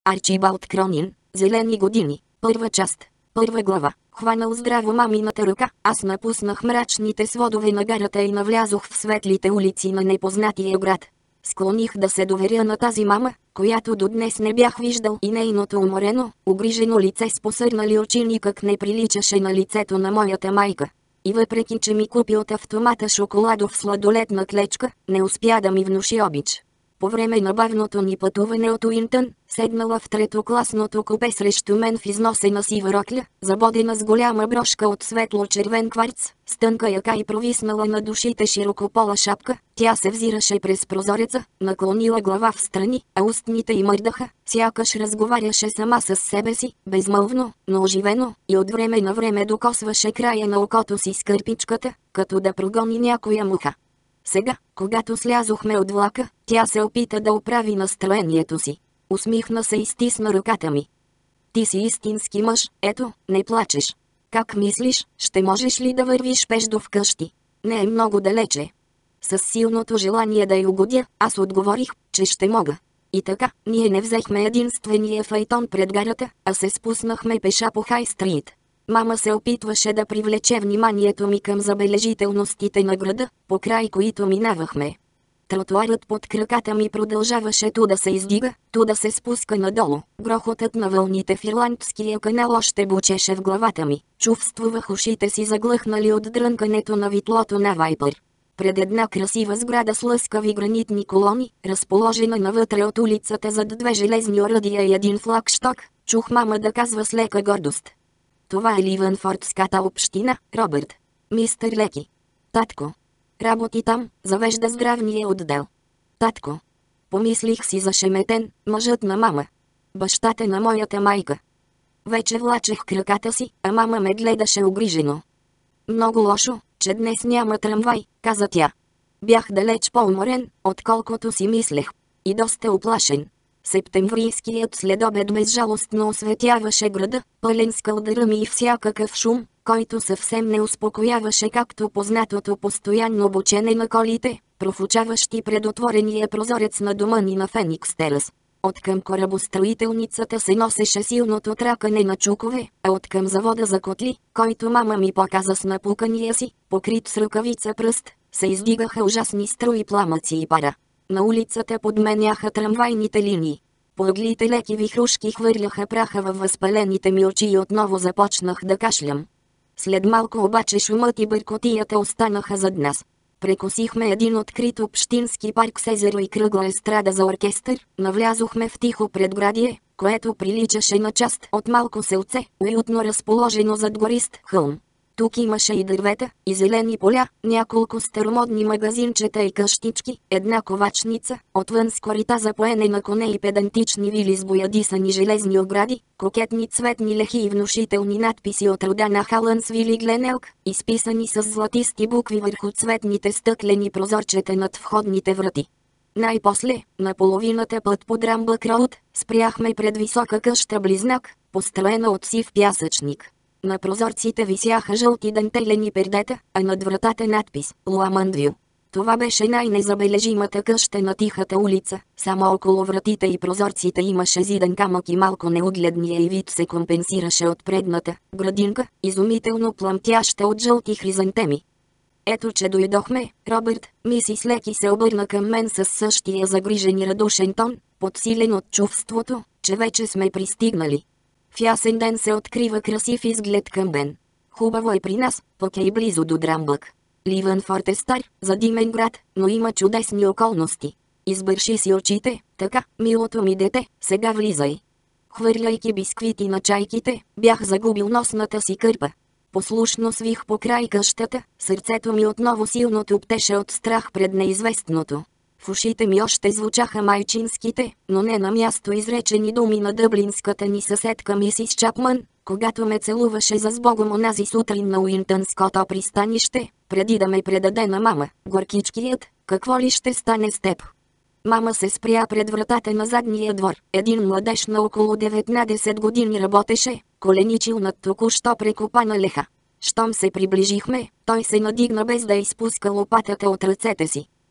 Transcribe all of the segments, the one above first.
Арчибалд Кронин, Зелени години, първа част, първа глава. Хванал здраво мамината ръка, аз напуснах мрачните сводове на гарата и навлязох в светлите улици на непознатия град. Склоних да се доверя на тази мама, която до днес не бях виждал, и нейното уморено, угрижено лице с посърнали очи никак не приличаше на лицето на моята майка. И въпреки че ми купи от автомата шоколадов сладолед на клечка, не успя да ми внуши обич. По време на бавното ни пътуване от Уинтън, седнала в третокласното купе срещу мен в износена сива рокля, забодена с голяма брошка от светло-червен кварц, с тънка яка и провиснала на душите широкопола шапка, тя се взираше през прозореца, наклонила глава в страни, а устните й мърдаха, сякаш разговаряше сама с себе си, безмълвно, но оживено, и от време на време докосваше края на окото си с кърпичката, като да прогони някоя муха. Сега, когато слязохме от влака, тя се опита да оправи настроението си. Усмихна се и стисна ръката ми. Ти си истински мъж, ето, не плачеш. Как мислиш, ще можеш ли да вървиш пеш до вкъщи? Не е много далече. С силното желание да й угодя, аз отговорих, че ще мога. И така, ние не взехме единствения файтон пред гарата, а се спуснахме пеша по Хай-стрит. Мама се опитваше да привлече вниманието ми към забележителностите на града, покрай които минавахме. Тротуарът под краката ми продължаваше ту да се издига, ту да се спуска надолу. Грохотът на вълните в Ирландския канал още бучеше в главата ми. Чувствувах ушите си заглъхнали от дрънкането на витлото на Вайпър. Пред една красива сграда с лъскави гранитни колони, разположена навътре от улицата зад две железни оръдия и един флагшток, чух мама да казва с лека гордост. Това е Ливънфордската община, Робърт. Мистер Леки. Татко. Работи там, завежда здравния отдел. Татко. Помислих си зашеметен, мъжът на мама. Бащата на моята майка. Вече влачех краката си, а мама ме гледаше огрижено. Много лошо, че днес няма трамвай, каза тя. Бях далеч по-уморен, отколкото си мислех. И доста оплашен. Септемврийският следобед безжалостно осветяваше града, пълен с кълдърами и всякакъв шум, който съвсем не успокояваше, както познатото постоянно бучене на колите, профучаващи пред отворения прозорец на дома ни на Феникс Терас. Откъм корабостроителницата се носеше силното тракане на чукове, а откъм завода за котли, който мама ми показа с напукания си, покрит с ръкавица пръст, се издигаха ужасни струи пламъци и пара. На улицата подменяха трамвайните линии. По-ъглите леки вихрушки хвърляха праха във възпалените ми очи и отново започнах да кашлям. След малко обаче шумът и бъркотията останаха зад нас. Прекосихме един открит общински парк с езеро и кръгла естрада за оркестър, навлязохме в тихо предградие, което приличаше на част от малко селце, уютно разположено зад горист хълм. Тук имаше и дървета, и зелени поля, няколко старомодни магазинчета и къщички, една ковачница, отвън с корита за поене на коне и педантични вили с боядисани железни огради, кокетни цветни лехи и внушителни надписи от рода на Халънсвил и Гленелк, изписани с златисти букви върху цветните стъклени прозорчета над входните врати. Най-после, на половината път по Драмбък Роуд, спряхме пред висока къща-близнак, построена от сив пясъчник. На прозорците висяха жълти дантелени пердета, а над вратата надпис «Луамъндвил». Това беше най-незабележимата къща на тихата улица, само около вратите и прозорците имаше зиден камък и малко неугледния й вид се компенсираше от предната градинка, изумително пламтяща от жълти хризантеми. Ето че дойдохме, Робърт, мисис Леки се обърна към мен със същия загрижен и радушен тон, подсилен от чувството, че вече сме пристигнали. В ясен ден се открива красив изглед към Бен. Хубаво е при нас, пък е и близо до Драмбък. Ливънфорд е стар, задимен град, но има чудесни околности. Избърши си очите, така, милото ми дете, сега влизай. Хвърляйки бисквити на чайките, бях загубил носната си кърпа. Послушно свих по край къщата, сърцето ми отново силно туптеше от страх пред неизвестното. В ушите ми още звучаха майчинските, но не на място изречени думи на дъблинската ни съседка мисис Чапман, когато ме целуваше за сбогом онази сутрин на Уинтънското пристанище, преди да ме предаде на мама. Горкичкият, какво ли ще стане с теб? Мама се спря пред вратата на задния двор. Един младеж на около 19 години работеше, коленичил над току-що прекопана леха. Щом се приближихме, той се надигна без да изпуска лопатата от ръцете си.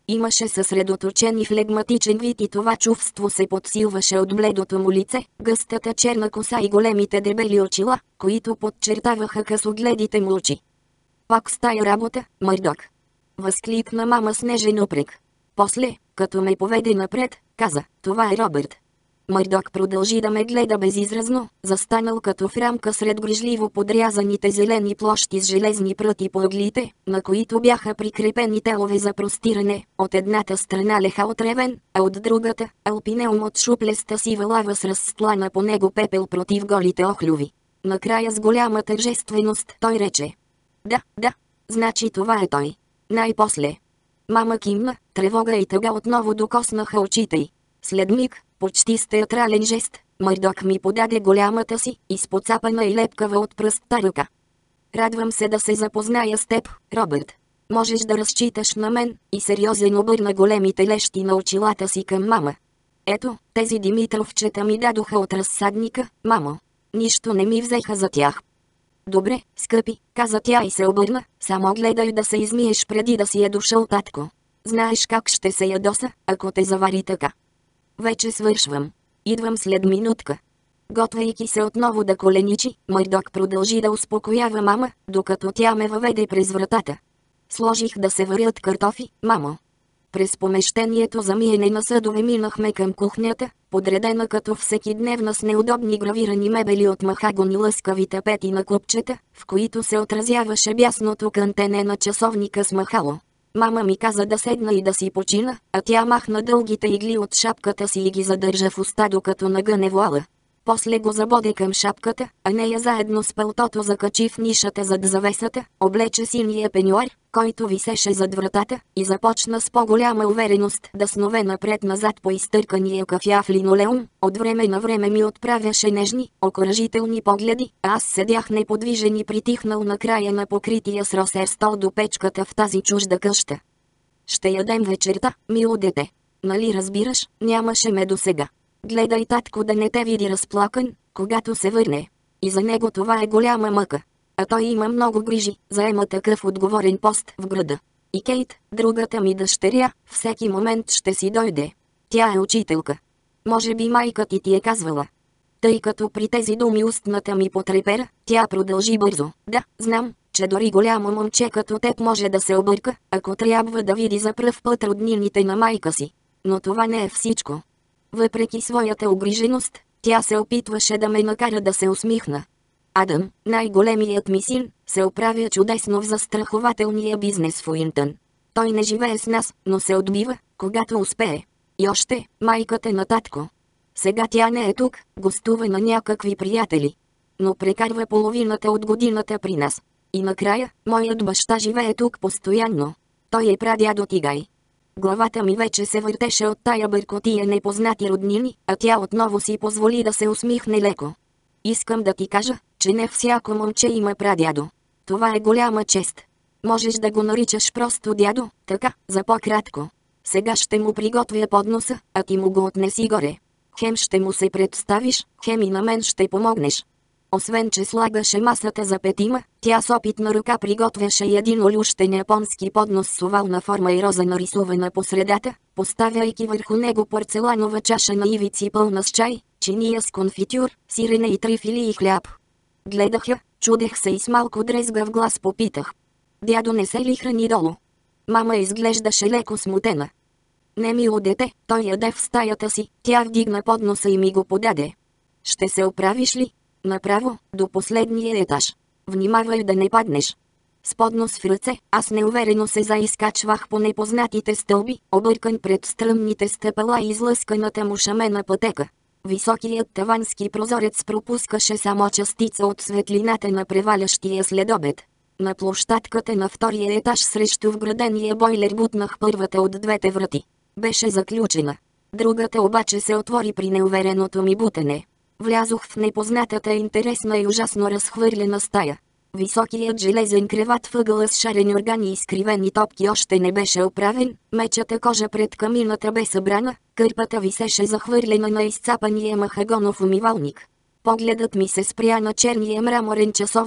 Имаше съсредоточен и флегматичен вид и това чувство се подсилваше от бледото му лице, гъстата черна коса и големите дебели очила, които подчертаваха късогледите му очи. Пак с тая работа, Мърдок! Възкликна мама с нежен упрек. После, като ме поведе напред, каза, това е Робърт. Мърдок продължи да ме гледа безизразно, застанал като в рамка сред грижливо подрязаните зелени площи с железни пръти по ъглите, на които бяха прикрепени телове за простиране, от едната страна леха от ревен, а от другата – алпинеум от шуплеста сива лава с разстлана по него пепел против голите охлюви. Накрая с голяма тържественост той рече: да, значи това е той. Най-после. Мама кимна, тревога и тъга отново докоснаха очите й. След миг, почти с театрален жест, Мърдок ми подаде голямата си, изпоцапана и лепкава от пръстта ръка. Радвам се да се запозная с теб, Робърт. Можеш да разчиташ на мен, и сериозен обърна големите лещи на очилата си към мама. Ето, тези димитровчета ми дадоха от разсадника, мамо. Нищо не ми взеха за тях. Добре, скъпи, каза тя и се обърна, само гледай да се измиеш преди да си е дошъл татко. Знаеш как ще се ядоса, ако те завари така. Вече свършвам. Идвам след минутка. Готвейки се отново да коленичи, Мърдок продължи да успокоява мама, докато тя ме въведе през вратата. Сложих да се варят картофи, мамо. През помещението за миене на съдове минахме към кухнята, подредена като всекидневна с неудобни гравирани мебели от махагон и лъскави тапети на клупчета, в които се отразяваше бясното кантене на часовника с махало. Мама ми каза да седна и да си почина, а тя махна дългите игли от шапката си и ги задържа в уста докато нагъне вуала. После го забоде към шапката, а нея заедно с пълтото закачи в нишата зад завесата, облече синия пенюар, който висеше зад вратата, и започна с по-голяма увереност да снове напред-назад по изтъркания кафяв линолеум. От време на време ми отправяше нежни, окуражителни погледи, а аз седях неподвижен и притихнал на края на покрития с росер стол до печката в тази чужда къща. Ще ядем вечерта, мило дете. Нали разбираш, нямаше ме досега. Гледай татко да не те види разплакан, когато се върне. И за него това е голяма мъка. А той има много грижи, заема такъв отговорен пост в града. И Кейт, другата ми дъщеря, всеки момент ще си дойде. Тя е учителка. Може би майка ти е казвала. Тъй като при тези думи устната ми потрепера, тя продължи бързо. Да, знам, че дори голямо момче като теб може да се обърка, ако трябва да види за пръв път роднините на майка си. Но това не е всичко. Въпреки своята огриженост, тя се опитваше да ме накара да се усмихна. Адам, най-големият ми син, се оправя чудесно в застрахователния бизнес в Уинтън. Той не живее с нас, но се отбива, когато успее. И още, майката на татко. Сега тя не е тук, гостува на някакви приятели. Но прекарва половината от годината при нас. И накрая, моят баща живее тук постоянно. Той е прадядо Тигай. Главата ми вече се въртеше от тая бъркотия непознати роднини, а тя отново си позволи да се усмихне леко. Искам да ти кажа, че не всяко момче има прадядо. Това е голяма чест. Можеш да го наричаш просто дядо, така, за по-кратко. Сега ще му приготвя подноса, а ти му го отнеси горе. Хем ще му се представиш, хем и на мен ще помогнеш. Освен че слагаше масата за петима, тя с опитна ръка приготвяше един олющен японски поднос с овална форма и роза нарисувана по средата, поставяйки върху него порцеланова чаша на ивици пълна с чай, чиния с конфитюр, сирене и трифили и хляб. Гледах я, чудех се и с малко дрезгав глас попитах: дядо не се ли храни долу? Мама изглеждаше леко смутена. Не, мило дете, той яде в стаята си. Тя вдигна подноса и ми го подаде. Ще се оправиш ли? Направо, до последния етаж. Внимавай да не паднеш. С поднос в ръце, аз неуверено се заизкачвах по непознатите стълби, объркан пред стръмните стъпала и излъсканата му шамена пътека. Високият тавански прозорец пропускаше само частица от светлината на превалящия следобед. На площадката на втория етаж срещу вградения бойлер бутнах първата от двете врати. Беше заключена. Другата обаче се отвори при неувереното ми бутане. Влязох в непознатата интересна и ужасно разхвърлена стая. Високият железен креват въгъла с шарени органи и изкривени топки още не беше оправен, мечата кожа пред камината бе събрана, кърпата висеше захвърлена на изцапания махагонов умивалник. Погледът ми се спря на черния мраморен часовник,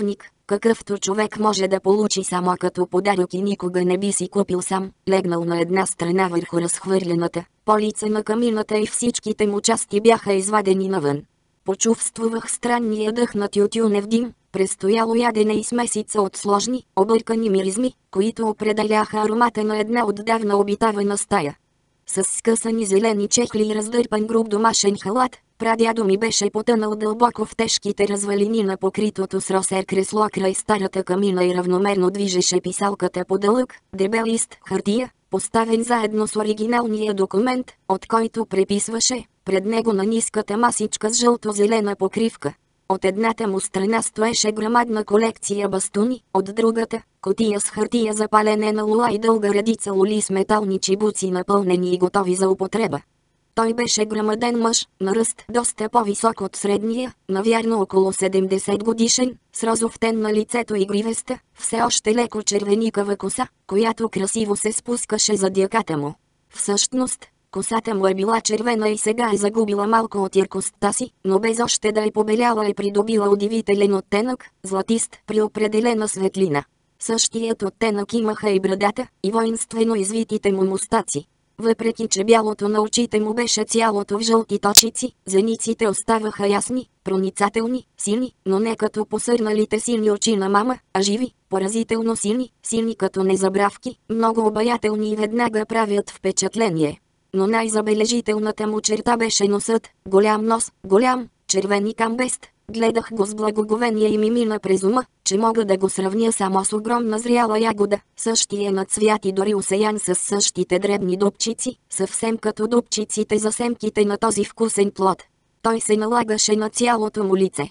какъвто човек може да получи само като подарък и никога не би си купил сам, легнал на една страна върху разхвърлената полица на камината и всичките му части бяха извадени навън. Почувствувах странния дъх на тютюнев дим, престояло ядене и смесица от сложни, объркани миризми, които определяха аромата на една отдавна обитавана стая. С скъсани зелени чехли и раздърпан груб домашен халат, прадядо ми беше потънал дълбоко в тежките развалини на покритото с росер кресло край старата камина и равномерно движеше писалката по дълъг, дебел лист хартия, поставен заедно с оригиналния документ, от който преписваше, пред него на ниската масичка с жълто-зелена покривка. От едната му страна стоеше грамадна колекция бастуни, от другата – кутия с хартия за палене на лула и дълга редица лули с метални чибуци напълнени и готови за употреба. Той беше грамаден мъж, на ръст доста по-висок от средния, навярно около 70 годишен, с розовтен на лицето и гривеста, все още леко червеникава коса, която красиво се спускаше за дяката му. Всъщност, косата му е била червена и сега е загубила малко от яркостта си, но без още да е побеляла и придобила удивителен оттенък, златист при определена светлина. Същият оттенък имаха и брадата, и воинствено извитите му мустаци. Въпреки че бялото на очите му беше цялото в жълти точици, зениците оставаха ясни, проницателни, сини, но не като посърналите сини очи на мама, а живи, поразително сини като незабравки, много обаятелни и веднага правят впечатление. Но най-забележителната му черта беше носът, голям нос, голям, червен и камбест. Гледах го с благоговение и ми мина през ума, че мога да го сравня само с огромна зряла ягода, същия на цвят и дори осеян с същите дребни дупчици, съвсем като дупчиците за семките на този вкусен плод. Той се налагаше на цялото му лице.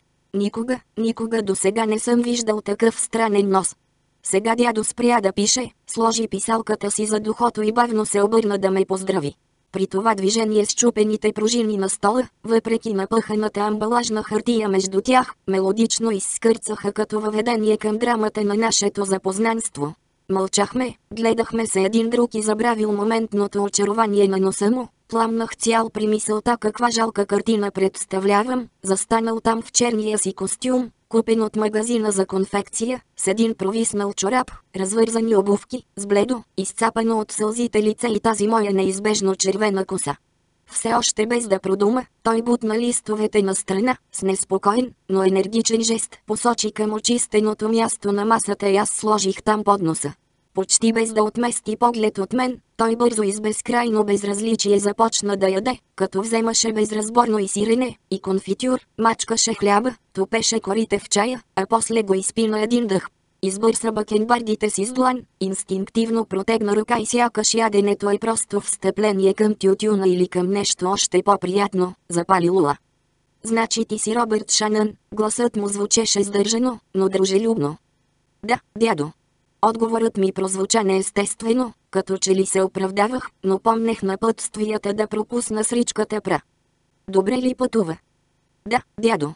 Никога досега не съм виждал такъв странен нос. Сега дядо спря да пише, сложи писалката си за духото и бавно се обърна да ме поздрави. При това движение с чупените пружини на стола, въпреки напъханата амбалажна хартия между тях, мелодично изскърцаха като въведение към драмата на нашето запознанство. Мълчахме, гледахме се един друг и забравил моментното очарование на носа му, пламнах цял при мисълта каква жалка картина представлявам, застанал там в черния си костюм, купен от магазина за конфекция, с един провиснал чорап, развързани обувки, с бледо, изцапано от сълзите лице и тази моя неизбежно червена коса. Все още без да продума, той бутна листовете на страна, с неспокоен, но енергичен жест посочи към очистеното място на масата и аз сложих там подноса. Почти без да отмести поглед от мен, той бързо и с безкрайно безразличие започна да яде, като вземаше безразборно и сирене, и конфитюр, мачкаше хляба, топеше корите в чая, а после го изпи на един дъх. Избърса бакенбардите си с длан, инстинктивно протегна ръка и сякаш яденето е просто встъпление към тютюна или към нещо още по-приятно, запали лула. Значи ти си Робърт Шанън, гласът му звучеше сдържано, но дружелюбно. Да, дядо. Отговорът ми прозвуча неестествено, като че ли се оправдавах, но помнех напътствията да пропусна с ричката Пра. Добре ли пътува? Да, дядо.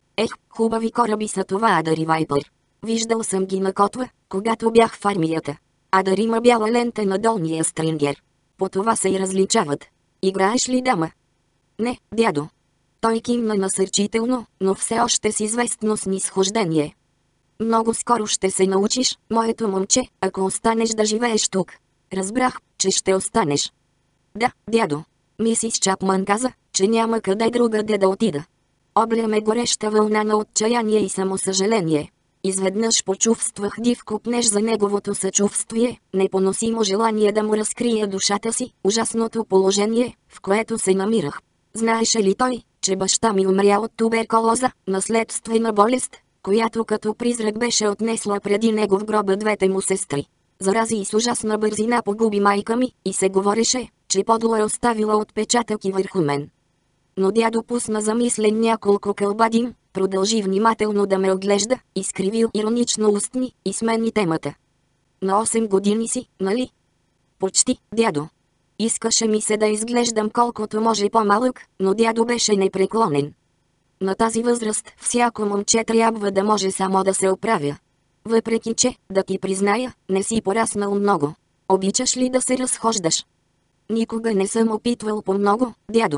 Хубави кораби са това Адари Вайпър. Виждал съм ги на котва, когато бях в армията. Адар има бяла лента на долния стрингер. По това се и различават. Играеш ли дама? Не, дядо. Той кимна насърчително, но все още с известно снисхождение. Много скоро ще се научиш, моето момче, ако останеш да живееш тук. Разбрах, че ще останеш. Да, дядо. Мисис Чапман каза, че няма къде другаде да отида. Обля ме гореща вълна на отчаяние и самосъжаление. Изведнъж почувствах див копнеж за неговото съчувствие, непоносимо желание да му разкрия душата си, ужасното положение, в което се намирах. Знаеше ли той, че баща ми умря от туберкулоза, наследствена болест, която като призрак беше отнесла преди него в гроба двете му сестри. Зарази и с ужасна бързина погуби майка ми и се говореше, че подло е оставила отпечатък и върху мен. Но дядо пусна замислен няколко кълба дим, продължи внимателно да ме оглежда, изкривил иронично устни и смени темата. На 8 години си, нали? Почти, дядо. Искаше ми се да изглеждам колкото може по-малък, но дядо беше непреклонен. На тази възраст всяко момче трябва да може само да се оправя. Въпреки че, да ти призная, не си пораснал много. Обичаш ли да се разхождаш? Никога не съм опитвал по много, дядо.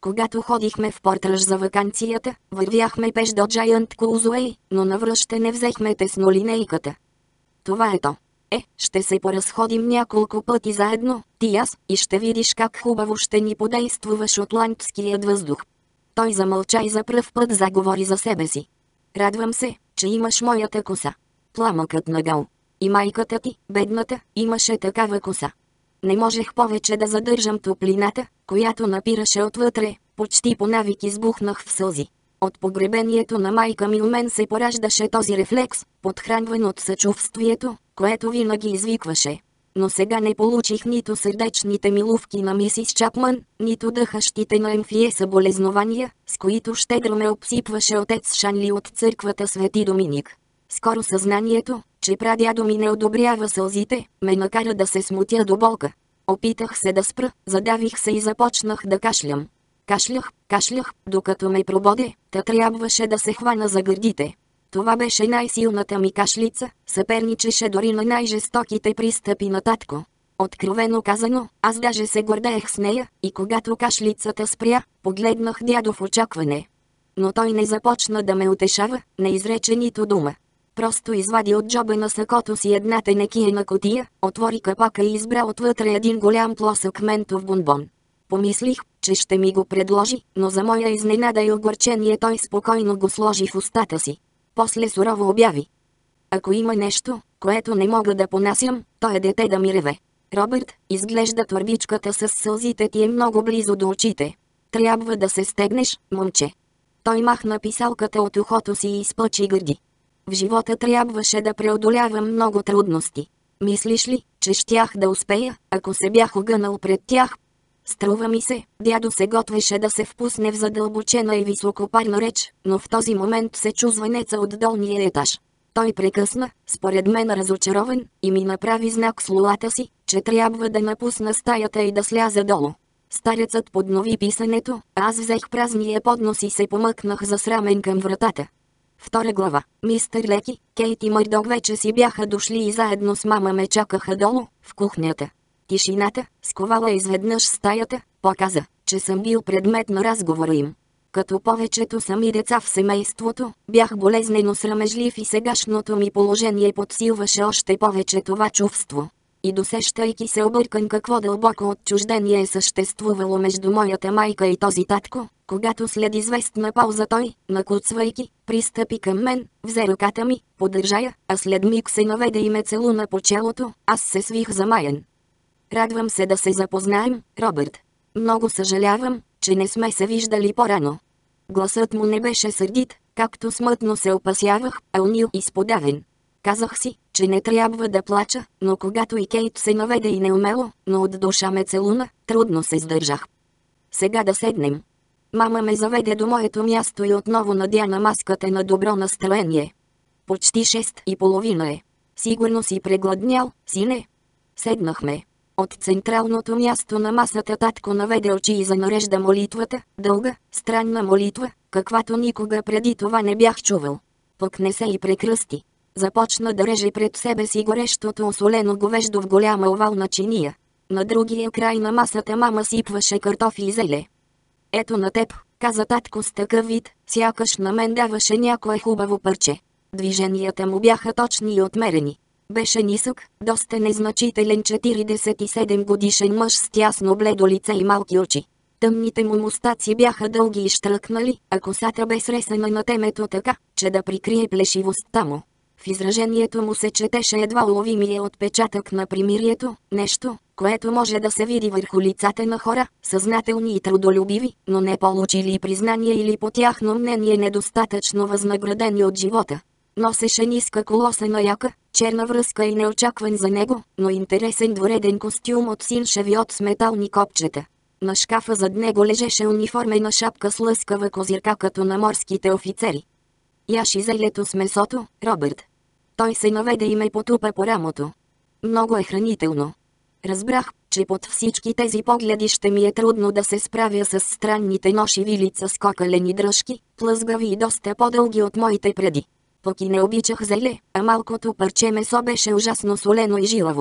Когато ходихме в Портраж за ваканцията, вървяхме пеш до Giant Causeway, но навръщане взехме теснолинейката. Това е то. Ще се поразходим няколко пъти заедно, ти и аз, и ще видиш как хубаво ще ни подействува шотландският въздух. Той замълча и за пръв път заговори за себе си. Радвам се, че имаш моята коса. Пламъкът на Гал. И майката ти, бедната, имаше такава коса. Не можех повече да задържам топлината, която напираше отвътре, почти по навик избухнах в сълзи. От погребението на майка ми у мен се пораждаше този рефлекс, подхранван от съчувствието, което винаги извикваше. Но сега не получих нито сърдечните милувки на мисис Чапман, нито дъхащите на Емфие съболезнования, с които щедро ме обсипваше отец Шанли от църквата Свети Доминик. Скоро съзнанието, че прадядо ми не одобрява сълзите, ме накара да се смутя до болка. Опитах се да спра, задавих се и започнах да кашлям. Кашлях, докато ме прободе, та трябваше да се хвана за гърдите. Това беше най-силната ми кашлица, съперничеше дори на най-жестоките пристъпи на татко. Откровено казано, аз даже се гордеех с нея, и когато кашлицата спря, погледнах дядо в очакване. Но той не започна да ме утешава, не изрече нито дума. Просто извади от джоба на сакото си една тенекиена кутия, отвори капака и избра отвътре един голям плосък ментов бонбон. Помислих, че ще ми го предложи, но за моя изненада и огорчение той спокойно го сложи в устата си. После сурово обяви: ако има нещо, което не мога да понасям, то е дете да ми реве. Робърт, изглежда торбичката с сълзите ти е много близо до очите. Трябва да се стегнеш, момче. Той махна писалката от ухото си и изпъчи гърди. В живота трябваше да преодолявам много трудности. Мислиш ли, че щях да успея, ако се бях огънал пред тях? Струва ми се, дядо се готвеше да се впусне в задълбочена и високопарна реч, но в този момент се чу звънеца от долния етаж. Той прекъсна, според мен разочарован, и ми направи знак с лулата си, че трябва да напусна стаята и да сляза долу. Старецът поднови писането, а аз взех празния поднос и се помъкнах засрамен към вратата. Втора глава. Мистер Леки, Кейт и Мърдог вече си бяха дошли и заедно с мама ме чакаха долу, в кухнята. Тишината, сковала изведнъж стаята, показа, че съм бил предмет на разговора им. Като повечето сами деца в семейството, бях болезнено срамежлив и сегашното ми положение подсилваше още повече това чувство. И досещайки се объркан какво дълбоко отчуждение е съществувало между моята майка и този татко, когато след известна пауза той, накуцвайки, пристъпи към мен, взе ръката ми, подържа я, а след миг се наведе и ме целуна по челото, аз се свих замаян. Радвам се да се запознаем, Робърт. Много съжалявам, че не сме се виждали по-рано. Гласът му не беше сърдит, както смътно се опасявах, а унил и сподавен. Казах си, че не трябва да плача, но когато и Кейт се наведе и неумело, но от душа ме целуна, трудно се сдържах. Сега да седнем. Мама ме заведе до моето място и отново надя на маската на добро настроение. Почти 6:30 е. Сигурно си прегладнял, сине? Седнахме. От централното място на масата татко наведе очи и занарежда молитвата, дълга, странна молитва, каквато никога преди това не бях чувал. Пък не се и прекръсти. Започна да реже пред себе си горещото осолено говеждо в голяма овална чиния. На другия край на масата мама сипваше картофи и зеле. Ето на теб, каза татко с такъв вид, сякаш на мен даваше някое хубаво парче. Движенията му бяха точни и отмерени. Беше нисък, доста незначителен 47 годишен мъж с тясно бледо лице и малки очи. Тъмните му мустаци бяха дълги и щръкнали, а косата бе сресена на темето така, че да прикрие плешивостта му. В изражението му се четеше едва уловимия отпечатък на примирието, нещо, което може да се види върху лицата на хора, съзнателни и трудолюбиви, но не получили признание или по тяхно мнение недостатъчно възнаградени от живота. Носеше ниска колосена яка, черна връзка и неочакван за него, но интересен двуреден костюм от син шевиот с метални копчета. На шкафа зад него лежеше униформена шапка с лъскава козирка като на морските офицери. Яши зелето с месото, Робърт. Той се наведе и ме потупа по рамото. Много е хранително. Разбрах, че под всички тези погледи ще ми е трудно да се справя с странните ноши вилица с кокалени дръжки, плъзгави и доста по-дълги от моите преди. Пък и не обичах зеле, а малкото парче месо беше ужасно солено и жилаво.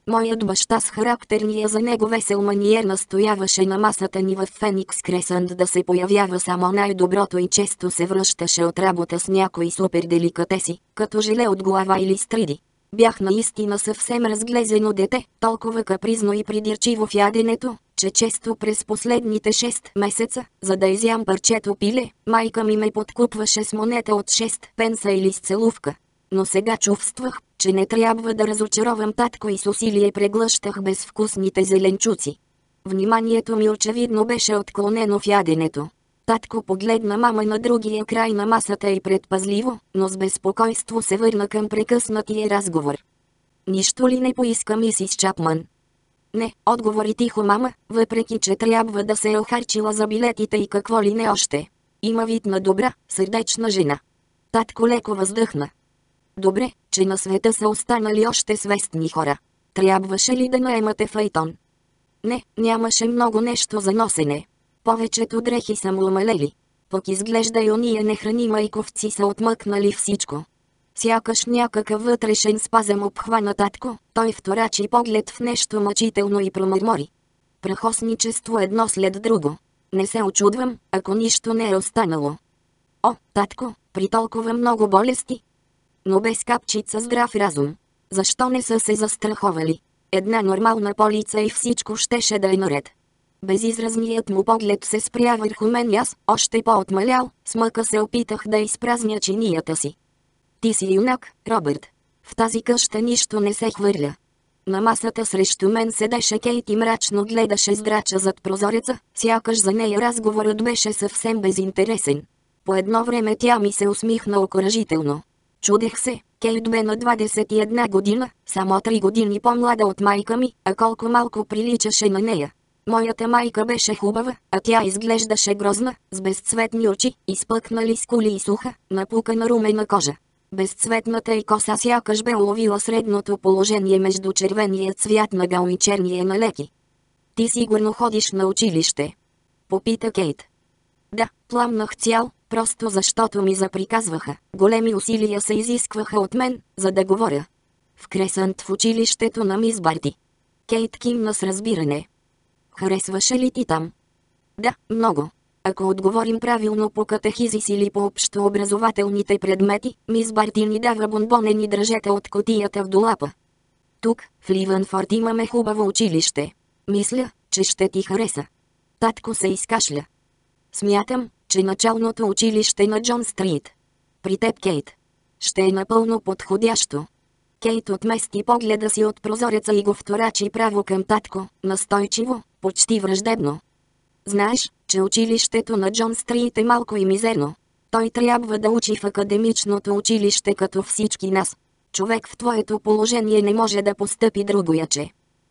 Моят баща с характерния за него весел маниер настояваше на масата ни в Феникс Кресънт да се появява само най-доброто и често се връщаше от работа с някои супер деликатеси, като желе от глава или стриди. Бях наистина съвсем разглезено дете, толкова капризно и придирчиво в яденето, че често през последните 6 месеца, за да изям парчето пиле, майка ми ме подкупваше с монета от 6 пенса или с целувка. Но сега чувствах, че не трябва да разочаровам татко и с усилие преглъщах безвкусните зеленчуци. Вниманието ми очевидно беше отклонено в яденето. Татко погледна мама на другия край на масата и предпазливо, но с безпокойство се върна към прекъснатия разговор. Нищо ли не поиска мисис Чапман? Не, отговори тихо мама, въпреки че трябва да се е охарчила за билетите и какво ли не още. Има вид на добра, сърдечна жена. Татко леко въздъхна. Добре, че на света са останали още свестни хора. Трябваше ли да наемате файтон? Не, нямаше много нещо за носене. Повечето дрехи са му умалели. Пък изглежда и ония нехрани майковци са отмъкнали всичко. Сякаш някакъв вътрешен спазъм обхвана татко, той вторачи поглед в нещо мъчително и промърмори. Прахосничество едно след друго. Не се очудвам, ако нищо не е останало. О, татко, при толкова много болести? Но без капчица здрав разум. Защо не са се застраховали? Една нормална полица и всичко щеше да е наред. Безизразният му поглед се спря върху мен и аз, още по-отмалял, с мъка се опитах да изпразня чинията си. Ти си юнак, Робърт. В тази къща нищо не се хвърля. На масата срещу мен седеше Кейт и мрачно гледаше здрача зад прозореца, сякаш за нея разговорът беше съвсем безинтересен. По едно време тя ми се усмихна окуражително. Чудех се, Кейт бе на 21 година, само 3 години по-млада от майка ми, а колко малко приличаше на нея. Моята майка беше хубава, а тя изглеждаше грозна, с безцветни очи, изпъкнали скули и суха, напукана румена кожа. Безцветната й коса сякаш бе уловила средното положение между червения цвят на гал и черния на леки. Ти сигурно ходиш на училище? Попита Кейт. Да, пламнах цял, просто защото ми заприказваха. Големи усилия се изискваха от мен, за да говоря. В Кресънт в училището на мис Барти. Кейт кимна с разбиране. Харесваше ли ти там? Да, много. Ако отговорим правилно по катехизис или по общообразователните предмети, мис Барти ни дава бонбонени дръжета от кутията в долапа. Тук, в Ливънфорд имаме хубаво училище. Мисля, че ще ти хареса. Татко се изкашля. Смятам, че началното училище на Джон Стрит. При теб, Кейт. Ще е напълно подходящо. Кейт отмести погледа си от прозореца и го вторачи право към татко, настойчиво, почти враждебно. Знаеш, че училището на Джон Стрит е малко и мизерно. Той трябва да учи в академичното училище като всички нас. Човек в твоето положение не може да постъпи другояче.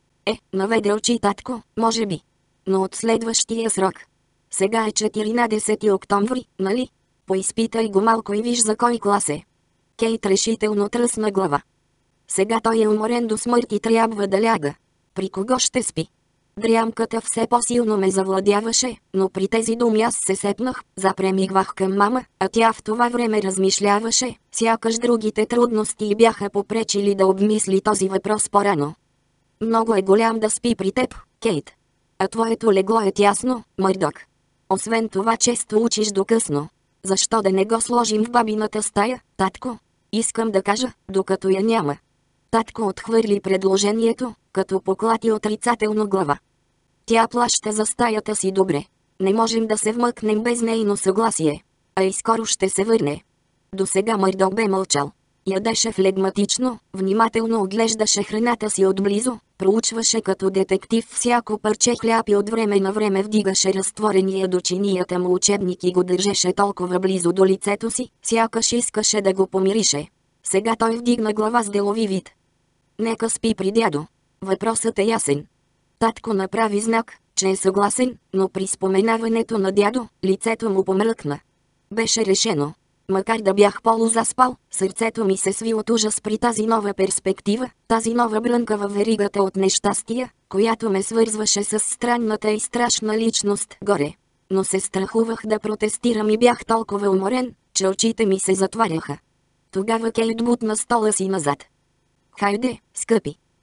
Наведе очи татко, може би. Но от следващия срок. Сега е 14 октомври, нали? Поизпитай го малко и виж за кой клас е. Кейт решително тръсна глава. Сега той е уморен до смърт и трябва да ляга. При кого ще спи? Дрямката все по-силно ме завладяваше, но при тези думи аз се сепнах, запремигвах към мама, а тя в това време размишляваше, сякаш другите трудности бяха попречили да обмисли този въпрос по-рано. Много е голям да спи при теб, Кейт. А твоето легло е тясно, Мърдок. Освен това често учиш до късно. Защо да не го сложим в бабината стая, татко? Искам да кажа, докато я няма. Татко отхвърли предложението, като поклати отрицателно глава. Тя плаща за стаята си добре. Не можем да се вмъкнем без нейно съгласие. А и скоро ще се върне. До сега Мърдок бе мълчал. Ядеше флегматично, внимателно оглеждаше храната си отблизо, проучваше като детектив всяко парче хляб и от време на време вдигаше разтворения до чинията му учебник и го държеше толкова близо до лицето си, сякаш искаше да го помирише. Сега той вдигна глава с делови вид. Нека спи при дядо. Въпросът е ясен. Татко направи знак, че е съгласен, но при споменаването на дядо, лицето му помръкна. Беше решено. Макар да бях полузаспал, сърцето ми се сви от ужас при тази нова перспектива, тази нова брънка във веригата от нещастия, която ме свързваше с странната и страшна личност горе. Но се страхувах да протестирам и бях толкова уморен, че очите ми се затваряха. Тогава Кейт бутна стола си назад. Хайде, скъпи.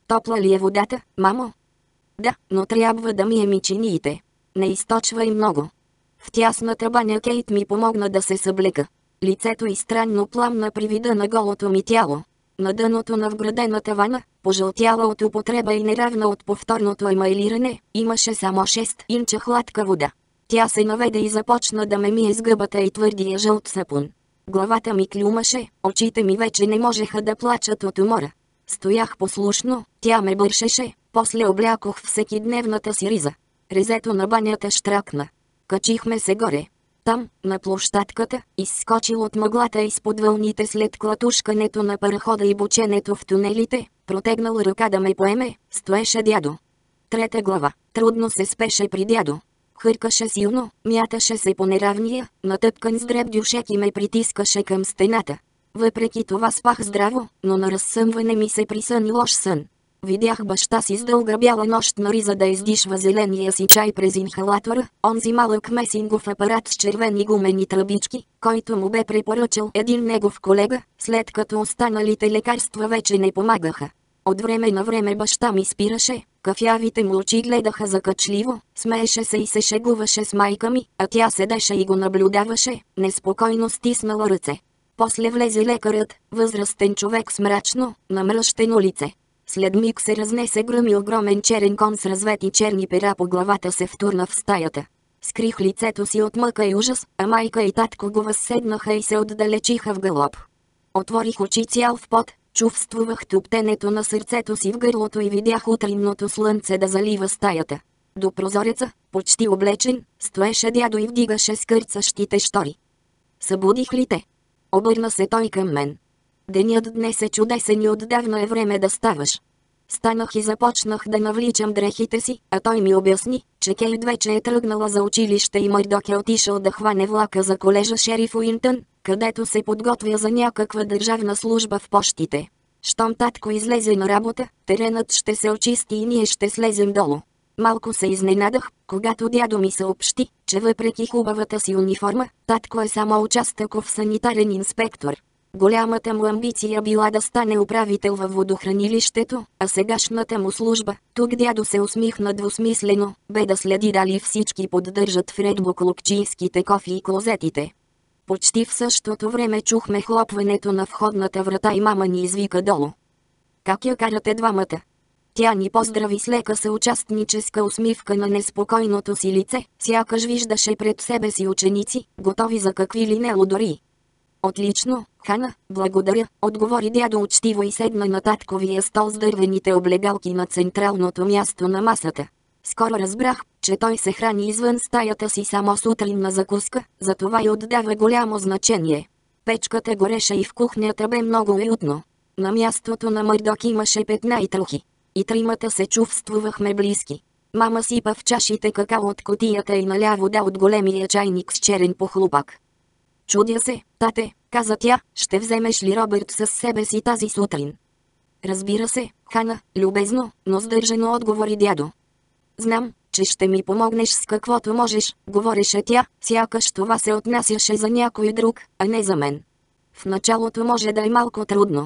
Топла ли е водата, мамо? Да, но трябва да мием и чиниите. Не източвай много. В тясната баня Кейт ми помогна да се съблека. Лицето й странно пламна при вида на голото ми тяло. На дъното на вградената вана, пожълтяла от употреба и неравна от повторното емайлиране, имаше само 6 инча хладка вода. Тя се наведе и започна да ме мие с гъбата и твърдия жълт сапун. Главата ми клюмаше, очите ми вече не можеха да плачат от умора. Стоях послушно, тя ме бършеше, после облякох всекидневната си риза. Резето на банята щракна. Качихме се горе. Там, на площадката, изскочил от мъглата изпод вълните след клатушкането на парахода и бученето в тунелите, протегнал ръка да ме поеме, стоеше дядо. Трета глава. Трудно се спеше при дядо. Хъркаше силно, мяташе се по неравния, натъпкан с дреб дюшек и ме притискаше към стената. Въпреки това спах здраво, но на разсъмване ми се присъни лош сън. Видях баща си с дълга бяла нощна риза да издишва зеления си чай през инхалатора, онзи малък месингов апарат с червени гумени тръбички, който му бе препоръчал един негов колега, след като останалите лекарства вече не помагаха. От време на време баща ми спираше, кафявите му очи гледаха закачливо, смееше се и се шегуваше с майка ми, а тя седеше и го наблюдаваше, неспокойно стиснала ръце. После влезе лекарят, възрастен човек с мрачно, намръщено лице. След миг се разнесе гръм и огромен черен кон с развети черни пера по главата се втурна в стаята. Скрих лицето си от мъка и ужас, а майка и татко го възседнаха и се отдалечиха в галоп. Отворих очи цял в пот, чувствувах туптенето на сърцето си в гърлото и видях утринното слънце да залива стаята. До прозореца, почти облечен, стоеше дядо и вдигаше скърцащите щори. Събудих ли те? Обърна се той към мен. Денят днес е чудесен и отдавна е време да ставаш. Станах и започнах да навличам дрехите си, а той ми обясни, че Кейт вече е тръгнала за училище и Мърдок е отишъл да хване влака за колежа Шериф Уинтън, където се подготвя за някаква държавна служба в пощите. Щом татко излезе на работа, теренът ще се очисти и ние ще слезем долу. Малко се изненадах, когато дядо ми съобщи, че въпреки хубавата си униформа, татко е само участъков санитарен инспектор. Голямата му амбиция била да стане управител във водохранилището, а сегашната му служба, тук дядо се усмихна двусмислено, бе да следи дали всички поддържат в ред буклукчийските кофи и клозетите. Почти в същото време чухме хлопването на входната врата и мама ни извика долу. Как я карате двамата? Тя ни поздрави с лека съучастническа усмивка на неспокойното си лице, сякаш виждаше пред себе си ученици, готови за какви ли не лудори. Отлично, Хана, благодаря, отговори дядо учтиво и седна на татковия стол с дървените облегалки на централното място на масата. Скоро разбрах, че той се храни извън стаята си само сутрин на закуска, затова и отдава голямо значение. Печката гореше и в кухнята бе много уютно. На мястото на Мърдок имаше петна и трохи. И тримата се чувствувахме близки. Мама сипа в чашите какао от кутията и наля вода от големия чайник с черен похлупак. Чудя се, тате, каза тя, ще вземеш ли Робърт със себе си тази сутрин? Разбира се, Хана, любезно, но сдържано отговори дядо. Знам, че ще ми помогнеш с каквото можеш, говореше тя, сякаш това се отнасяше за някой друг, а не за мен. В началото може да е малко трудно.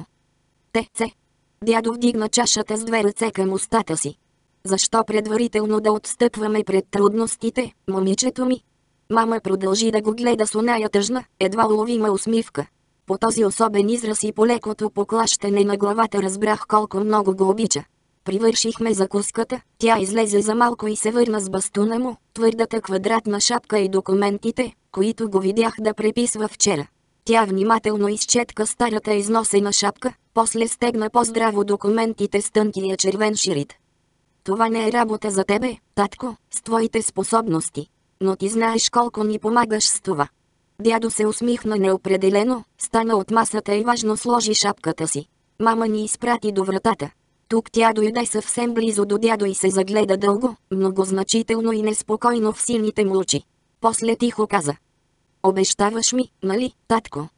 Те. Дядо вдигна чашата с две ръце към устата си. Защо предварително да отстъпваме пред трудностите, момичето ми? Мама продължи да го гледа с оная тъжна, едва уловима усмивка. По този особен израз и по лекото поклащане на главата разбрах колко много го обича. Привършихме закуската, тя излезе за малко и се върна с бастуна му, твърдата квадратна шапка и документите, които го видях да преписва вчера. Тя внимателно изчетка старата износена шапка, после стегна по-здраво документите с тънкия червен ширит. Това не е работа за тебе, татко, с твоите способности. Но ти знаеш колко ни помагаш с това. Дядо се усмихна неопределено, стана от масата и важно сложи шапката си. Мама ни изпрати до вратата. Тук тя дойде съвсем близо до дядо и се загледа дълго, многозначително и неспокойно в сините му очи. После тихо каза. Обещаваш ми, нали, татко?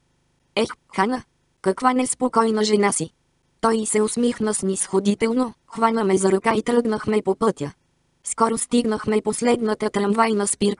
Хана, каква неспокойна жена си. Той се усмихна снисходително, хвана ме за ръка и тръгнахме по пътя. Скоро стигнахме последната трамвайна спирка.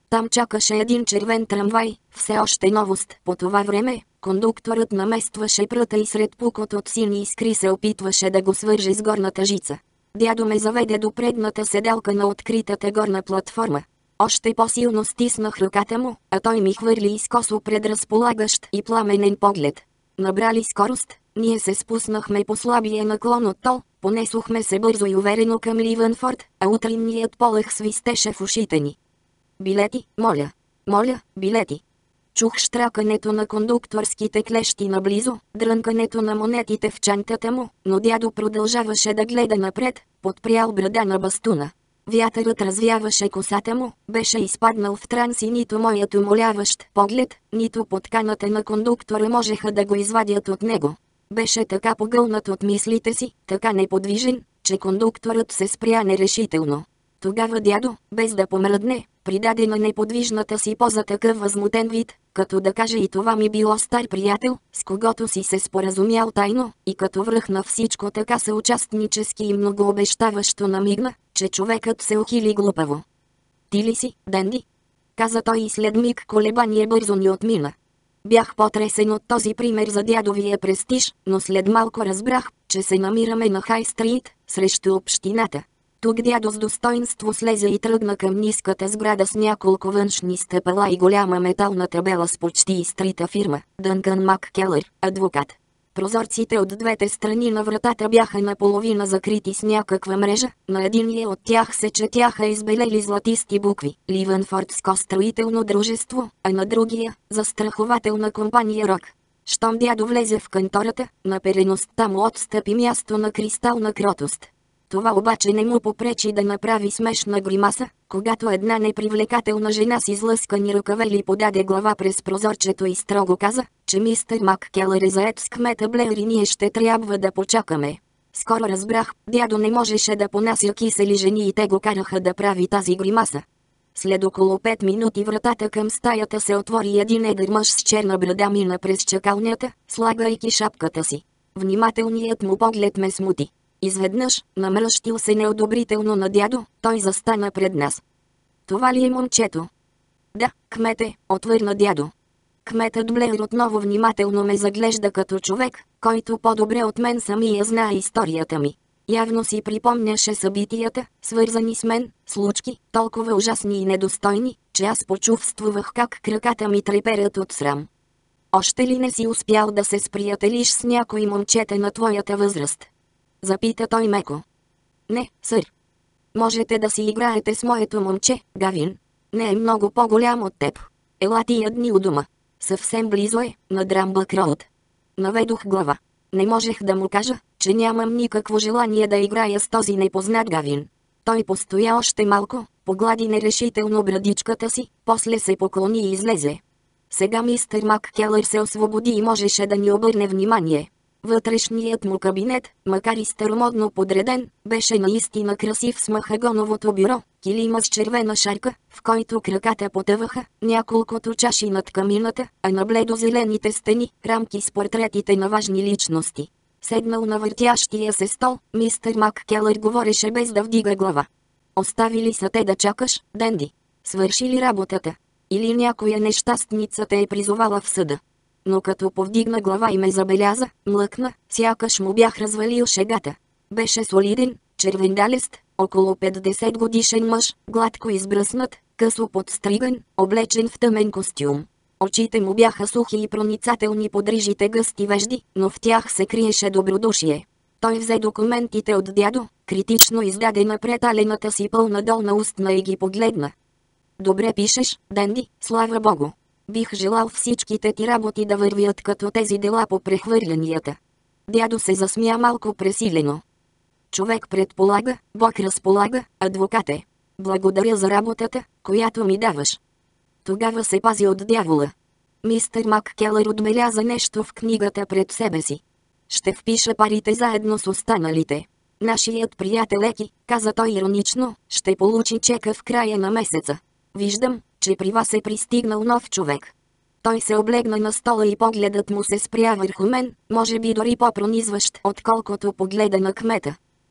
Там чакаше един червен трамвай, все още новост. По това време, кондукторът наместваше пръта и сред пукот от сини искри се опитваше да го свърже с горната жица. Дядо ме заведе до предната седалка на откритата горна платформа. Още по-силно стиснах ръката му, а той ми хвърли изкосо предразполагащ и пламенен поглед. Набрали скорост, ние се спуснахме по слабия наклон от тол, понесохме се бързо и уверено към Ливенфорд, а утринният полъх свистеше в ушите ни. Билети, моля! Моля, билети! Чух щракането на кондукторските клещи наблизо, дрънкането на монетите в чантата му, но дядо продължаваше да гледа напред, подпрял брада на бастуна. Вятърът развяваше косата му, беше изпаднал в транс и нито моят умоляващ поглед, нито подканата на кондуктора можеха да го извадят от него. Беше така погълнат от мислите си, така неподвижен, че кондукторът се спря нерешително. Тогава дядо, без да помръдне, придаде на неподвижната си поза такъв възмутен вид, като да каже и това ми било стар приятел, с когото си се споразумял тайно, и като връх на всичко така съучастнически и многообещаващо намигна, че човекът се ухили глупаво. Ти ли си, Денди? Каза той и след миг колебание бързо ни отмина. Бях потресен от този пример за дядовия престиж, но след малко разбрах, че се намираме на Хай Стрит, срещу общината. Тук дядо с достоинство слезе и тръгна към ниската сграда с няколко външни стъпала и голяма метална табела с почти изтрита фирма, Дънкън Маккелър, адвокат. Прозорците от двете страни на вратата бяха наполовина закрити с някаква мрежа, на единия от тях се четяха избелели златисти букви «Ливенфордско строително дружество», а на другия – застрахователна компания Рок. Щом дядо влезе в кантората, напереността му отстъпи място на кристална кротост. Това обаче не му попречи да направи смешна гримаса, когато една непривлекателна жена с излъскани ръкавели подаде глава през прозорчето и строго каза, че мистер Маккелър е заед с кмета Блеър и ние ще трябва да почакаме. Скоро разбрах, дядо не можеше да понася кисели жени и те го караха да прави тази гримаса. След около 5 минути вратата към стаята се отвори и един едър мъж с черна брада мина през чакалнята, слагайки шапката си. Внимателният му поглед ме смути. Изведнъж, намръщил се неодобрително на дядо, той застана пред нас. Това ли е момчето? Да, кмете, отвърна дядо. Кметът Блеър отново внимателно ме заглежда като човек, който по-добре от мен самия знае историята ми. Явно си припомняше събитията, свързани с мен, случки, толкова ужасни и недостойни, че аз почувствувах как краката ми треперят от срам. Още ли не си успял да се сприятелиш с някой момчета на твоята възраст? Запита той меко. Не, сър. Можете да си играете с моето момче, Гавин. Не е много по-голям от теб. Ела тия дни у дома. Съвсем близо е, на Драмбък Роуд. Наведох глава. Не можех да му кажа, че нямам никакво желание да играя с този непознат Гавин. Той постоя още малко, поглади нерешително брадичката си, после се поклони и излезе. Сега мистер Маккелър се освободи и можеше да ни обърне внимание. Вътрешният му кабинет, макар и старомодно подреден, беше наистина красив с махагоновото бюро, килима с червена шарка, в който краката потъваха, няколкото чаши над камината, а на бледо-зелените стени, рамки с портретите на важни личности. Седнал на въртящия се стол, мистер Маккелър говореше без да вдига глава. Оставили са те да чакаш, Денди? Свърши ли работата? Или някоя нещастница те е призовала в съда? Но като повдигна глава и ме забеляза, млъкна, сякаш му бях развалил шегата. Беше солиден, червендалест, около 50 годишен мъж, гладко избръснат, късо подстриган, облечен в тъмен костюм. Очите му бяха сухи и проницателни под рижите гъсти вежди, но в тях се криеше добродушие. Той взе документите от дядо, критично издаде напред алената си пълна долна устна и ги погледна. Добре пишеш, Денди, слава богу. Бих желал всичките ти работи да вървят като тези дела по прехвърлянията. Дядо се засмя малко пресилено. Човек предполага, Бог разполага, адвокат е. Благодаря за работата, която ми даваш. Тогава се пази от дявола. Мистер Маккелър отбеляза нещо в книгата пред себе си. Ще впиша парите заедно с останалите. Нашият приятел Еки, каза той иронично, ще получи чека в края на месеца. Виждам, че при вас е пристигнал нов човек. Той се облегна на стола и погледът му се спря върху мен, може би дори по-пронизващ, отколкото погледа на кмета.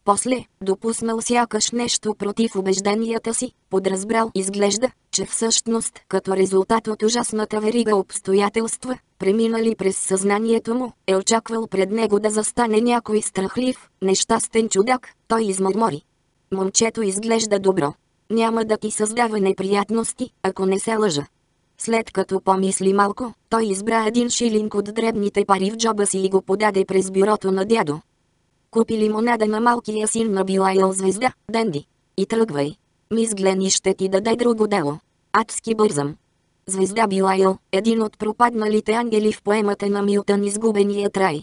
После, допуснал сякаш нещо против убежденията си, подразбрал изглежда, че всъщност като резултат от ужасната верига обстоятелства, преминали през съзнанието му, е очаквал пред него да застане някой страхлив, нещастен чудак, той измърмори. Момчето изглежда добро. Няма да ти създава неприятности, ако не се лъжа. След като помисли малко, той избра 1 шилинг от дребните пари в джоба си и го подаде през бюрото на дядо. Купи лимонада на малкия син на Билайл Звезда, Денди. И тръгвай. Мис Глени ще ти даде друго дело. Адски бързам. Звезда Билайл, един от пропадналите ангели в поемата на Милтън "Изгубеният рай".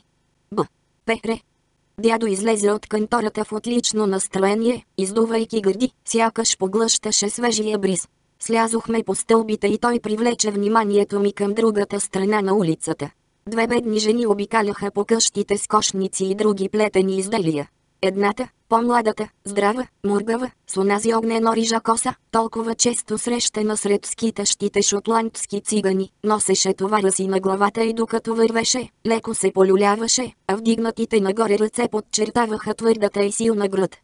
П.Р. Дядо излезе от кантората в отлично настроение, издувайки гърди, сякаш поглъщаше свежия бриз. Слязохме по стълбите и той привлече вниманието ми към другата страна на улицата. 2 бедни жени обикаляха по къщите с кошници и други плетени изделия. Едната, по-младата, здрава, мургава, с онази огнено-рижа коса, толкова често срещана сред скитащите шотландски цигани, носеше товара си на главата и докато вървеше, леко се полюляваше, а вдигнатите нагоре ръце подчертаваха твърдата и силна гръд.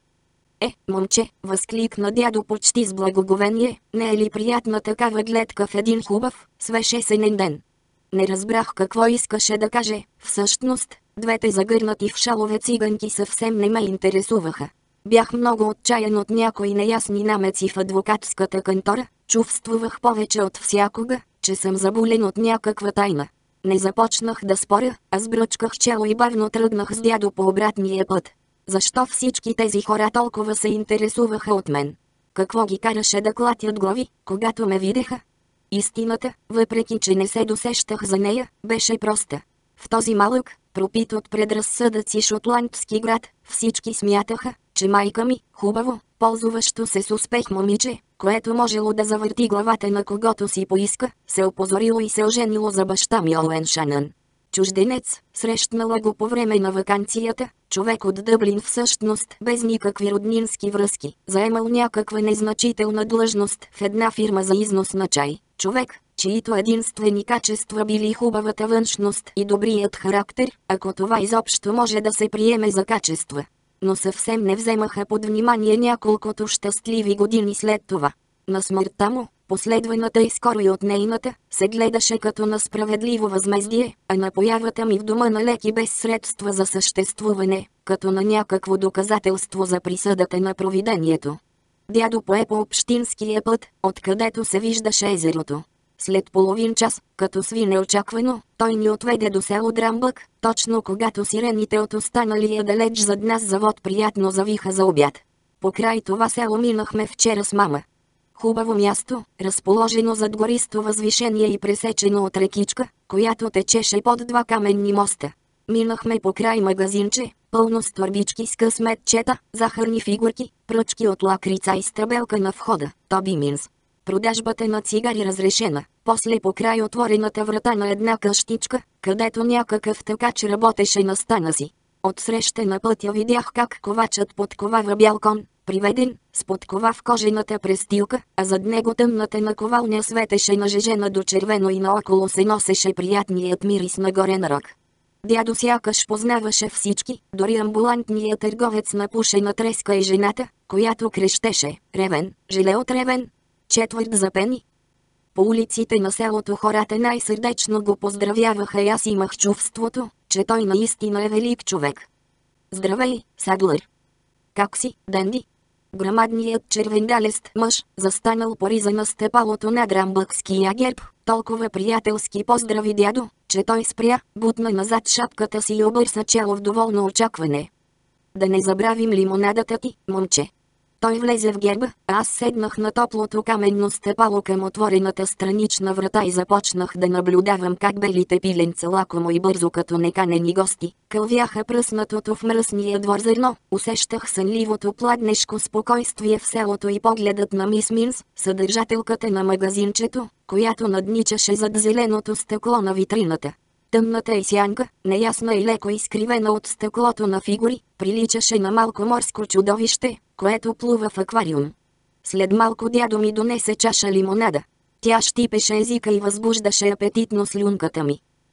Момче, възкликна дядо почти с благоговение, не е ли приятна такава гледка в един хубав, свеж есенен ден? Не разбрах какво искаше да каже, всъщност, двете загърнати в шалове циганки съвсем не ме интересуваха. Бях много отчаян от някои неясни намеци в адвокатската кантора, чувствувах повече от всякога, че съм заболен от някаква тайна. Не започнах да споря, а сбръчках чело и бавно тръгнах с дядо по обратния път. Защо всички тези хора толкова се интересуваха от мен? Какво ги караше да клатят глави, когато ме видеха? Истината, въпреки че не се досещах за нея, беше проста. В този малък, пропит от предразсъдъци шотландски град, всички смятаха, че майка ми, хубаво, ползващо се с успех момиче, което можело да завърти главата на когото си поиска, се опозорило и се оженило за баща ми Оуен Шанън. Чужденец, срещнала го по време на ваканцията, човек от Дъблин всъщност без никакви роднински връзки, заемал някаква незначителна длъжност в една фирма за износ на чай. Човек, чието единствени качества били хубавата външност и добрият характер, ако това изобщо може да се приеме за качества. Но съвсем не вземаха под внимание няколкото щастливи години след това. На смъртта му, последваната и скоро и от нейната, се гледаше като на справедливо възмездие, а на появата ми в дома на леки без средства за съществуване, като на някакво доказателство за присъдата на провидението. Дядо пое по общинския път, откъдето се виждаше езерото. След половин час, като сви неочаквано, той ни отведе до село Драмбък, точно когато сирените от останалия далеч зад нас завод приятно завиха за обяд. Покрай това село минахме вчера с мама. Хубаво място, разположено зад гористо възвишение и пресечено от рекичка, която течеше под 2 каменни моста. Минахме покрай магазинче, пълно с торбички с късметчета, захарни фигурки, пръчки от лакрица и стъбелка на входа, Тоби Минс. Продажбата на цигари разрешена, после покрай отворената врата на една къщичка, където някакъв тъкач работеше на стана си. Отсреща на пътя видях как ковачът подковава бял кон, приведен, с подкова в кожената престилка, а зад него тъмната наковалня светеше нажежена до червено и наоколо се носеше приятният мирис на горен рог. Дядо сякаш познаваше всички, дори амбулантният търговец на пушена треска и жената, която крещеше: "Ревен, желе от Ревен! 4 за пени!" По улиците на селото хората най-сърдечно го поздравяваха и аз имах чувството, че той наистина е велик човек. "Здравей, Садлър! Как си, Денди?" Грамадният червендалест мъж, застанал по риза на стъпалото на драмбъкския герб, толкова приятелски поздрави дядо, че той спря, бутна назад шапката си и обърса чело в доволно очакване. "Да не забравим лимонадата ти, момче." Той влезе в герба, а аз седнах на топлото каменно стъпало към отворената странична врата и започнах да наблюдавам как белите пиленца лакомо и бързо като неканени гости кълвяха пръснатото в мръсния двор зърно. Усещах сънливото пладнешко спокойствие в селото и погледът на мис Минс, съдържателката на магазинчето, която надничаше зад зеленото стъкло на витрината. Тъмната и сянка, неясна и леко изкривена от стъклото на фигури, приличаше на малко морско чудовище, което плува в аквариум. След малко дядо ми донесе чаша лимонада. Тя щипеше езика и възбуждаше апетитно слюнката ми.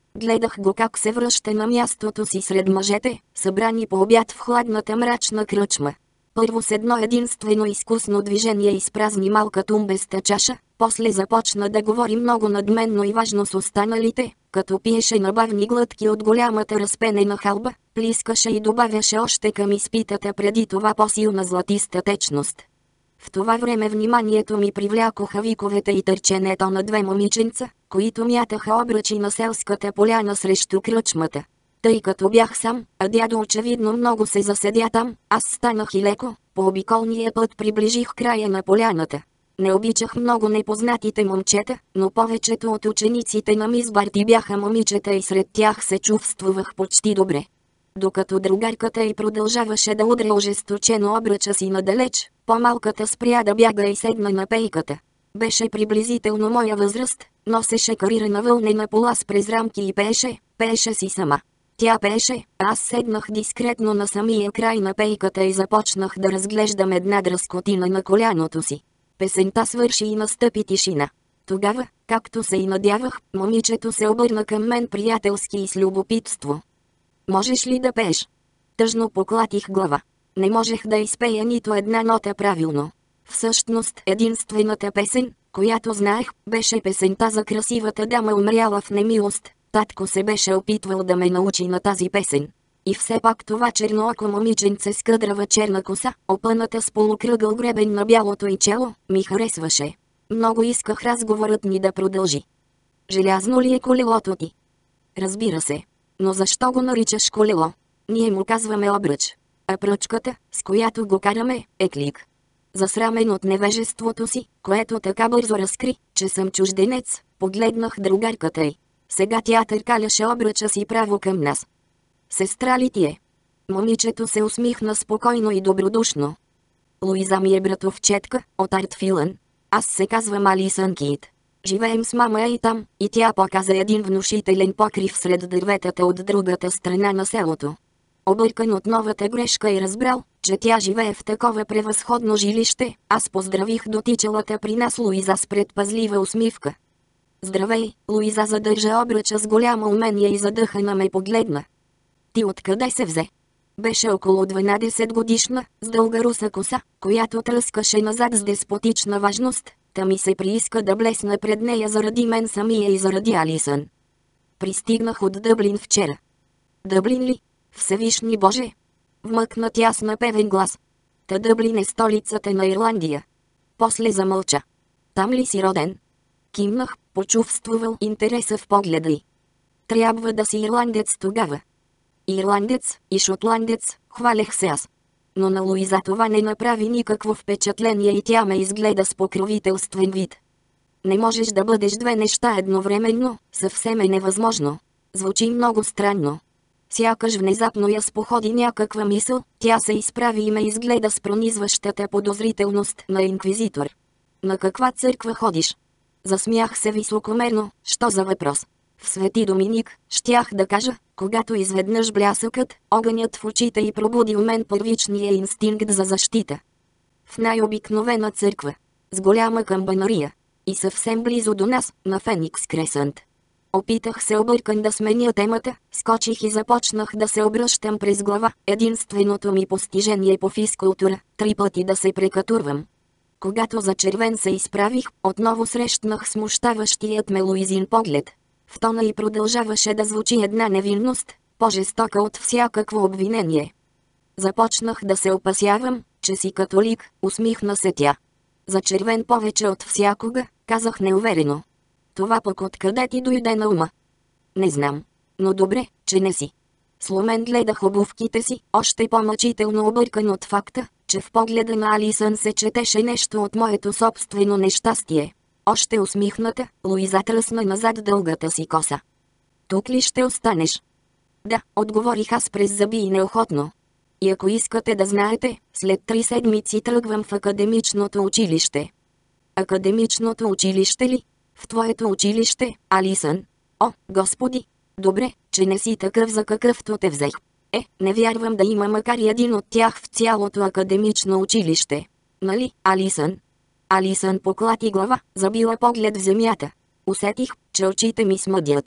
Гледах го как се връща на мястото си сред мъжете, събрани по обяд в хладната мрачна кръчма. Първо с едно единствено изкусно движение изпразни малка тумбеста чаша, после започна да говори много надменно и важно с останалите, като пиеше набавни глътки от голямата разпенена халба, плискаше и добавяше още към изпитата преди това по-силна златиста течност. В това време вниманието ми привлякоха виковете и търченето на две момиченца, които мятаха обръчи на селската поляна срещу кръчмата. Тъй като бях сам, а дядо очевидно много се заседя там, аз станах и леко, по обиколния път приближих края на поляната. Не обичах много непознатите момчета, но повечето от учениците на мис Барти бяха момичета и сред тях се чувствувах почти добре. Докато другарката й продължаваше да удря ожесточено обръча си надалеч, по-малката спря да бяга и седна на пейката. Беше приблизително моя възраст, носеше карирана вълнена полас през рамки и пееше си сама. Тя пееше, а аз седнах дискретно на самия край на пейката и започнах да разглеждам една дръскотина на коляното си. Песента свърши и настъпи тишина. Тогава, както се и надявах, момичето се обърна към мен приятелски и с любопитство. Можеш ли да пееш? Тъжно поклатих глава. Не можех да изпея нито една нота правилно. Всъщност единствената песен, която знаех, беше песента за красивата дама умряла в немилост. Татко се беше опитвал да ме научи на тази песен. И все пак това чернооко момиченце с къдрава черна коса, опъната с полукръгъл гребен на бялото й чело, ми харесваше. Много исках разговорът ни да продължи. Желязно ли е колелото ти? Разбира се. Но защо го наричаш колело? Ние му казваме обръч. А пръчката, с която го караме, е клик. Засрамен от невежеството си, което така бързо разкри, че съм чужденец, погледнах другарката й. Сега тя търкаляше обръча си право към нас. Сестра ли ти е? Момичето се усмихна спокойно и добродушно. Луиза ми е братовчетка, от Артфилън. Аз се казвам Алисън Кит. Живеем с мама и там, и тя показа един внушителен покрив сред дърветата от другата страна на селото. Объркан от новата грешка и разбрал, че тя живее в такова превъзходно жилище, аз поздравих дотичалата при нас Луиза с предпазлива усмивка. Здравей, Луиза задържа обръча с голямо умение и задъхана ме погледна. Ти откъде се взе? Беше около 12 годишна, с дълга руса коса, която тръскаше назад с деспотична важност, та ми се прииска да блесна пред нея заради мен самия и заради Алисън. Пристигнах от Дъблин вчера. Дъблин ли? Всевишни Боже! Вмъкна тя с напевен глас. Та Дъблин е столицата на Ирландия. После замълча. Там ли си роден? Кимнах, почувствувал интереса в погледа й. Трябва да си ирландец тогава. Ирландец и шотландец, хвалех се аз. Но на Луиза това не направи никакво впечатление и тя ме изгледа с покровителствен вид. Не можеш да бъдеш две неща едновременно, съвсем е невъзможно. Звучи много странно. Сякаш внезапно я споходи някаква мисъл, тя се изправи и ме изгледа с пронизващата подозрителност на инквизитор. На каква църква ходиш? Засмях се високомерно, що за въпрос? В Свети Доминик, щях да кажа, когато изведнъж блясъкът, огънят в очите й пробуди у мен първичния инстинкт за защита. В най-обикновена църква, с голяма камбанария, и съвсем близо до нас, на Феникс Кресънт. Опитах се объркан да сменя темата, скочих и започнах да се обръщам през глава, единственото ми постижение по физкултура, 3 пъти да се прекатурвам. Когато за червен се изправих, отново срещнах смущаващият ме Луизин поглед. В тона й продължаваше да звучи една невинност, по-жестока от всякакво обвинение. Започнах да се опасявам, че си католик, усмихна се тя. За червен повече от всякога, казах неуверено. Това пък откъде ти дойде на ума? Не знам. Но добре, че не си. Сломен гледах обувките си, още по-мъчително объркан от факта, че в погледа на Алисън се четеше нещо от моето собствено нещастие. Още усмихната, Луиза тръсна назад дългата си коса. Тук ли ще останеш? Да, отговорих аз през зъби и неохотно. И ако искате да знаете, след 3 седмици тръгвам в академичното училище. Академичното училище ли? В твоето училище, Алисън? О, Господи! Добре, че не си такъв за какъвто те взех. Не вярвам да има макар и един от тях в цялото академично училище. Нали, Алисън? Алисън поклати глава, забила поглед в земята. Усетих, че очите ми смъдят.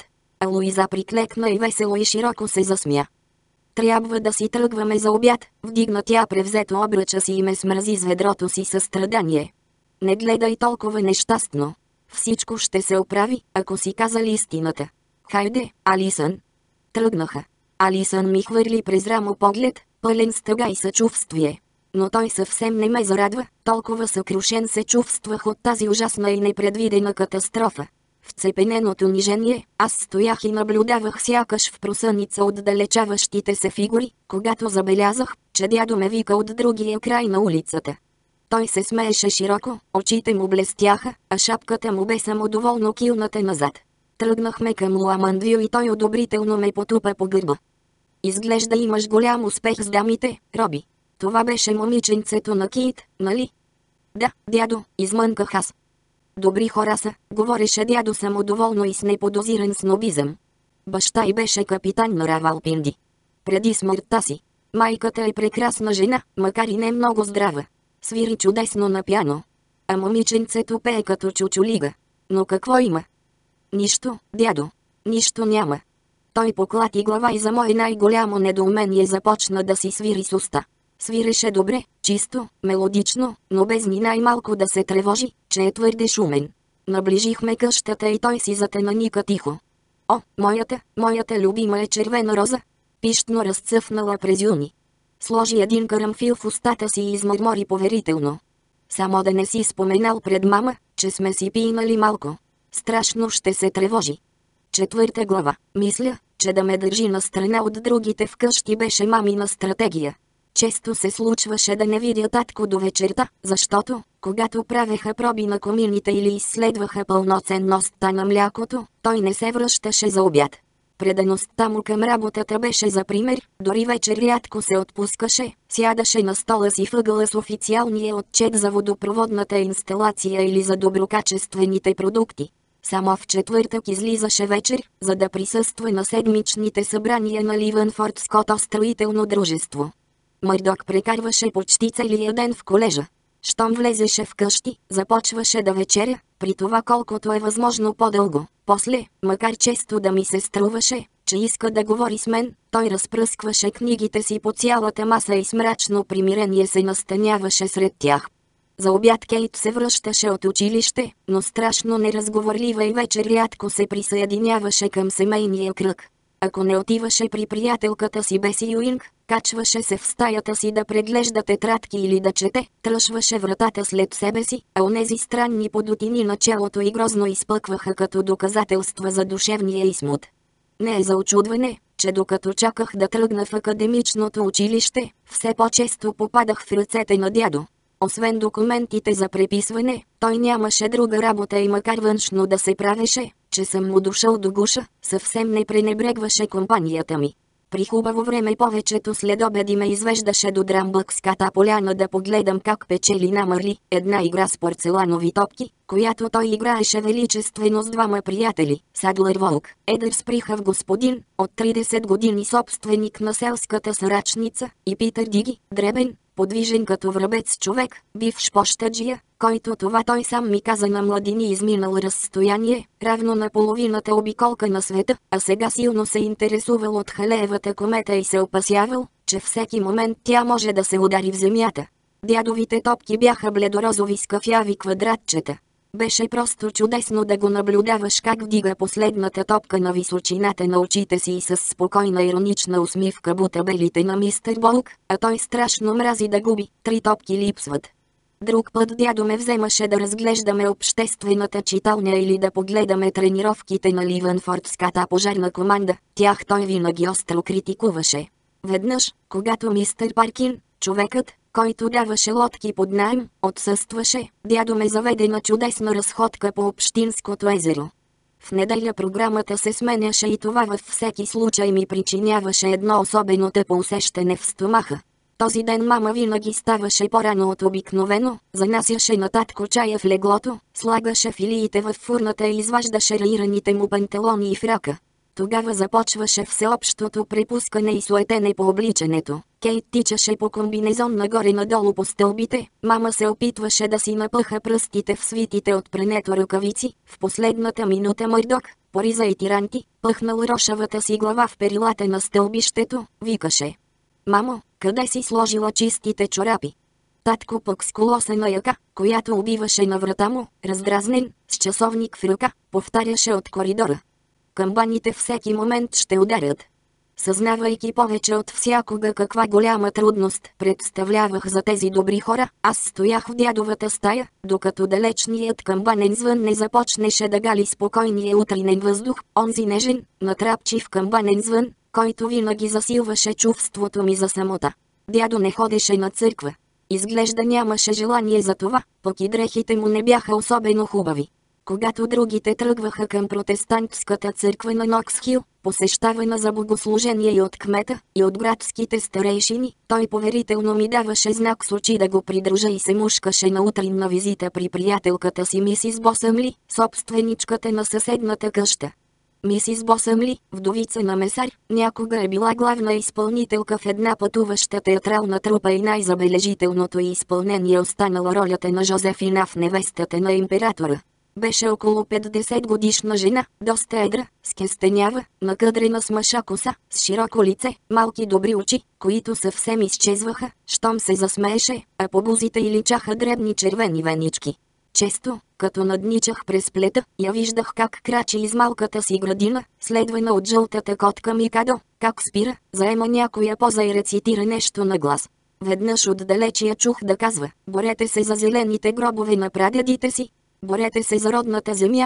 а Луиза приклекна и весело и широко се засмя. Трябва да си тръгваме за обяд, вдигна тя превзето обръча си и ме смрази с ведрото си със страдание. Не гледай толкова нещастно. Всичко ще се оправи, ако си казали истината. Хайде, Алисън. Тръгнаха. Алисън ми хвърли през рамо поглед, пълен с тъга и съчувствие. Но той съвсем не ме зарадва, толкова съкрушен се чувствах от тази ужасна и непредвидена катастрофа. В цепененото нижение, аз стоях и наблюдавах сякаш в просъница отдалечаващите се фигури, когато забелязах, че дядо ме вика от другия край на улицата. Той се смееше широко, очите му блестяха, а шапката му бе самодоволно килната назад. Тръгнахме към Луамандвил и той одобрително ме потупа по гърба. Изглежда имаш голям успех с дамите, Роби. Това беше момиченцето на Кит, нали? Да, дядо, измънках аз. Добри хора са, говореше дядо самодоволно и с неподозиран снобизъм. Баща й беше капитан на Равалпинди. Преди смъртта си. Майката е прекрасна жена, макар и не много здрава. Свири чудесно на пиано. А момиченцето пее като чучулига. Но какво има? Нищо, дядо. Нищо няма. Той поклати глава и за мое най-голямо недоумение започна да си свири с уста. Свиреше добре, чисто, мелодично, но без ни най-малко да се тревожи, че е твърде шумен. Наближихме къщата и той си затенаника тихо. О, моята любима е червена роза. Пищно разцъфнала през юни. Сложи един карамфил в устата си и измърмори поверително. Само да не си споменал пред мама, че сме си пинали малко. Страшно ще се тревожи. 4 глава. Мисля, че да ме държи настрана от другите вкъщи беше мамина стратегия. Често се случваше да не видя татко до вечерта, защото, когато правеха проби на комините или изследваха пълноценността на млякото, той не се връщаше за обяд. Предаността му към работата беше за пример, дори вечер рядко се отпускаше, сядаше на стола си въгъла с официалния отчет за водопроводната инсталация или за доброкачествените продукти. Само в четвъртък излизаше вечер, за да присъства на седмичните събрания на Ливънфордското строително дружество. Мърдок прекарваше почти целия ден в колежа. Щом влезеше в къщи, започваше да вечеря, при това колкото е възможно по-дълго. После, макар често да ми се струваше, че иска да говори с мен, той разпръскваше книгите си по цялата маса и с мрачно примирение се настаняваше сред тях. За обяд Кейт се връщаше от училище, но страшно неразговорлива и вечер рядко се присъединяваше към семейния кръг. Ако не отиваше при приятелката си Беси Юинг, качваше се в стаята си да преглежда тетрадки или да чете, тръшваше вратата след себе си, а онези странни подутини на челото и грозно изпъкваха като доказателства за душевния й смут. Не е за очудване, че докато чаках да тръгна в академичното училище, все по-често попадах в ръцете на дядо. Освен документите за преписване, той нямаше друга работа и макар външно да се правеше, че съм му дошъл до гуша, съвсем не пренебрегваше компанията ми. При хубаво време повечето следобеди ме извеждаше до Драмбъкската поляна да погледам как печели на Марли, една игра с порцеланови топки, която той играеше величествено с двама приятели, Садлър Волк, едър сприхав господин, от 30 години собственик на селската сарачница, и Питър Диги, дребен, подвижен като врабец човек, бивш пощаджия, който това той сам ми каза на младини изминал разстояние, равно на половината обиколка на света, а сега силно се интересувал от Халеевата комета и се опасявал, че всеки момент тя може да се удари в земята. Дядовите топки бяха бледорозови с кафяви квадратчета. Беше просто чудесно да го наблюдаваш как вдига последната топка на височината на очите си и с спокойна иронична усмивка бута белите на мистер Болк, а той страшно мрази да губи, 3 топки липсват. Друг път дядо ме вземаше да разглеждаме обществената читалня или да погледаме тренировките на Ливънфордската пожарна команда, тях той винаги остро критикуваше. Веднъж, когато мистер Паркин, човекът, който даваше лодки под наем, отсъстваше, дядо ме заведе на чудесна разходка по общинското езеро. В неделя програмата се сменяше и това във всеки случай ми причиняваше едно особено тъпо усещане в стомаха. Този ден мама винаги ставаше по-рано от обикновено, занасяше на татко чая в леглото, слагаше филиите във фурната и изваждаше раираните му панталони и фрака. Тогава започваше всеобщото препускане и суетене по обличането. Кейт тичаше по комбинезон нагоре-надолу по стълбите, мама се опитваше да си напъха пръстите в свитите от пренето ръкавици. В последната минута Мърдок, пориза и тиранти, пъхнал рошавата си глава в перилата на стълбището, викаше: "Мамо, къде си сложила чистите чорапи?" Татко пък с колосена яка, която убиваше на врата му, раздразнен, с часовник в ръка, повтаряше от коридора: "Камбаните всеки момент ще ударят." Съзнавайки повече от всякога каква голяма трудност представлявах за тези добри хора, аз стоях в дядовата стая, докато далечният камбанен звън не започнеше да гали спокойния утринен въздух, онзи нежен, натрапчив камбанен звън, който винаги засилваше чувството ми за самота. Дядо не ходеше на църква. Изглежда нямаше желание за това, пък и дрехите му не бяха особено хубави. Когато другите тръгваха към протестантската църква на Ноксхил, посещавана за богослужение и от кмета, и от градските старейшини, той поверително ми даваше знак с очи да го придружа и се мушкаше на утринна визита при приятелката си мисис Босъмли, собственичката на съседната къща. Мисис Босъмли, вдовица на месар, някога е била главна изпълнителка в една пътуваща театрална трупа и най-забележителното й изпълнение останала ролята на Жозефина в Невестата на императора. Беше около 50 годишна жена, доста едра, скестенява, накъдрена с мъша коса, с широко лице, малки добри очи, които съвсем изчезваха, щом се засмееше, а по бузите й личаха дребни червени венички. Често, като надничах през плета, я виждах как крачи из малката си градина, следвана от жълтата котка Микадо, как спира, заема някоя поза и рецитира нещо на глас. Веднъж отдалеч я чух да казва: "Борете се за зелените гробове на прадедите си. Борете се за родната земя."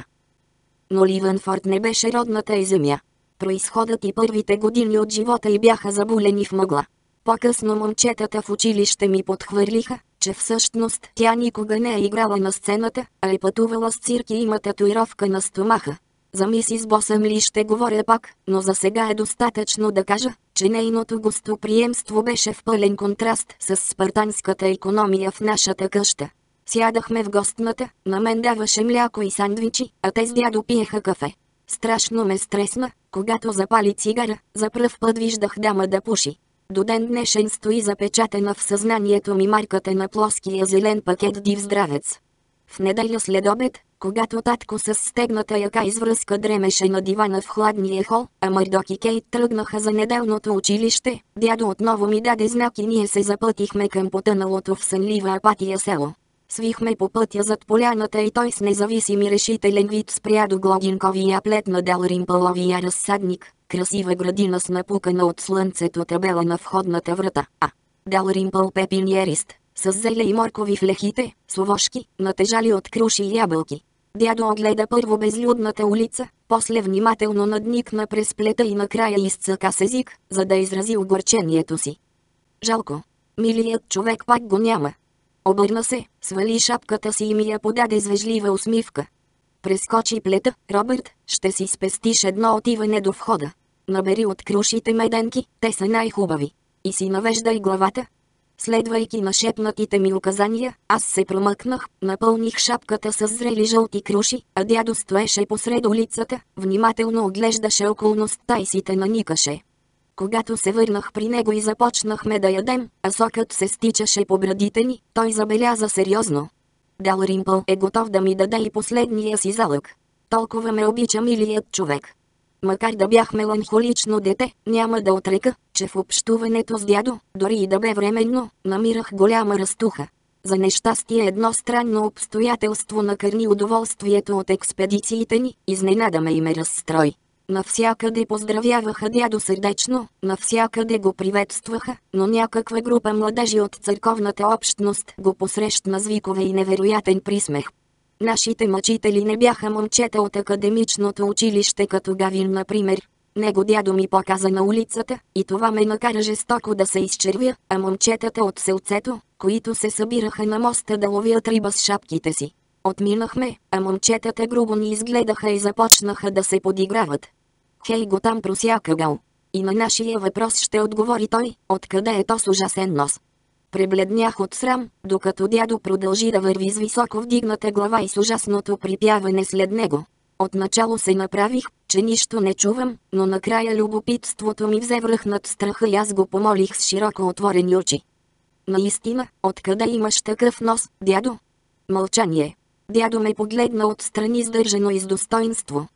Но Ливенфорд не беше родната й земя. Произходът и първите години от живота й бяха забулени в мъгла. По-късно момчетата в училище ми подхвърлиха, че всъщност тя никога не е играла на сцената, а е пътувала с цирк и има татуировка на стомаха. За мисис Босъмли ще говоря пак, но за сега е достатъчно да кажа, че нейното гостоприемство беше в пълен контраст с спартанската икономия в нашата къща. Сядахме в гостната, на мен даваше мляко и сандвичи, а те с дядо пиеха кафе. Страшно ме стресна, когато запали цигара, за пръв път виждах дама да пуши. До ден днешен стои запечатана в съзнанието ми марката на плоския зелен пакет Див здравец. В неделя след обед, когато татко с стегната яка извръзка дремеше на дивана в хладния хол, а Мърдок и Кейт тръгнаха за неделното училище, дядо отново ми даде знак и ние се запътихме към потъналото в сънлива апатия село. Свихме по пътя зад поляната и той с независим и решителен вид спря до Глогинковия плет на Далримпъловия разсадник, красива градина с напукана от слънцето табела на входната врата. Далримпъл пепиньерист, с зеле и моркови в лехите, с овошки, натежали от круши и ябълки. Дядо огледа първо безлюдната улица, после внимателно надникна през плета и накрая изцъка с език, за да изрази огорчението си. "Жалко. Милият човек пак го няма." Обърна се, свали шапката си и ми я подаде с вежлива усмивка. "Прескочи плета, Робърт, ще си спестиш едно отиване до входа. Набери от крушите меденки, те са най-хубави. И си навеждай главата." Следвайки нашепнатите ми указания, аз се промъкнах, напълних шапката с зрели жълти круши, а дядо стоеше посред улицата, внимателно оглеждаше околността и си те наникаше. Когато се върнах при него и започнахме да ядем, а сокът се стичаше по брадите ни, той забеляза сериозно: "Далримпъл е готов да ми даде и последния си залък. Толкова ме обича милият човек." Макар да бях меланхолично дете, няма да отрека, че в общуването с дядо, дори и да бе временно, намирах голяма разтуха. За нещастие едно странно обстоятелство накърни удоволствието от експедициите ни, изненада ме и ме разстрои. Навсякъде поздравяваха дядо сърдечно, навсякъде го приветстваха, но някаква група младежи от църковната общност го посрещна с викове и невероятен присмех. Нашите мъчители не бяха момчета от академичното училище като Гавин, например. Него дядо ми показа на улицата, и това ме накара жестоко да се изчервя, а момчетата от селцето, които се събираха на моста да ловят риба с шапките си. Отминахме, а момчетата грубо ни изгледаха и започнаха да се подиграват. "Хей го там, просякъгъл!" И на нашия въпрос ще отговори той: "Откъде е то с ужасен нос?" Пребледнях от срам, докато дядо продължи да върви с високо вдигната глава и с ужасното припяване след него. Отначало се направих, че нищо не чувам, но накрая любопитството ми взе връх над страха и аз го помолих с широко отворени очи: "Наистина, откъде имаш такъв нос, дядо?" Мълчание. Дядо ме погледна отстрани сдържано и с достоинство.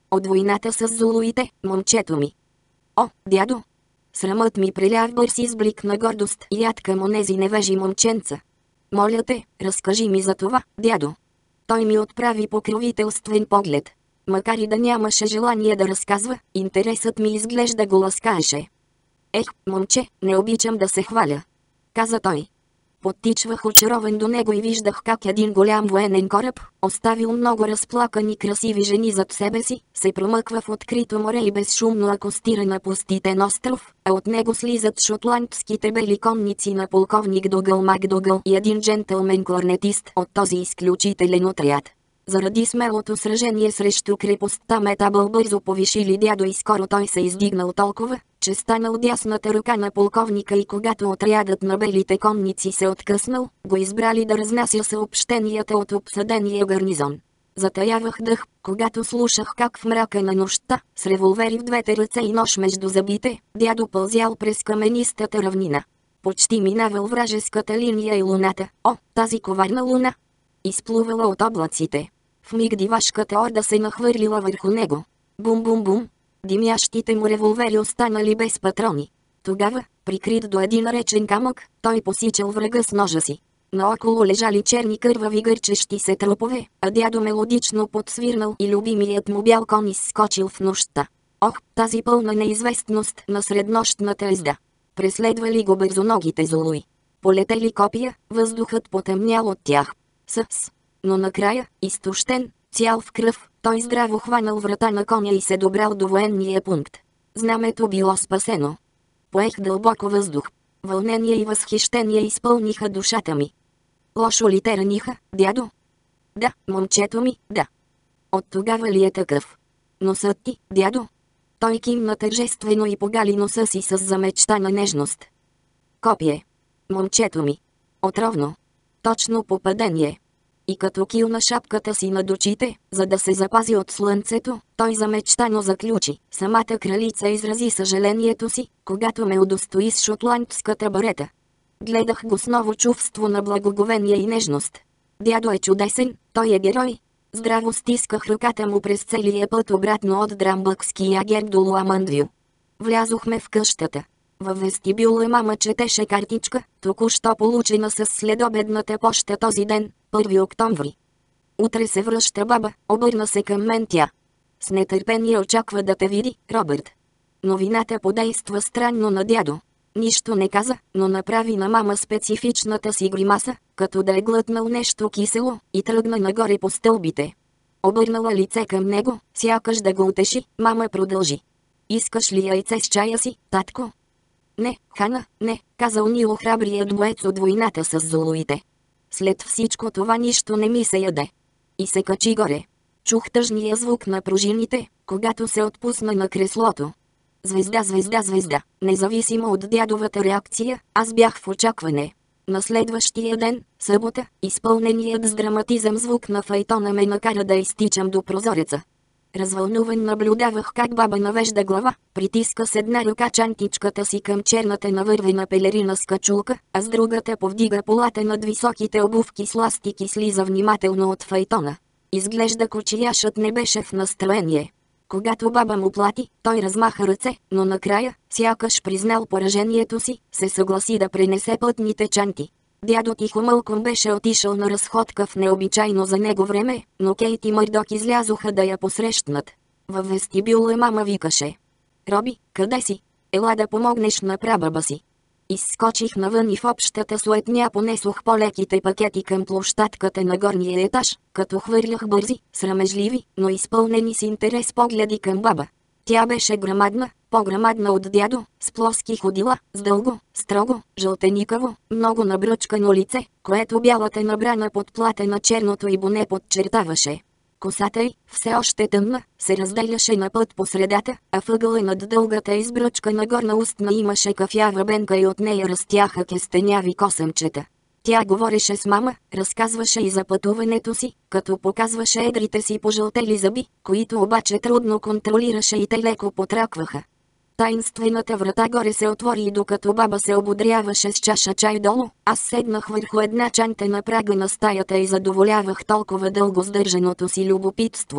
От войната с зулуите, момчето ми. О, дядо! Срамът ми преля в бърз изблик на гордост и яд към онези невежи момченца. Моля те, разкажи ми за това, дядо. Той ми отправи покровителствен поглед. Макар и да нямаше желание да разказва, интересът ми изглежда го ласкаеше. Ех, момче, не обичам да се хваля, каза той. Подтичвах очарован до него и виждах как един голям военен кораб, оставил много разплакани красиви жени зад себе си, се промъква в открито море и безшумно акостира на пуститен остров, а от него слизат шотландските бели конници на полковник Дугъл Макдугъл и един джентълмен кларнетист от този изключителен отряд. Заради смелото сражение срещу крепостта Метабъл бързо повишили дядо и скоро той се издигнал толкова, че станал дясната ръка на полковника и когато отрядът на белите конници се откъснал, го избрали да разнася съобщенията от обсъдения гарнизон. Затаявах дъх, когато слушах как в мрака на нощта, с револвери в двете ръце и нож между зъбите, дядо пълзял през каменистата равнина. Почти минавал вражеската линия и луната, о, тази коварна луна! Изплувала от облаците. В миг дивашката орда се нахвърлила върху него. Бум-бум-бум! Димящите му револвери останали без патрони. Тогава, прикрит до един речен камък, той посичал врага с ножа си. Наоколо лежали черни кървави гърчещи се трупове, а дядо мелодично подсвирнал и любимият му бял кон изскочил в нощта. Ох, тази пълна неизвестност на среднощната езда. Преследвали го бързоногите зулуи. Полетели копия, въздухът потемнял от тях. Със. Но накрая, изтощен, цял в кръв, той здраво хванал врата на коня и се добрал до военния пункт. Знамето било спасено. Поех дълбоко въздух. Вълнение и възхищение изпълниха душата ми. Лошо ли те раниха, дядо? Да, момчето ми, да. От тогава ли е такъв? Носът ти, дядо? Той кимна тържествено и погали носа си с замечтана нежност. Копие. Момчето ми. Отровно. Точно попадение. И като килна шапката си над очите, за да се запази от слънцето, той замечтано заключи. Самата кралица изрази съжалението си, когато ме удостои с шотландската барета. Гледах го с ново чувство на благоговение и нежност. Дядо е чудесен, той е герой. Здраво стисках ръката му през целия път обратно от Драмбъкския герб до Луамъндвил. Влязохме в къщата. Във вестибюла мама четеше картичка, току-що получена с следобедната поща този ден, 1 октомври. Утре се връща баба, обърна се към мен тя. С нетърпение очаква да те види, Робърт. Новината подейства странно на дядо. Нищо не каза, но направи на мама специфичната си гримаса, като да е глътнал нещо кисело, и тръгна нагоре по стълбите. Обърнала лице към него, сякаш да го утеши, мама продължи. Искаш ли яйце с чая си, татко? Не, Хана, не, казал Нило храбрият боец от войната с зулуите. След всичко това нищо не ми се яде. И се качи горе. Чух тъжния звук на пружините, когато се отпусна на креслото. Звезда, звезда, звезда. Независимо от дядовата реакция, аз бях в очакване. На следващия ден, събота, изпълненият с драматизъм звук на файтона ме накара да изтичам до прозореца. Развълнуван наблюдавах как баба навежда глава, притиска с една ръка чантичката си към черната навървена пелерина с качулка, а с другата повдига полата над високите обувки с ластик и слиза внимателно от файтона. Изглежда кочияшът не беше в настроение. Когато баба му плати, той размаха ръце, но накрая, сякаш признал поражението си, се съгласи да пренесе пътните чанти. Дядо тихомълком беше отишъл на разходка в необичайно за него време, но Кейт и Мърдок излязоха да я посрещнат. Във вестибюла мама викаше. Роби, къде си? Ела да помогнеш на прабаба си. Изскочих навън и в общата суетня понесох по-леките пакети към площадката на горния етаж, като хвърлях бързи, срамежливи, но изпълнени с интерес погледи към баба. Тя беше грамадна, по-грамадна от дядо, с плоски ходила, с дълго, строго, жълтеникаво, много набръчкано лице, което бялата набрана подплата на черното и боне подчертаваше. Косата й, все още тъмна, се разделяше на път по средата, а въгъла над дългата избръчкана горна устна имаше кафява бенка и от нея растяха кестеняви косъмчета. Тя говореше с мама, разказваше и за пътуването си, като показваше едрите си пожълтели зъби, които обаче трудно контролираше и те леко потракваха. Таинствената врата горе се отвори и докато баба се ободряваше с чаша чай долу, аз седнах върху една чанта на прага на стаята и задоволявах толкова дълго сдържаното си любопитство.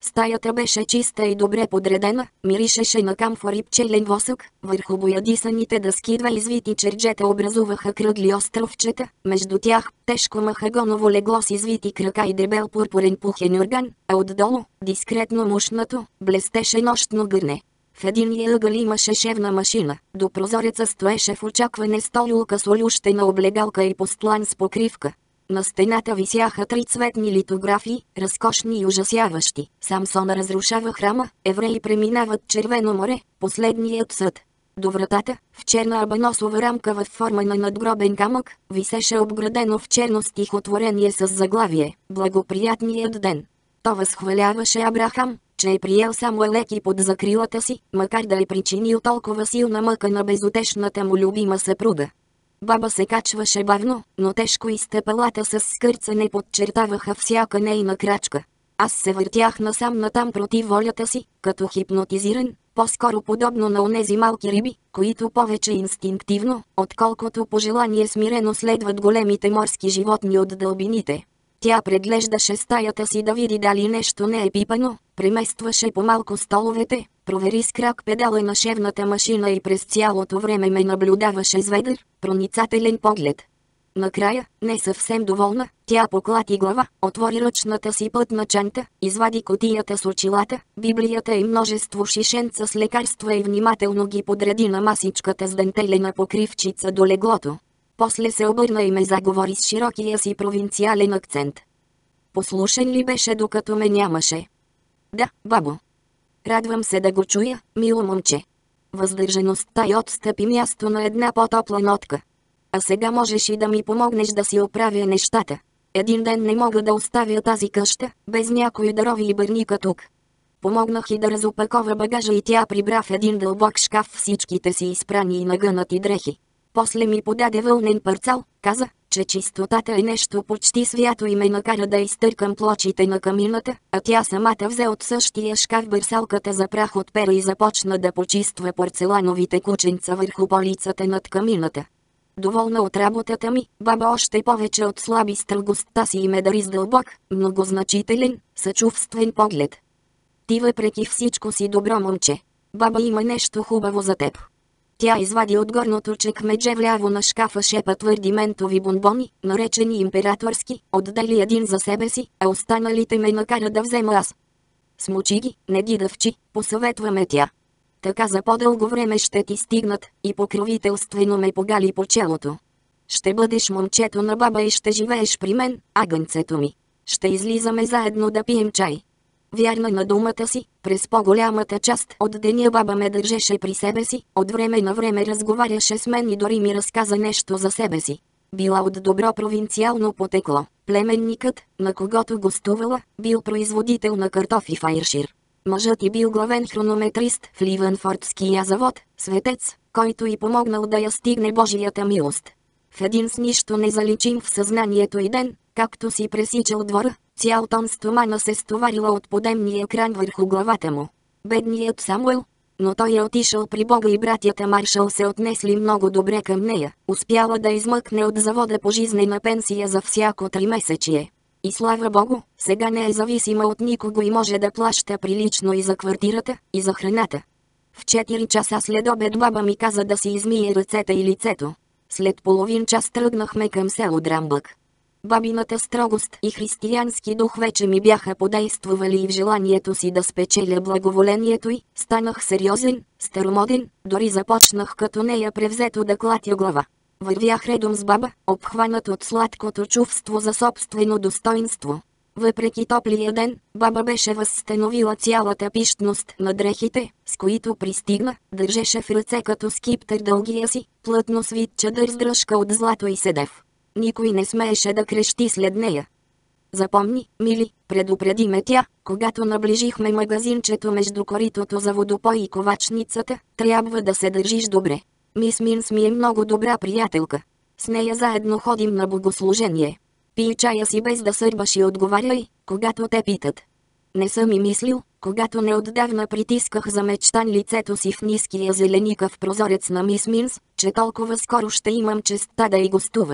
Стаята беше чиста и добре подредена, миришеше на камфор и пчелен восък, върху боядисаните дъски два извити черджета образуваха кръгли островчета, между тях тежко махагоново легло с извити крака и дебел пурпурен пухен юрган, а отдолу, дискретно мушнато, блестеше нощно гърне. В единия ъгъл имаше шевна машина, до прозореца стоеше в очакване столюлка с олющена облегалка и постлан с покривка. На стената висяха трицветни литографии, разкошни и ужасяващи. Самсон разрушава храма, евреи преминават Червено море, последният съд. До вратата, в черна абаносова рамка във форма на надгробен камък, висеше обградено в черно стихотворение с заглавие «Благоприятният ден». То възхваляваше Абрахам, че е приел Самуелеки под закрилата си, макар да е причинил толкова силна мъка на безутешната му любима съпруга. Баба се качваше бавно, но тежко и стъпалата с скърцане подчертаваха всяка нейна крачка. Аз се въртях насам-натам против волята си, като хипнотизиран, по-скоро подобно на онези малки риби, които повече инстинктивно, отколкото по желание смирено следват големите морски животни от дълбините. Тя преглеждаше стаята си да види дали нещо не е пипано, преместваше по-малко столовете, провери с крак педала на шевната машина и през цялото време ме наблюдаваше с ведър, проницателен поглед. Накрая, не съвсем доволна, тя поклати глава, отвори ръчната си пътна чанта, извади кутията с очилата, библията и множество шишенца с лекарства и внимателно ги подреди на масичката с дентелена покривчица до леглото. После се обърна и ме заговори с широкия си провинциален акцент. Послушен ли беше докато ме нямаше? Да, бабо. Радвам се да го чуя, мило момче. Въздържаността й отстъпи място на една по-топла нотка. А сега можеш и да ми помогнеш да си оправя нещата. Един ден не мога да оставя тази къща, без някой да рови и бърника тук. Помогнах и да разопакова багажа и тя прибра в един дълбок шкаф всичките си изпрани и нагънати дрехи. После ми подаде вълнен парцал, каза, че чистотата е нещо почти свято и ме накара да изтъркам плочите на камината, а тя самата взе от същия шкаф бърсалката за прах от пера и започна да почиства порцелановите кученца върху полицата над камината. Доволна от работата ми, баба още повече отслаби строгостта си и ме дари с дълбок, многозначителен, съчувствен поглед. Ти въпреки всичко си добро момче. Баба има нещо хубаво за теб. Тя извади от горното чекмедже вляво на шкафа шепа твърди ментови бонбони, наречени императорски, отдели един за себе си, а останалите ме накара да взема аз. Смучи ги, не ги дъвчи, посъветваме тя. Така за по-дълго време ще ти стигнат, и покровителствено ме погали по челото. Ще бъдеш момчето на баба и ще живееш при мен, агънцето ми. Ще излизаме заедно да пием чай. Вярна на думата си, през по-голямата част от деня баба ме държеше при себе си, от време на време разговаряше с мен и дори ми разказа нещо за себе си. Била от добро провинциално потекло. Племенникът, на когото гостувала, бил производител на картофи в Айршир. Мъжът й бил главен хронометрист в Ливенфордския завод, светец, който й помогнал да я стигне Божията милост. В един с нищо незаличим в съзнанието и ден, както си пресичал двора, цял тон стомана се стоварила от подемния кран върху главата му. Бедният Самуел. Но той е отишъл при Бога и братята Маршал се отнесли много добре към нея, успяла да измъкне от завода пожизнена пенсия за всяко 3-месечие. И слава Богу, сега не е зависима от никого и може да плаща прилично и за квартирата, и за храната. В 4 часа след обед баба ми каза да си измие ръцете и лицето. След половин час тръгнахме към село Драмбък. Бабината строгост и християнски дух вече ми бяха подействували и в желанието си да спечеля благоволението й, станах сериозен, старомоден, дори започнах като нея превзето да клатя глава. Вървях редом с баба, обхванат от сладкото чувство за собствено достоинство. Въпреки топлия ден, баба беше възстановила цялата пищност на дрехите, с които пристигна, държеше в ръце като скиптър дългия си, плътно свит чадър с дръжка от злато и седев. Никой не смееше да крещи след нея. Запомни, мили, предупреди ме тя, когато наближихме магазинчето между коритото за водопой и ковачницата, трябва да се държиш добре. Мис Минс ми е много добра приятелка. С нея заедно ходим на богослужение. Пий чая си без да сърбаш и отговаряй, когато те питат. Не съм и мислил, когато неотдавна притисках за мечтан лицето си в ниския зеленикав прозорец на мис Минс, че толкова скоро ще имам честта да й гостувам.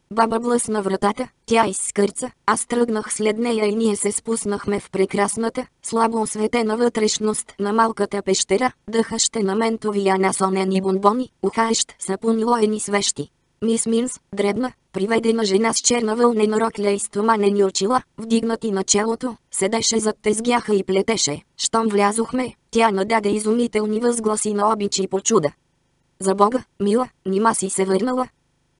Баба блъсна вратата, тя изскърца, аз тръгнах след нея и ние се спуснахме в прекрасната, слабо осветена вътрешност на малката пещера, дъхаща на ментови анасонени бонбони, ухаещ сапун и лоени свещи. Мис Минс, дребна, приведена жена с черна вълнена рокля и стоманени очила, вдигнати на челото, седеше зад тезгяха и плетеше. Щом влязохме, тя нададе изумителни възгласи на обич и почуда. За Бога, мила, нима си се върнала?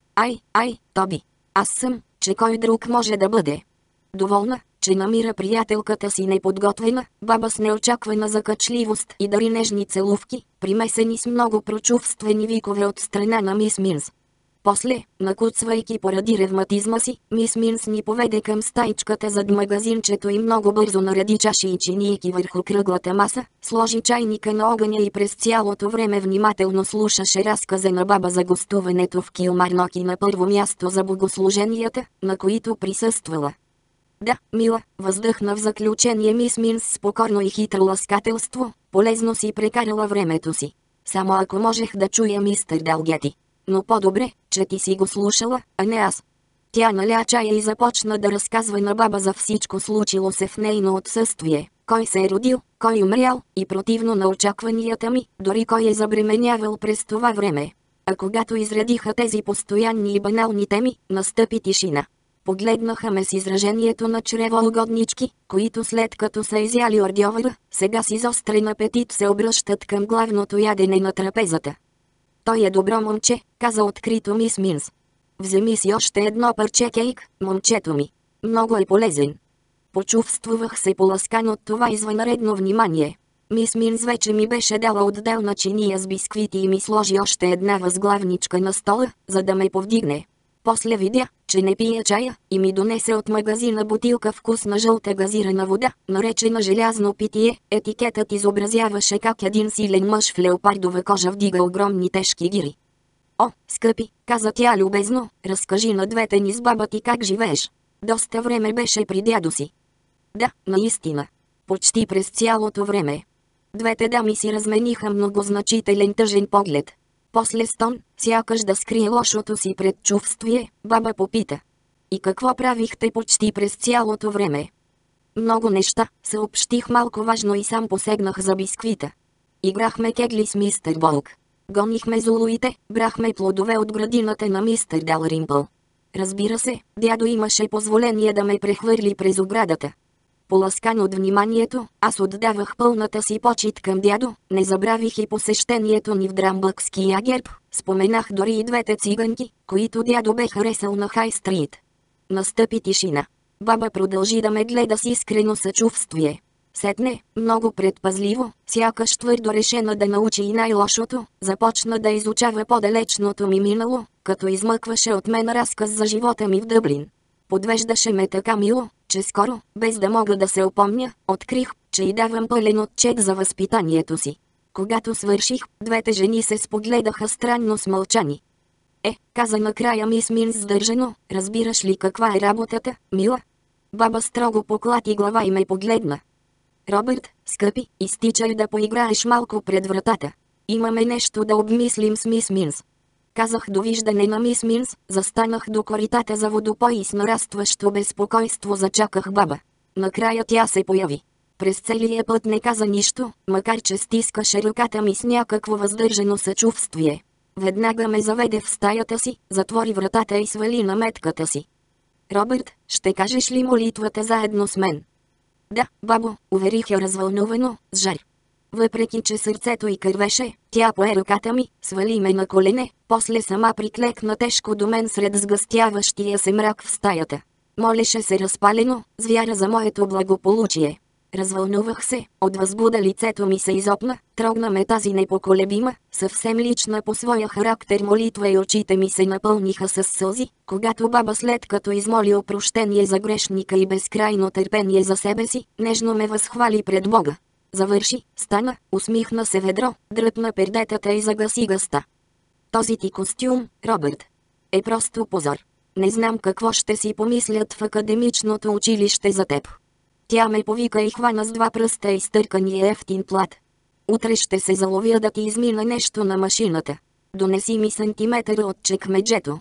Ай, Тоби. Аз съм, че кой друг може да бъде. Доволна, че намира приятелката си неподготвена, баба с неочаквана закачливост и дари нежни целувки, примесени с много прочувствени викове от страна на мис Минс. После, накуцвайки поради ревматизма си, мис Минс ни поведе към стайчката зад магазинчето и много бързо нареди чаши и чинийки върху кръглата маса, сложи чайника на огъня и през цялото време внимателно слушаше разказа на баба за гостуването в Килмарнок и на първо място за богослуженията, на които присъствала. Да, мила, въздъхна в заключение мис Минс с покорно и хитро ласкателство, полезно си прекарала времето си. Само ако можех да чуя мистер Далгети. Но по-добре, че ти си го слушала, а не аз. Тя наля чая и започна да разказва на баба за всичко случило се в нейно отсъствие, кой се е родил, кой умрял и противно на очакванията ми, дори кой е забременявал през това време. А когато изредиха тези постоянни и банални теми, настъпи тишина. Погледнаха ме с изражението на чревоугоднички, които след като са изяли ордьовъра, сега с изострен апетит се обръщат към главното ядене на трапезата. Той е добро момче, каза открито мис Минс. Вземи си още едно парче кейк, момчето ми. Много е полезен. Почувствувах се поласкан от това извънредно внимание. Мис Минс вече ми беше дала отделна чиния с бисквити и ми сложи още една възглавничка на стола, за да ме повдигне. После видя, че не пия чая, и ми донесе от магазина бутилка вкусна жълта газирана вода, наречена желязно питие. Етикетът изобразяваше как един силен мъж в леопардова кожа вдига огромни тежки гири. О, скъпи, каза тя любезно, разкажи на двете ни с баба ти как живееш. Доста време беше при дядо си. Да, наистина. Почти през цялото време. Двете дами си размениха многозначителен тъжен поглед. После стон, сякаш да скрие лошото си предчувствие, баба попита. И какво правихте почти през цялото време? Много неща, съобщих малко важно и сам посегнах за бисквита. Играхме кегли с мистер Болк. Гонихме зулуите, брахме плодове от градината на мистер Далримпъл. Разбира се, дядо имаше позволение да ме прехвърли през оградата. Поласкан от вниманието, аз отдавах пълната си почит към дядо, не забравих и посещението ни в Драмбъкския герб, споменах дори и двете циганки, които дядо бе харесал на Хай Стрит. Настъпи тишина. Баба продължи да ме гледа с искрено съчувствие. Сетне, много предпазливо, сякаш твърдо решена да научи и най-лошото, започна да изучава по-далечното ми минало, като измъкваше от мен разказ за живота ми в Дъблин. Подвеждаше ме така мило, че скоро, без да мога да се опомня, открих, че й давам пълен отчет за възпитанието си. Когато свърших, двете жени се спогледаха странно смълчани. Каза накрая мис Минс сдържано, разбираш ли каква е работата, мила? Баба строго поклати глава и ме погледна. Робърт, скъпи, изтичай да поиграеш малко пред вратата. Имаме нещо да обмислим с мис Минс. Казах довиждане на мис Минс, застанах до коритата за водопой и с нарастващо безпокойство зачаках баба. Накрая тя се появи. През целия път не каза нищо, макар че стискаше ръката ми с някакво въздържано съчувствие. Веднага ме заведе в стаята си, затвори вратата и свали наметката си. Робърт, ще кажеш ли молитвата заедно с мен? Да, бабо, уверих я развълнувано, с жар. Въпреки че сърцето й кървеше, тя пое ръката ми, свали ме на колене, после сама приклекна тежко до мен сред сгъстяващия се мрак в стаята. Молеше се разпалено, с вяра за моето благополучие. Развълнувах се, от възбуда лицето ми се изопна, трогна ме тази непоколебима, съвсем лична по своя характер молитва и очите ми се напълниха с сълзи, когато баба след като измоли опрощение за грешника и безкрайно търпение за себе си, нежно ме възхвали пред Бога. Завърши, стана, усмихна се ведро, дръпна пердетата и загаси гъста. Този ти костюм, Робърт, е просто позор. Не знам какво ще си помислят в академичното училище за теб. Тя ме повика и хвана с два пръста изтъркания ефтин плат. Утре ще се заловя да ти измина нещо на машината. Донеси ми сантиметър от чекмеджето.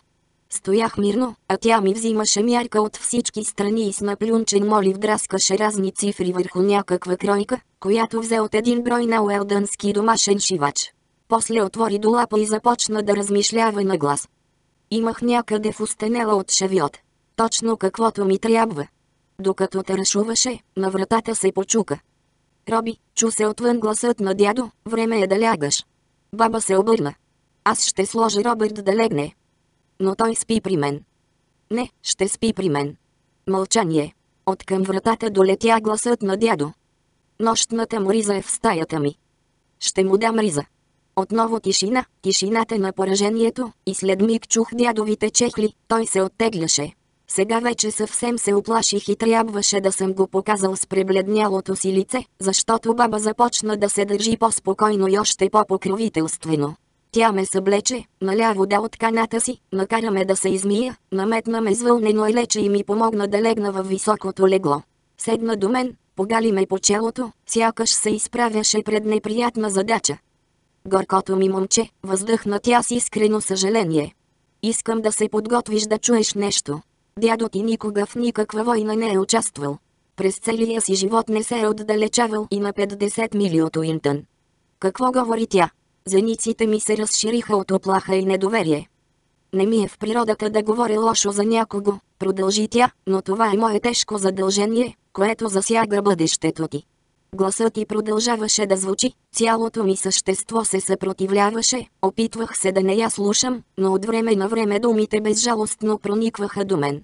Стоях мирно, а тя ми взимаше мярка от всички страни и с наплюнчен молив драскаше разни цифри върху някаква кройка, която взе от един брой на уелдънски домашен шивач. После отвори долапа и започна да размишлява на глас. Имах някъде в устенела от шавиот. Точно каквото ми трябва. Докато тършуваше, на вратата се почука. Роби, чу се отвън гласът на дядо, време е да лягаш. Баба се обърна. Аз ще сложа Робърт да легне. Но той спи при мен. Не, ще спи при мен. Мълчание. Откъм вратата долетя гласът на дядо. Нощната му риза е в стаята ми. Ще му дам риза. Отново тишина, тишината на поражението, и след миг чух дядовите чехли, той се оттегляше. Сега вече съвсем се уплаших и трябваше да съм го показал с пребледнялото си лице, защото баба започна да се държи по-спокойно и още по-покровителствено. Тя ме съблече, наля вода от каната си, накара ме да се измия, наметна ме звълнено и лече и ми помогна да легна във високото легло. Седна до мен, погали ме по челото, сякаш се изправяше пред неприятна задача. Горкото ми момче, въздъхна тя с искрено съжаление. Искам да се подготвиш да чуеш нещо. Дядо ти никога в никаква война не е участвал. През целия си живот не се е отдалечавал и на 50 мили от Уинтън. Какво говори тя? Зениците ми се разшириха от оплаха и недоверие. Не ми е в природата да говоря лошо за някого, продължи тя, но това е мое тежко задължение, което засяга бъдещето ти. Гласът ти продължаваше да звучи, цялото ми същество се съпротивляваше, опитвах се да не я слушам, но от време на време думите безжалостно проникваха до мен.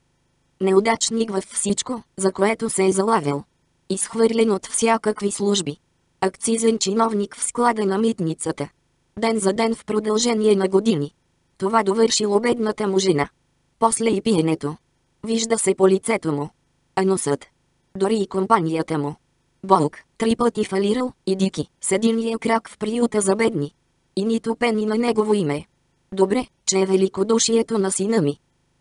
Неудачник във всичко, за което се е залавял. Изхвърлен от всякакви служби. Акцизен чиновник в склада на митницата. Ден за ден в продължение на години. Това довършило бедната му жена. После и пиенето. Вижда се по лицето му. А носът. Дори и компанията му. Болк, 3 пъти фалирал, и Дики, с единия крак в приюта за бедни. И нито пени на негово име. Добре, че е великодушието на сина ми.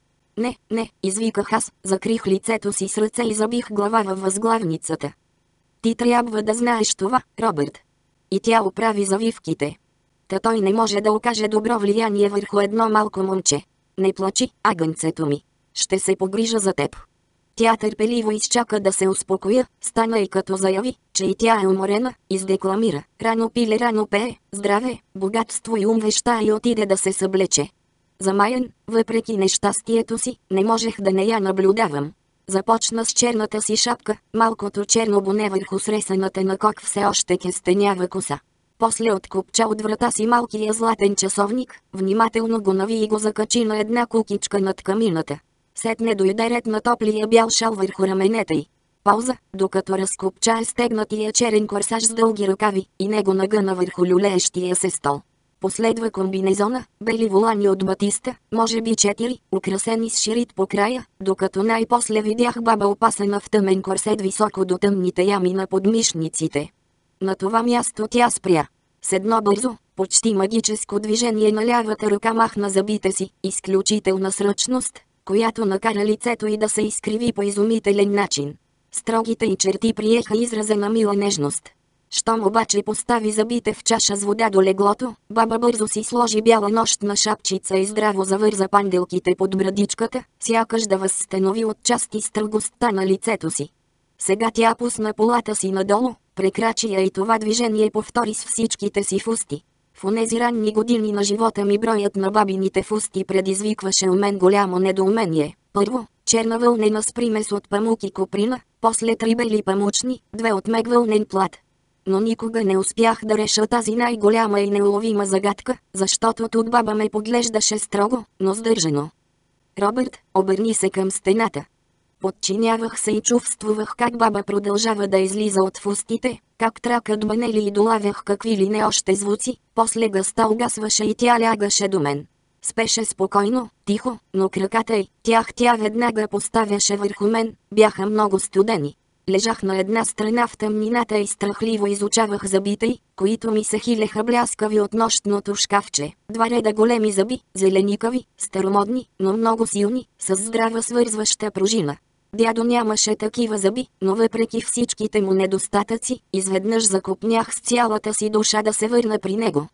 Не, извиках аз, закрих лицето си с ръце и забих глава във възглавницата. Ти трябва да знаеш това, Робърт. И тя оправи завивките. Та той не може да окаже добро влияние върху едно малко момче. Не плачи, агънцето ми. Ще се погрижа за теб. Тя търпеливо изчака да се успокоя, стана и като заяви, че и тя е уморена, издекламира. Рано пиле, рано пее, здраве, богатство и ум веща и отиде да се съблече. Замаян, въпреки нещастието си, не можех да не я наблюдавам. Започна с черната си шапка, малкото черно боне върху сресаната на кок все още кестенява коса. После откопча от врата си малкия златен часовник, внимателно го нави и го закачи на една кукичка над камината. Сетне дойде ред на топлия бял шал върху раменете й. Пауза, докато разкопча стегнатия черен корсаж с дълги ръкави и него нагъна върху люлеещия се стол. Последва комбинезона, бели волани от батиста, може би 4, украсени с ширит по края, докато най-после видях баба опасена в тъмен корсет високо до тъмните ями на подмишниците. На това място тя спря. С едно бързо, почти магическо движение на лявата ръка махна зъбите си, изключителна сръчност, която накара лицето й да се изкриви по изумителен начин. Строгите й черти приеха израза на мила нежност. Щом обаче постави зъбите в чаша с вода до леглото, баба бързо си сложи бяла нощна шапчица и здраво завърза панделките под брадичката, сякаш да възстанови отчасти строгостта на лицето си. Сега тя пусна полата си надолу, прекрачи я и това движение повтори с всичките си фусти. В онези ранни години на живота ми броят на бабините фусти предизвикваше у мен голямо недоумение. Първо, черна вълнена с примес от памук и коприна, после 3 бели памучни, 2 от мек вълнен плат. Но никога не успях да реша тази най-голяма и неуловима загадка, защото тут баба ме поглеждаше строго, но сдържано. Робърт, обърни се към стената. Подчинявах се и чувствувах как баба продължава да излиза от фустите, как тракът банели и долавях какви ли не още звуци, после гъста угасваше и тя лягаше до мен. Спеше спокойно, тихо, но краката й, тя веднага поставяше върху мен, бяха много студени. Лежах на една страна в тъмнината и страхливо изучавах зъбите й, които ми се хилеха бляскави от нощното шкафче. 2 реда големи зъби, зеленикави, старомодни, но много силни, с здрава свързваща пружина. Дядо нямаше такива зъби, но въпреки всичките му недостатъци, изведнъж закопнях с цялата си душа да се върна при него.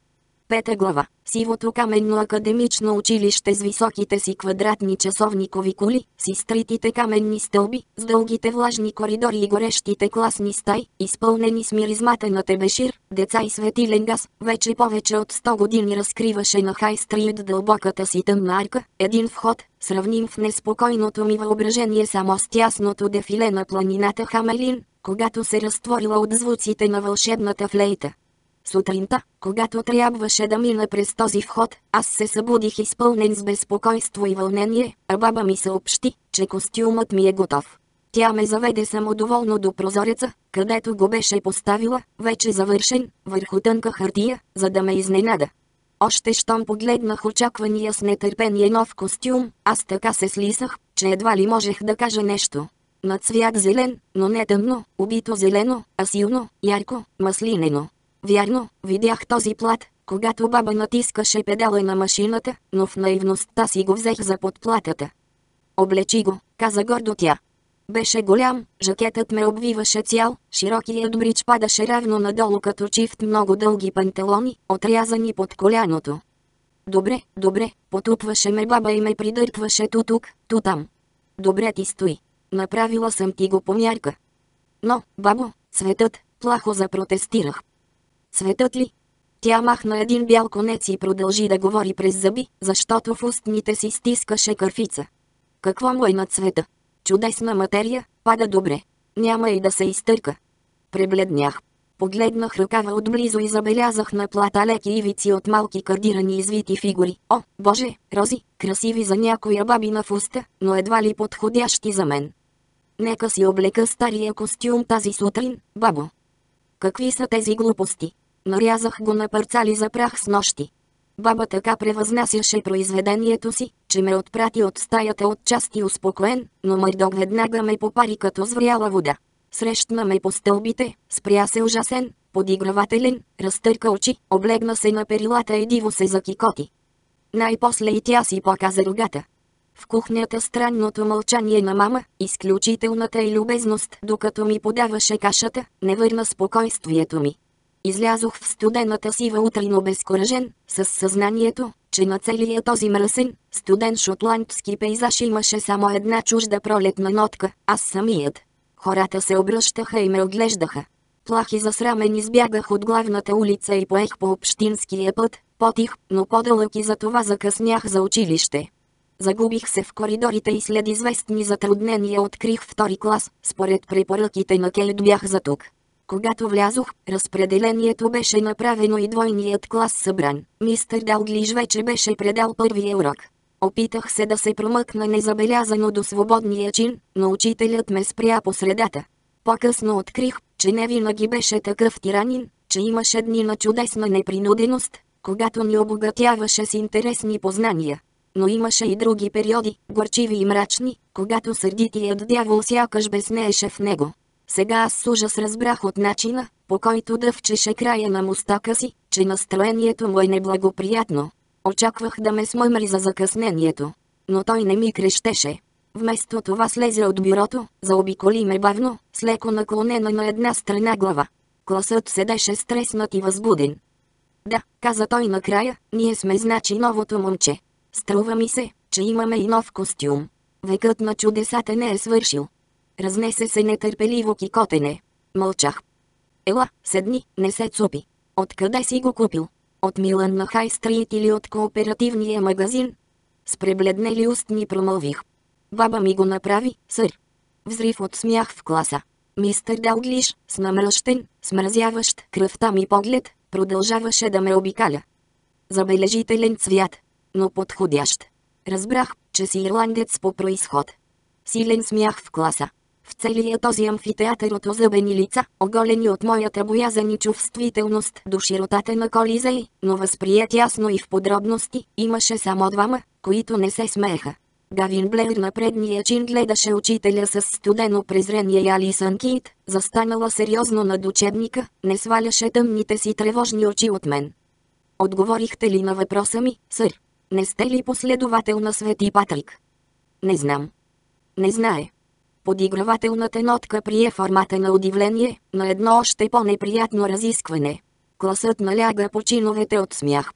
Пета глава. Сивото каменно академично училище с високите си квадратни часовникови кули, с изтритите каменни стълби, с дългите влажни коридори и горещите класни стаи, изпълнени с миризмата на тебешир, деца и светилен газ, вече повече от 100 години разкриваше на Хай Стрит дълбоката си тъмна арка, един вход, сравним в неспокойното ми въображение само с тясното дефиле на планината Хамелин, когато се разтворила от звуците на вълшебната флейта. Сутринта, когато трябваше да мина през този вход, аз се събудих изпълнен с безпокойство и вълнение, а баба ми съобщи, че костюмът ми е готов. Тя ме заведе самодоволно до прозореца, където го беше поставила, вече завършен, върху тънка хартия, за да ме изненада. Още щом погледнах очаквания с нетърпение нов костюм, аз така се слисах, че едва ли можех да кажа нещо. На цвят зелен, но не тъмно, убито зелено, а силно, ярко, маслинено. Вярно, видях този плат, когато баба натискаше педала на машината, но в наивността си го взех за подплатата. Облечи го, каза гордо тя. Беше голям, жакетът ме обвиваше цял, широкият брич падаше равно надолу като чифт много дълги панталони, отрязани под коляното. Добре, добре, потупваше ме баба и ме придърпваше ту тук, ту там. Добре ти стои. Направила съм ти го по мярка. Но, бабо, цветът, плахо запротестирах. Цветът ли? Тя махна един бял конец и продължи да говори през зъби, защото в устните си стискаше кърфица. Какво му е на цвета? Чудесна материя, пада добре. Няма и да се изтърка. Пребледнях. Погледнах ръкава отблизо и забелязах на плата леки ивици от малки кардирани извити фигури. О, боже, рози, красиви за някоя бабина в уста, но едва ли подходящи за мен. Нека си облека стария костюм тази сутрин, бабо. Какви са тези глупости? Нарязах го на парцали за прах с нощи. Баба така превъзнасяше произведението си, че ме отпрати от стаята отчасти успокоен, но Мърдок веднага ме попари като звряла вода. Срещна ме по стълбите, спря се ужасен, подигравателен, разтърка очи, облегна се на перилата и диво се закикоти. Най-после и тя си показа рогата. В кухнята странното мълчание на мама, изключителната й любезност, докато ми подаваше кашата, не върна спокойствието ми. Излязох в студената сива утрин обезкуражен, с съзнанието, че на целия този мръсен, студен шотландски пейзаж имаше само една чужда пролетна нотка, аз самият. Хората се обръщаха и ме оглеждаха. Плах и засрамен избягах от главната улица и поех по общинския път, потих, но по-дълъг и затова закъснях за училище. Загубих се в коридорите и след известни затруднения открих втори клас, според препоръките на Кейт бях за тук. Когато влязох, разпределението беше направено и двойният клас събран. Мистер Далглиш вече беше предал първия урок. Опитах се да се промъкна незабелязано до свободния чин, но учителят ме спря по средата. По-късно открих, че не винаги беше такъв тиранин, че имаше дни на чудесна непринуденост, когато ни обогатяваше с интересни познания. Но имаше и други периоди, горчиви и мрачни, когато сърдитият дявол сякаш безнееше в него. Сега аз с ужас разбрах от начина, по който дъвчеше края на мустака си, че настроението му е неблагоприятно. Очаквах да ме смъмри за закъснението. Но той не ми крещеше. Вместо това слезе от бюрото, заобиколи ме бавно, с леко наклонена на една страна глава. Класът седеше стреснат и възбуден. Да, каза той накрая, ние сме значи новото момче. Струва ми се, че имаме и нов костюм. Векът на чудесата не е свършил. Разнесе се нетърпеливо кикотене. Мълчах. Ела, седни, не се цупи. Откъде си го купил? От Милан на Хай Стрит или от кооперативния магазин? С пребледнели устни промълвих. Баба ми го направи, сър. Взрив от смях в класа. Мистер Далглиш, с намръщен, смразяващ кръвта ми поглед, продължаваше да ме обикаля. Забележителен цвят, но подходящ. Разбрах, че си ирландец по произход. Силен смях в класа. В целия този амфитеатър от озъбени лица, оголени от моята боязън и чувствителност до широтата на Колизей, но възприят ясно и в подробности, имаше само двама, които не се смееха. Гавин Блер на предния чин гледаше учителя с студено презрение и Алисън Кейт, застанала сериозно над учебника, не сваляше тъмните си тревожни очи от мен. Отговорихте ли на въпроса ми, сър? Не сте ли последовател на Свети Патрик? Не знам. Не знае. Подигравателната нотка прие формата на удивление, на едно още по-неприятно разискване. Класът наляга по чиновете от смях.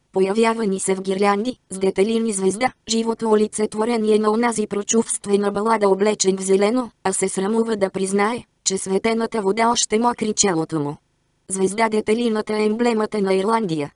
появявани се в гирлянди, с детелини звезда, живото олицетворение на онази прочувствена балада облечен в зелено, а се срамува да признае, че светената вода още мокри челото му. Звезда детелината е емблемата на Ирландия.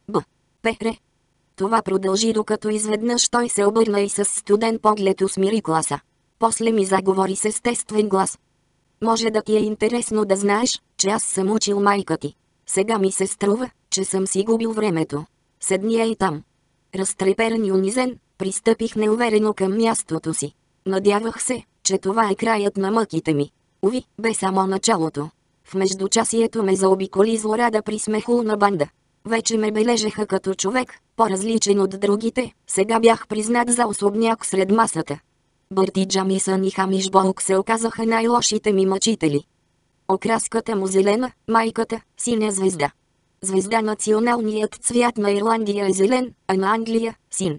Р. Това продължи докато изведнъж той се обърна и с студен поглед усмири класа. После ми заговори с естествен глас. Може да ти е интересно да знаеш, че аз съм учил майка ти. Сега ми се струва, че съм си губил времето. Седни и там. Разтреперан и унизен, пристъпих неуверено към мястото си. Надявах се, че това е краят на мъките ми. Уви, бе само началото. В междучасието ме заобиколи злорада присмехулна банда. Вече ме бележеха като човек, по-различен от другите, сега бях признат за особняк сред масата. Бърти Джамисън и Хамиш Болк се оказаха най-лошите ми мъчители. Окраската му зелена, майката – синя звезда. Звезда националният цвят на Ирландия е зелен, а на Англия – син.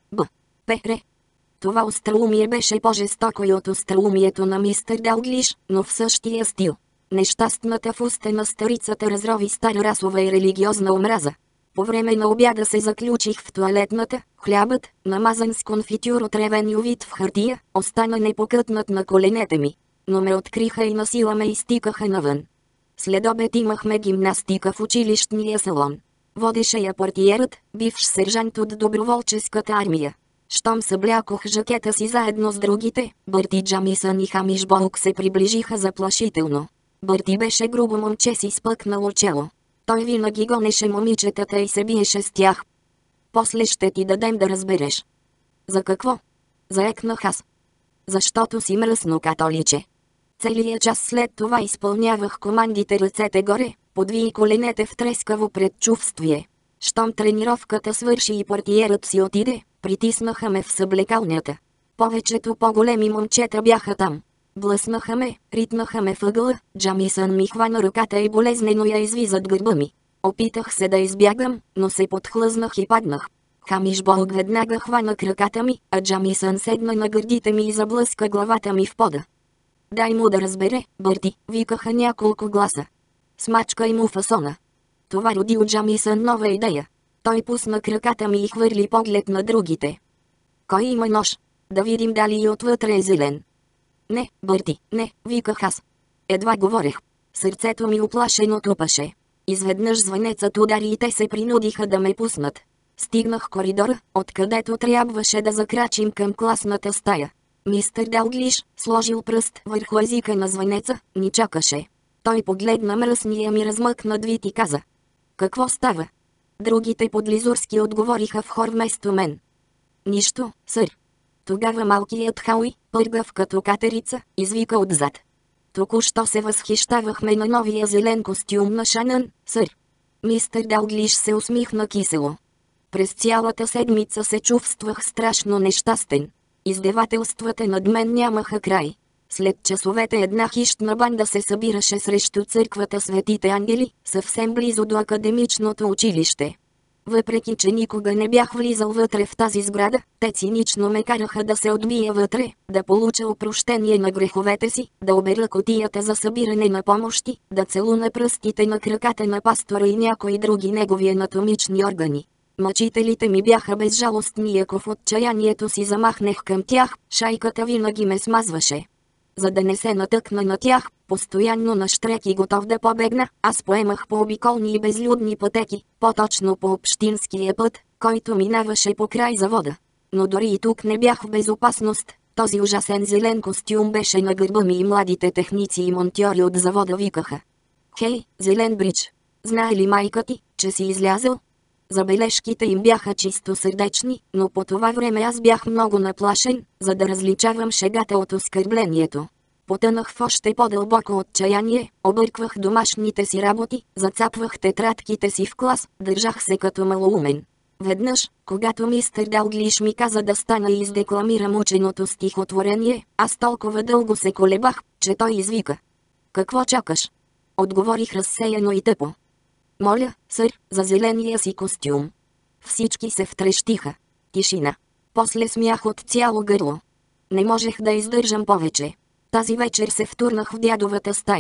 Р. Това остроумие беше по-жестоко и от остроумието на мистер Далглиш, но в същия стил. Нещастната в уста на старицата разрови стара расова и религиозна омраза. По време на обяда се заключих в тоалетната, хлябът, намазан с конфитюр от ревен ювит в хартия, остана непокътнат на коленете ми. Но ме откриха и насила ме изтикаха навън. След обед имахме гимнастика в училищния салон. Водеше я портиерът, бивш сержант от доброволческата армия. Щом съблякох жакета си заедно с другите, Бърти Джамисън и Хамиш Болк се приближиха заплашително. Бърти беше грубо момче с изпъкнало чело. Той винаги гонеше момичетата и се биеше с тях. После ще ти дадем да разбереш. За какво? Заекнах аз. Защото си мръсно католиче. Целият час след това изпълнявах командите ръцете горе, подвии коленете в трескаво предчувствие. Щом тренировката свърши и портиерът си отиде, притиснаха ме в съблекалнята. Повечето по-големи момчета бяха там. Блъснаха ме, ритнаха ме въгъла, Джамисън ми хвана ръката и болезнено я изви зад гърба ми. Опитах се да избягам, но се подхлъзнах и паднах. Хамиш Болк веднага хвана краката ми, а Джамисън седна на гърдите ми и заблъска главата ми в пода. Дай му да разбере, Бърти, викаха няколко гласа. Смачкай му фасона. Това роди от Джамисън нова идея. Той пусна краката ми и хвърли поглед на другите. Кой има нож? Да видим дали и отвътре е зелен. Не, Бърти, не, виках аз. Едва говорех. Сърцето ми уплашено тупаше. Изведнъж звънецът удари и те се принудиха да ме пуснат. Стигнах коридора, откъдето трябваше да закрачим към класната стая. Мистер Далглиш, сложил пръст върху езика на звънеца, ни чакаше. Той погледна мръсния ми размъкнат вид и каза. Какво става? Другите подлизурски отговориха в хор вместо мен. Нищо, сър. Тогава малкият Хауи, пъргав като катерица, извика отзад. Току-що се възхищавахме на новия зелен костюм на Шанън, сър. Мистер Далглиш се усмихна кисело. През цялата седмица се чувствах страшно нещастен. Издевателствата над мен нямаха край. След часовете една хищна банда се събираше срещу църквата Светите ангели, съвсем близо до академичното училище. Въпреки че никога не бях влизал вътре в тази сграда, те цинично ме караха да се отбия вътре, да получа опрощение на греховете си, да обера кутията за събиране на помощи, да целуна пръстите на краката на пастора и някои други негови анатомични органи. Мъчителите ми бяха безжалостни и ако в отчаянието си замахнех към тях, шайката винаги ме смазваше. За да не се натъкна на тях, постоянно нащрек и готов да побегна, аз поемах по обиколни и безлюдни пътеки, по-точно по общинския път, който минаваше покрай завода. Но дори и тук не бях в безопасност, този ужасен зелен костюм беше на гърба ми и младите техници и монтьори от завода викаха. Хей, зелен брич! Знае ли майка ти, че си излязъл? Забележките им бяха чисто сърдечни, но по това време аз бях много наплашен, за да различавам шегата от оскърблението. Потънах в още по-дълбоко отчаяние, обърквах домашните си работи, зацапвах тетрадките си в клас, държах се като малоумен. Веднъж, когато мистер Далглиш ми каза да стана и издекламирам ученото стихотворение, аз толкова дълго се колебах, че той извика. Какво чакаш? Отговорих разсеяно и тъпо. Моля, сър, за зеления си костюм. Всички се втрещиха. Тишина. После смях от цяло гърло. Не можех да издържам повече. Тази вечер се втурнах в дядовата стая.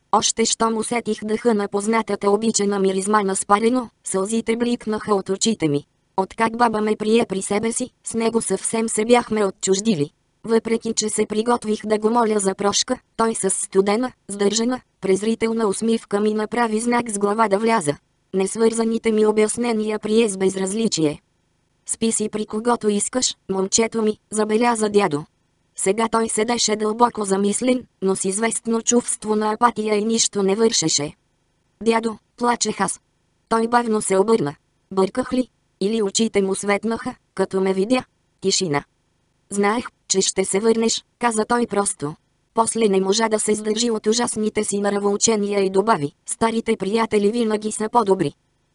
Още щом усетих дъха на познатата обичана миризма на спалено, сълзите бликнаха от очите ми. Откак баба ме прие при себе си, с него съвсем се бяхме отчуждили. Въпреки че се приготвих да го моля за прошка, той с студена, сдържана, презрителна усмивка ми направи знак с глава да вляза. Несвързаните ми обяснения прие с безразличие. Спи си при когото искаш, момчето ми, забеляза дядо. Сега той седеше дълбоко замислен, но с известно чувство на апатия и нищо не вършеше. Дядо, плачех аз. Той бавно се обърна. Бърках ли? Или очите му светнаха, като ме видя? Тишина. Знаех, че ще се върнеш, каза той просто. После не можа да се сдържи от ужасните си нравоучения и добави, старите приятели винаги са по-добри.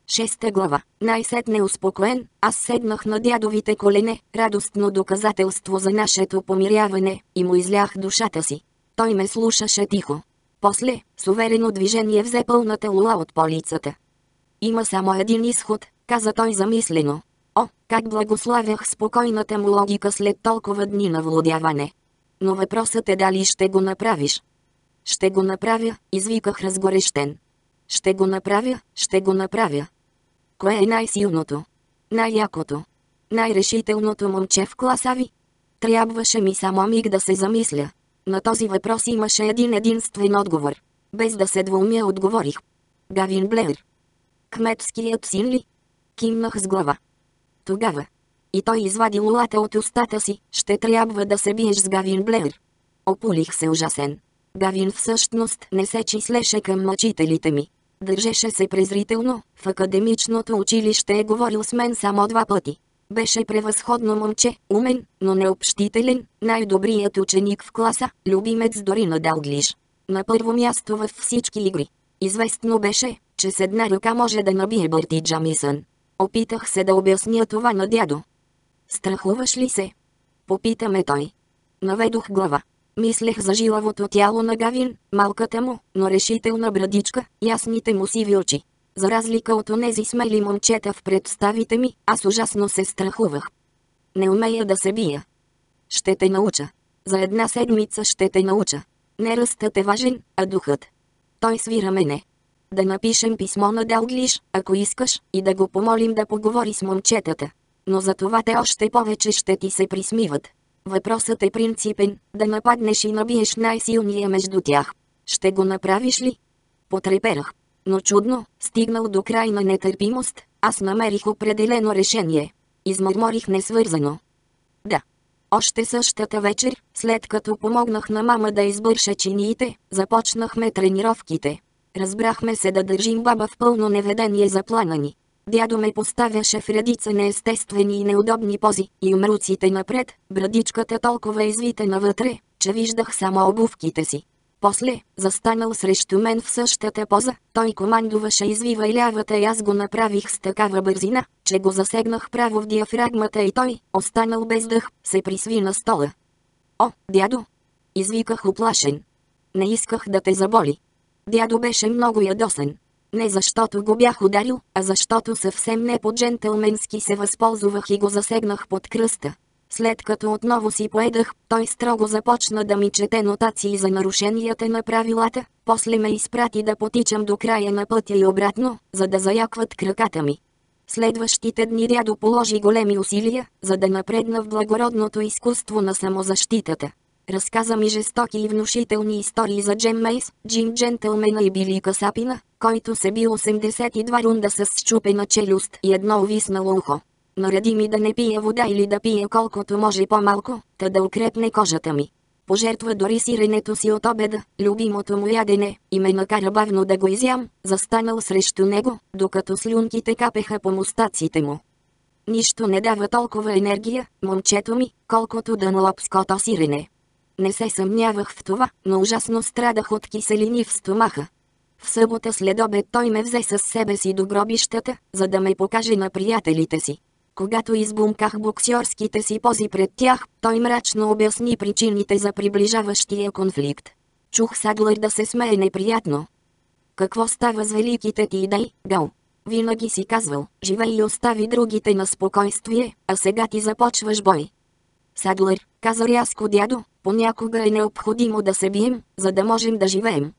6 глава. Най-сетне успокоен, аз седнах на дядовите колене, радостно доказателство за нашето помиряване, и му излях душата си. Той ме слушаше тихо. После, с уверено движение взе пълната лула от полицата. Има само един изход, каза той замислено. О, как благославях спокойната му логика след толкова дни на влудяване. Но въпросът е дали ще го направиш. Ще го направя, извиках разгорещен. Ще го направя, ще го направя. Кое е най-силното? Най-якото? Най-решителното момче в класа ви? Трябваше ми само миг да се замисля. На този въпрос имаше един единствен отговор. Без да се двумя отговорих. Гавин Блеър. Кметският син ли? Кимнах с глава. Тогава. И той извади лулата от устата си, ще трябва да се биеш с Гавин Блеър. Опулих се ужасен. Гавин всъщност не се числеше към мъчителите ми. Държеше се презрително, в академичното училище е говорил с мен само 2 пъти. Беше превъзходно момче, умен, но необщителен, най-добрият ученик в класа, любимец дори на Далглиш. На първо място във всички игри. Известно беше, че с една ръка може да набие Бърти Джамисън. Опитах се да обясня това на дядо. Страхуваш ли се? Попита ме той. Наведох глава. Мислех за жилавото тяло на Гавин, малката му, но решителна брадичка, ясните му сиви очи. За разлика от онези смели момчета в представите ми, аз ужасно се страхувах. Не умея да се бия. Ще те науча. За 1 седмица ще те науча. Не ръстът е важен, а духът. Той свира мене. Да напишем писмо на Далглиш, ако искаш, и да го помолим да поговори с момчетата. Но за това те още повече ще ти се присмиват. Въпросът е принципен, да нападнеш и набиеш най-силния между тях. Ще го направиш ли? Потреперах. Но чудно, стигнал до крайна нетърпимост, аз намерих определено решение. Измърморих несвързано. Да. Още същата вечер, след като помогнах на мама да избърше чиниите, започнахме тренировките. Разбрахме се да държим баба в пълно неведение за плана ни. Дядо ме поставяше в редица неестествени и неудобни пози, и умруците напред, брадичката толкова извита навътре, че виждах само обувките си. После, застанал срещу мен в същата поза, той командуваше извивай лявата и аз го направих с такава бързина, че го засегнах право в диафрагмата и той, останал без дъх, се присви на стола. О, дядо! Извиках уплашен. Не исках да те заболи. Дядо беше много ядосен. Не защото го бях ударил, а защото съвсем не по-джентълменски се възползвах и го засегнах под кръста. След като отново си поедах, той строго започна да ми чете нотации за нарушенията на правилата, после ме изпрати да потичам до края на пътя и обратно, за да заякват краката ми. Следващите дни дядо положи големи усилия, за да напредна в благородното изкуство на самозащитата. Разказа ми жестоки и внушителни истории за Джем Мейс, Джим Джентълмена и Били Касапина, който се бил 82 рунда с счупена челюст и едно увиснало ухо. Нареди ми да не пия вода или да пия колкото може по-малко, та да укрепне кожата ми. Пожертва дори сиренето си от обеда, любимото му ядене, и ме накара бавно да го изям, застанал срещу него, докато слюнките капеха по мустаците му. Нищо не дава толкова енергия, момчето ми, колкото дънлопското сирене. Не се съмнявах в това, но ужасно страдах от киселини в стомаха. В събота след обед той ме взе със себе си до гробищата, за да ме покаже на приятелите си. Когато избумках боксьорските си пози пред тях, той мрачно обясни причините за приближаващия конфликт. Чух Садлър да се смее неприятно. Какво става с великите ти идеи, Гал? Винаги си казвал, живей и остави другите на спокойствие, а сега ти започваш бой. Садлър, каза рязко дядо, понякога е необходимо да се бием, за да можем да живеем.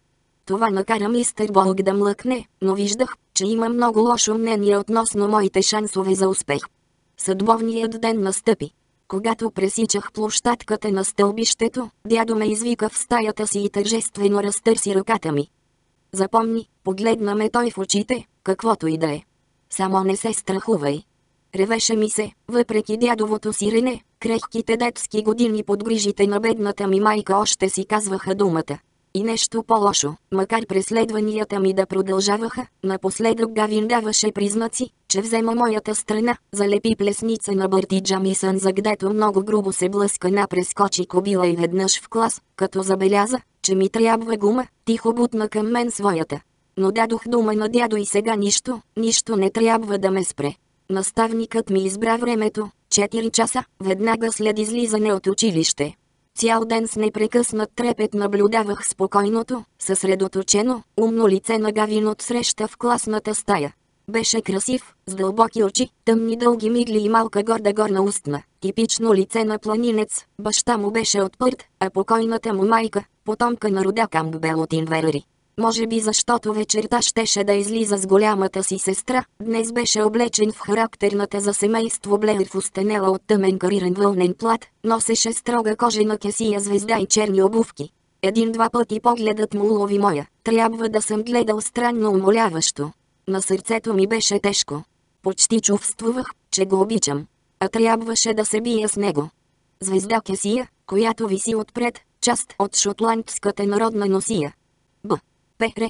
Това накара мистер Болк да млъкне, но виждах, че има много лошо мнение относно моите шансове за успех. Съдбовният ден настъпи. Когато пресичах площадката на стълбището, дядо ме извика в стаята си и тържествено разтърси ръката ми. Запомни, погледна ме той в очите, каквото и да е. Само не се страхувай. Ревеше ми се, въпреки дядовото сирене, крехките детски години под грижите на бедната ми майка още си казваха думата. И нещо по-лошо, макар преследванията ми да продължаваха, напоследък Гавин даваше признаци, че взема моята страна, залепи плесница на Бърти Джамисън, за гдето много грубо се блъска, прескочи кобила и веднъж в клас, като забеляза, че ми трябва гума, тихо бутна към мен своята. Но дадох дума на дядо и сега нищо не трябва да ме спре. Наставникът ми избра времето, 4 часа, веднага след излизане от училище. Цял ден с непрекъснат трепет наблюдавах спокойното, съсредоточено, умно лице на Гавин отсреща в класната стая. Беше красив, с дълбоки очи, тъмни дълги мигли и малка горда горна устна. Типично лице на планинец. Баща му беше от Пърт, а покойната му майка, потомка на рода Камбел от Инверери. Може би защото вечерта щеше да излиза с голямата си сестра, днес беше облечен в характерната за семейство Блеер фустенела от тъмен кариран вълнен плат, носеше строга кожена кесия звезда и черни обувки. Един-два пъти погледът му улови моя. Трябва да съм гледал странно умоляващо. На сърцето ми беше тежко. Почти чувствувах, че го обичам. А трябваше да се бия с него. Звезда кесия, която виси отпред, част от шотландската народна носия. Пере.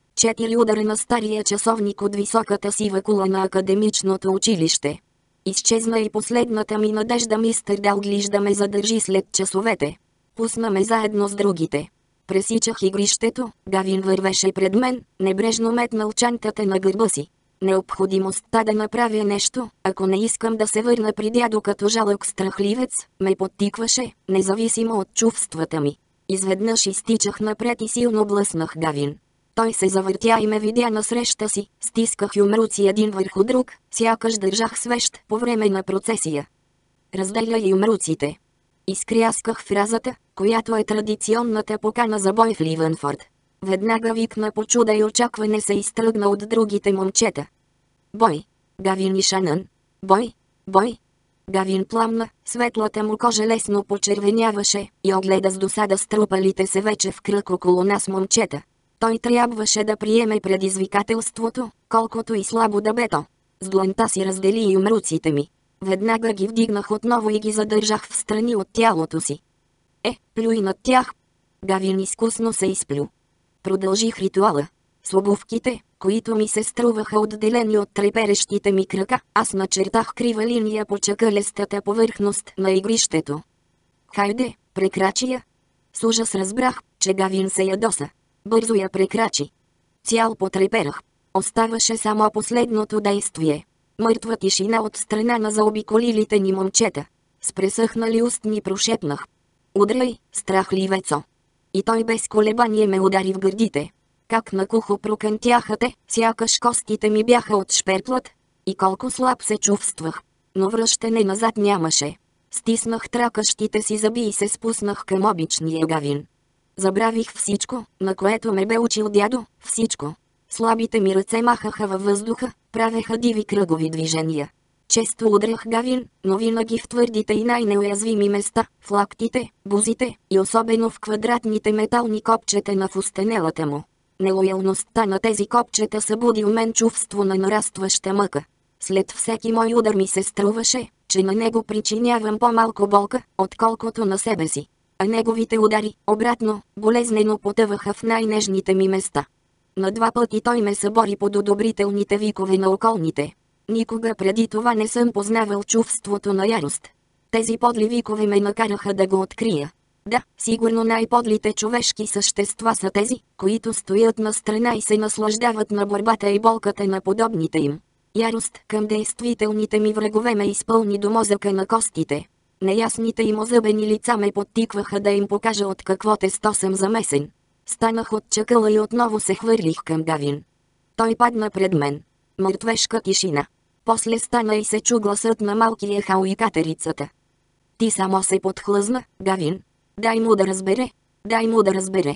4 удара на стария часовник от високата сива кула на академичното училище. Изчезна и последната ми надежда мистер Далглиш да ме задържи след часовете. Пусна ме заедно с другите. Пресичах игрището, Гавин вървеше пред мен, небрежно метнал чантата на гърба си. Необходимостта да направя нещо, ако не искам да се върна при дядо като жалък страхливец, ме подтикваше, независимо от чувствата ми. Изведнъж изтичах напред и силно блъснах Гавин. Той се завъртя и ме видя насреща си, стисках юмруци един върху друг, сякаш държах свещ по време на процесия. Разделя юмруците. Изкрясках фразата, която е традиционната покана за бой в Ливенфорд. Веднага вик на почуда и очакване се изтръгна от другите момчета. Бой! Гавин и Шанън! Бой! Бой! Гавин пламна, светлата му кожа лесно почервеняваше и огледа с досада струпалите се вече в кръг около нас момчета. Той трябваше да приеме предизвикателството, колкото и слабо да бе то. С дланта си раздели юмруците ми. Веднага ги вдигнах отново и ги задържах в страни от тялото си. Плюй над тях. Гавин изкусно се изплю. Продължих ритуала. С обувките, които ми се струваха отделени от треперещите ми крака, аз начертах крива линия по чакълестата повърхност на игрището. Хайде, прекрачи я. С ужас разбрах, че Гавин се ядоса. Бързо я прекрачи. Цял потреперах. Оставаше само последното действие. Мъртва тишина от страна на заобиколилите ни момчета. С пресъхнали устни прошепнах. Удряй, страхливецо. И той без колебание ме удари в гърдите. Как накухо прокънтяха те, сякаш костите ми бяха от шперплът. И колко слаб се чувствах. Но връщане назад нямаше. Стиснах тракащите си зъби и се спуснах към обичния Гавин. Забравих всичко, на което ме бе учил дядо, всичко. Слабите ми ръце махаха във въздуха, правеха диви кръгови движения. Често удрях Гавин, но винаги в твърдите и най-неуязвими места, в лактите, бузите и особено в квадратните метални копчета на фустенелата му. Нелоялността на тези копчета събуди у мен чувство на нарастваща мъка. След всеки мой удар ми се струваше, че на него причинявам по-малко болка, отколкото на себе си. А неговите удари, обратно, болезнено потъваха в най-нежните ми места. На 2 пъти той ме събори под одобрителните викове на околните. Никога преди това не съм познавал чувството на ярост. Тези подли викове ме накараха да го открия. Да, сигурно най-подлите човешки същества са тези, които стоят на страна и се наслаждават на борбата и болката на подобните им. Ярост към действителните ми врагове ме изпълни до мозъка на костите. Неясните им озъбени лица ме подтикваха да им покажа от какво тесто съм замесен. Станах от чакъла и отново се хвърлих към Гавин. Той падна пред мен. Мъртвешка тишина. После стана и се чу гласът на малкия Хау и катерицата. Ти само се подхлъзна, Гавин. Дай му да разбере.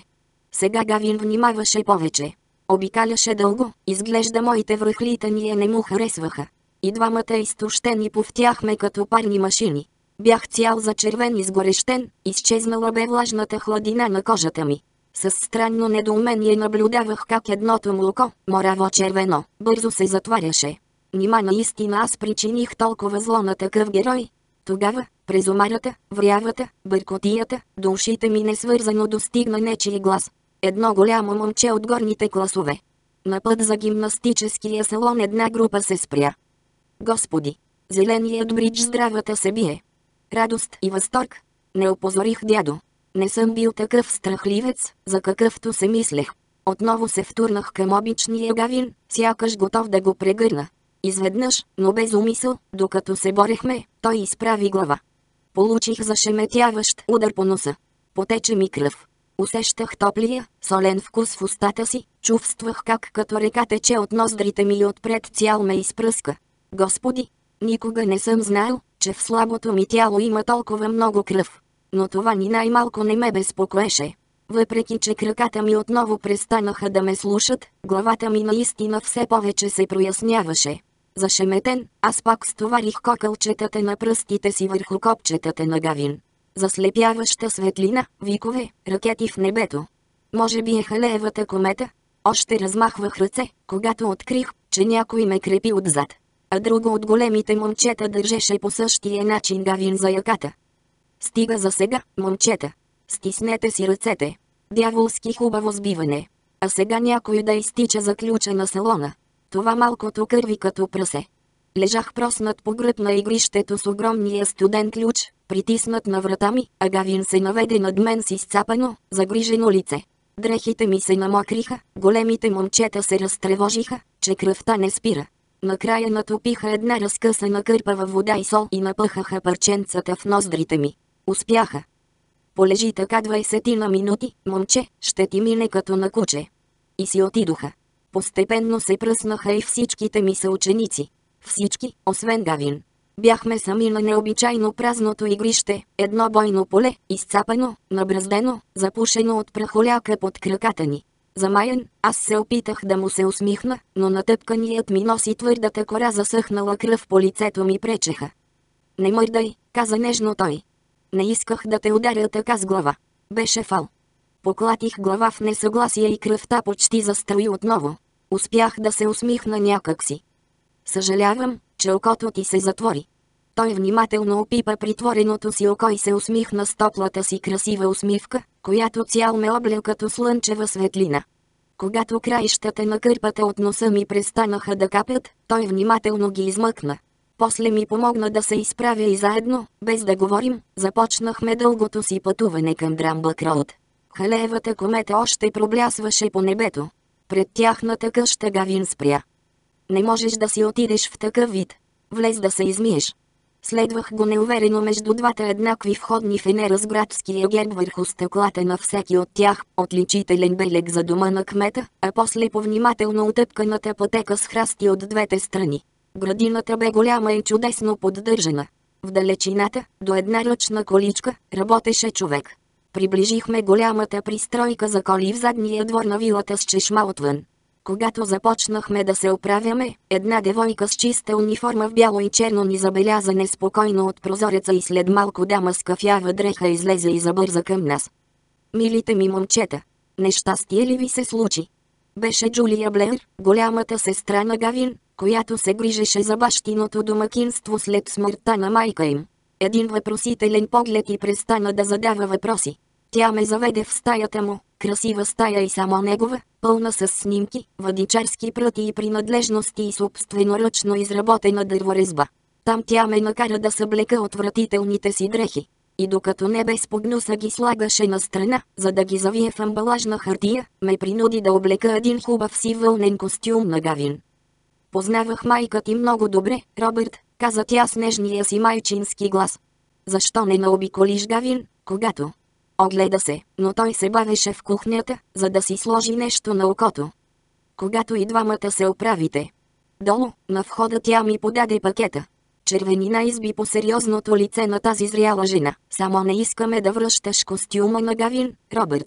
Сега Гавин внимаваше повече. Обикаляше дълго, изглежда моите връхлитания не му харесваха. И двамата изтощени повтяхме като парни машини. Бях цял зачервен и сгорещен, изчезнала бе влажната хладина на кожата ми. С странно недоумение наблюдавах как едното му око, мораво-червено, бързо се затваряше. Нима наистина аз причиних толкова зло на такъв герой? Тогава, през омарата, врявата, бъркотията, до ушите ми несвързано достигна нечий глас. Едно голямо момче от горните класове. На път за гимнастическия салон една група се спря. Господи! Зеленият бридж здравата се бие. Радост и възторг. Не опозорих дядо. Не съм бил такъв страхливец, за какъвто се мислех. Отново се втурнах към обичния Гавин, сякаш готов да го прегърна. Изведнъж, но без умисъл, докато се борехме, той изправи глава. Получих зашеметяващ удар по носа. Потече ми кръв. Усещах топлия, солен вкус в устата си, чувствах как като река тече от ноздрите ми и отпред цял ме изпръска. Господи, никога не съм знаел, че в слабото ми тяло има толкова много кръв. Но това ни най-малко не ме безпокоеше. Въпреки че краката ми отново престанаха да ме слушат, главата ми наистина все повече се проясняваше. Зашеметен, аз пак стоварих кокълчетата на пръстите си върху копчетата на Гавин. Заслепяваща светлина, викове, ракети в небето. Може би е Халеевата комета? Още размахвах ръце, когато открих, че някой ме крепи отзад. А друго от големите момчета държеше по същия начин Гавин за яката. Стига за сега, момчета. Стиснете си ръцете. Дяволски хубаво сбиване. А сега някой да изтича за ключа на салона. Това малкото кърви като прасе. Лежах проснат по гръб на игрището с огромния студен ключ, притиснат на врата ми, а Гавин се наведе над мен с изцапано, загрижено лице. Дрехите ми се намокриха, големите момчета се разтревожиха, че кръвта не спира. Накрая натопиха една разкъсана кърпа във вода и сол и напъхаха парченцата в ноздрите ми. Успяха. Полежи така 20 на минути, момче, ще ти мине като на куче. И си отидоха. Постепенно се пръснаха и всичките ми съученици. Всички, освен Гавин. Бяхме сами на необичайно празното игрище, едно бойно поле, изцапано, набраздено, запушено от прахоляка под краката ни. Замаян, аз се опитах да му се усмихна, но натъпканият ми нос и твърдата кора засъхнала кръв по лицето ми пречеха. Не мърдай, каза нежно той. Не исках да те ударя така с глава. Беше фал. Поклатих глава в несъгласие и кръвта почти застрои отново. Успях да се усмихна някакси. Съжалявам, че окото ти се затвори. Той внимателно опипа притвореното си око и се усмихна с топлата си красива усмивка, която цял ме обля като слънчева светлина. Когато краищата на кърпата от носа ми престанаха да капят, той внимателно ги измъкна. После ми помогна да се изправя и заедно, без да говорим, започнахме дългото си пътуване към Драмбък Роуд. Халеевата комета още проблясваше по небето. Пред тяхната къща Гавин спря. Не можеш да си отидеш в такъв вид. Влез да се измиеш. Следвах го неуверено между двата еднакви входни фенера с градския герб върху стъклата на всеки от тях, отличителен белег за дома на кмета, а после по внимателно утъпканата пътека с храсти от двете страни. Градината бе голяма и чудесно поддържана. В далечината, до една ръчна количка, работеше човек. Приближихме голямата пристройка за коли в задния двор на вилата с чешма отвън. Когато започнахме да се оправяме, една девойка с чиста униформа в бяло и черно ни забеляза неспокойно от прозореца и след малко дама с кафява дреха излезе и забърза към нас. Милите ми момчета, нещастие ли ви се случи? Беше Джулия Блер, голямата сестра на Гавин, която се грижеше за бащиното домакинство след смъртта на майка им. Един въпросителен поглед и престана да задава въпроси. Тя ме заведе в стаята му, красива стая и само негова, пълна с снимки, вадичарски пръти и принадлежности и собственоръчно изработена дърворезба. Там тя ме накара да съблека отвратителните си дрехи. И докато не без погнуса ги слагаше на страна, за да ги завие в амбалажна хартия, ме принуди да облека един хубав си вълнен костюм на Гавин. Познавах майка ти много добре, Робърт, каза тя с нежния си майчински глас. Защо не наобиколиш Гавин, когато... Огледа се, но той се бавеше в кухнята, за да си сложи нещо на окото. Когато и двамата се оправите. Долу, на входа тя ми подаде пакета. Червенина изби по сериозното лице на тази зряла жена. Само не искаме да връщаш костюма на Гавин, Робърт.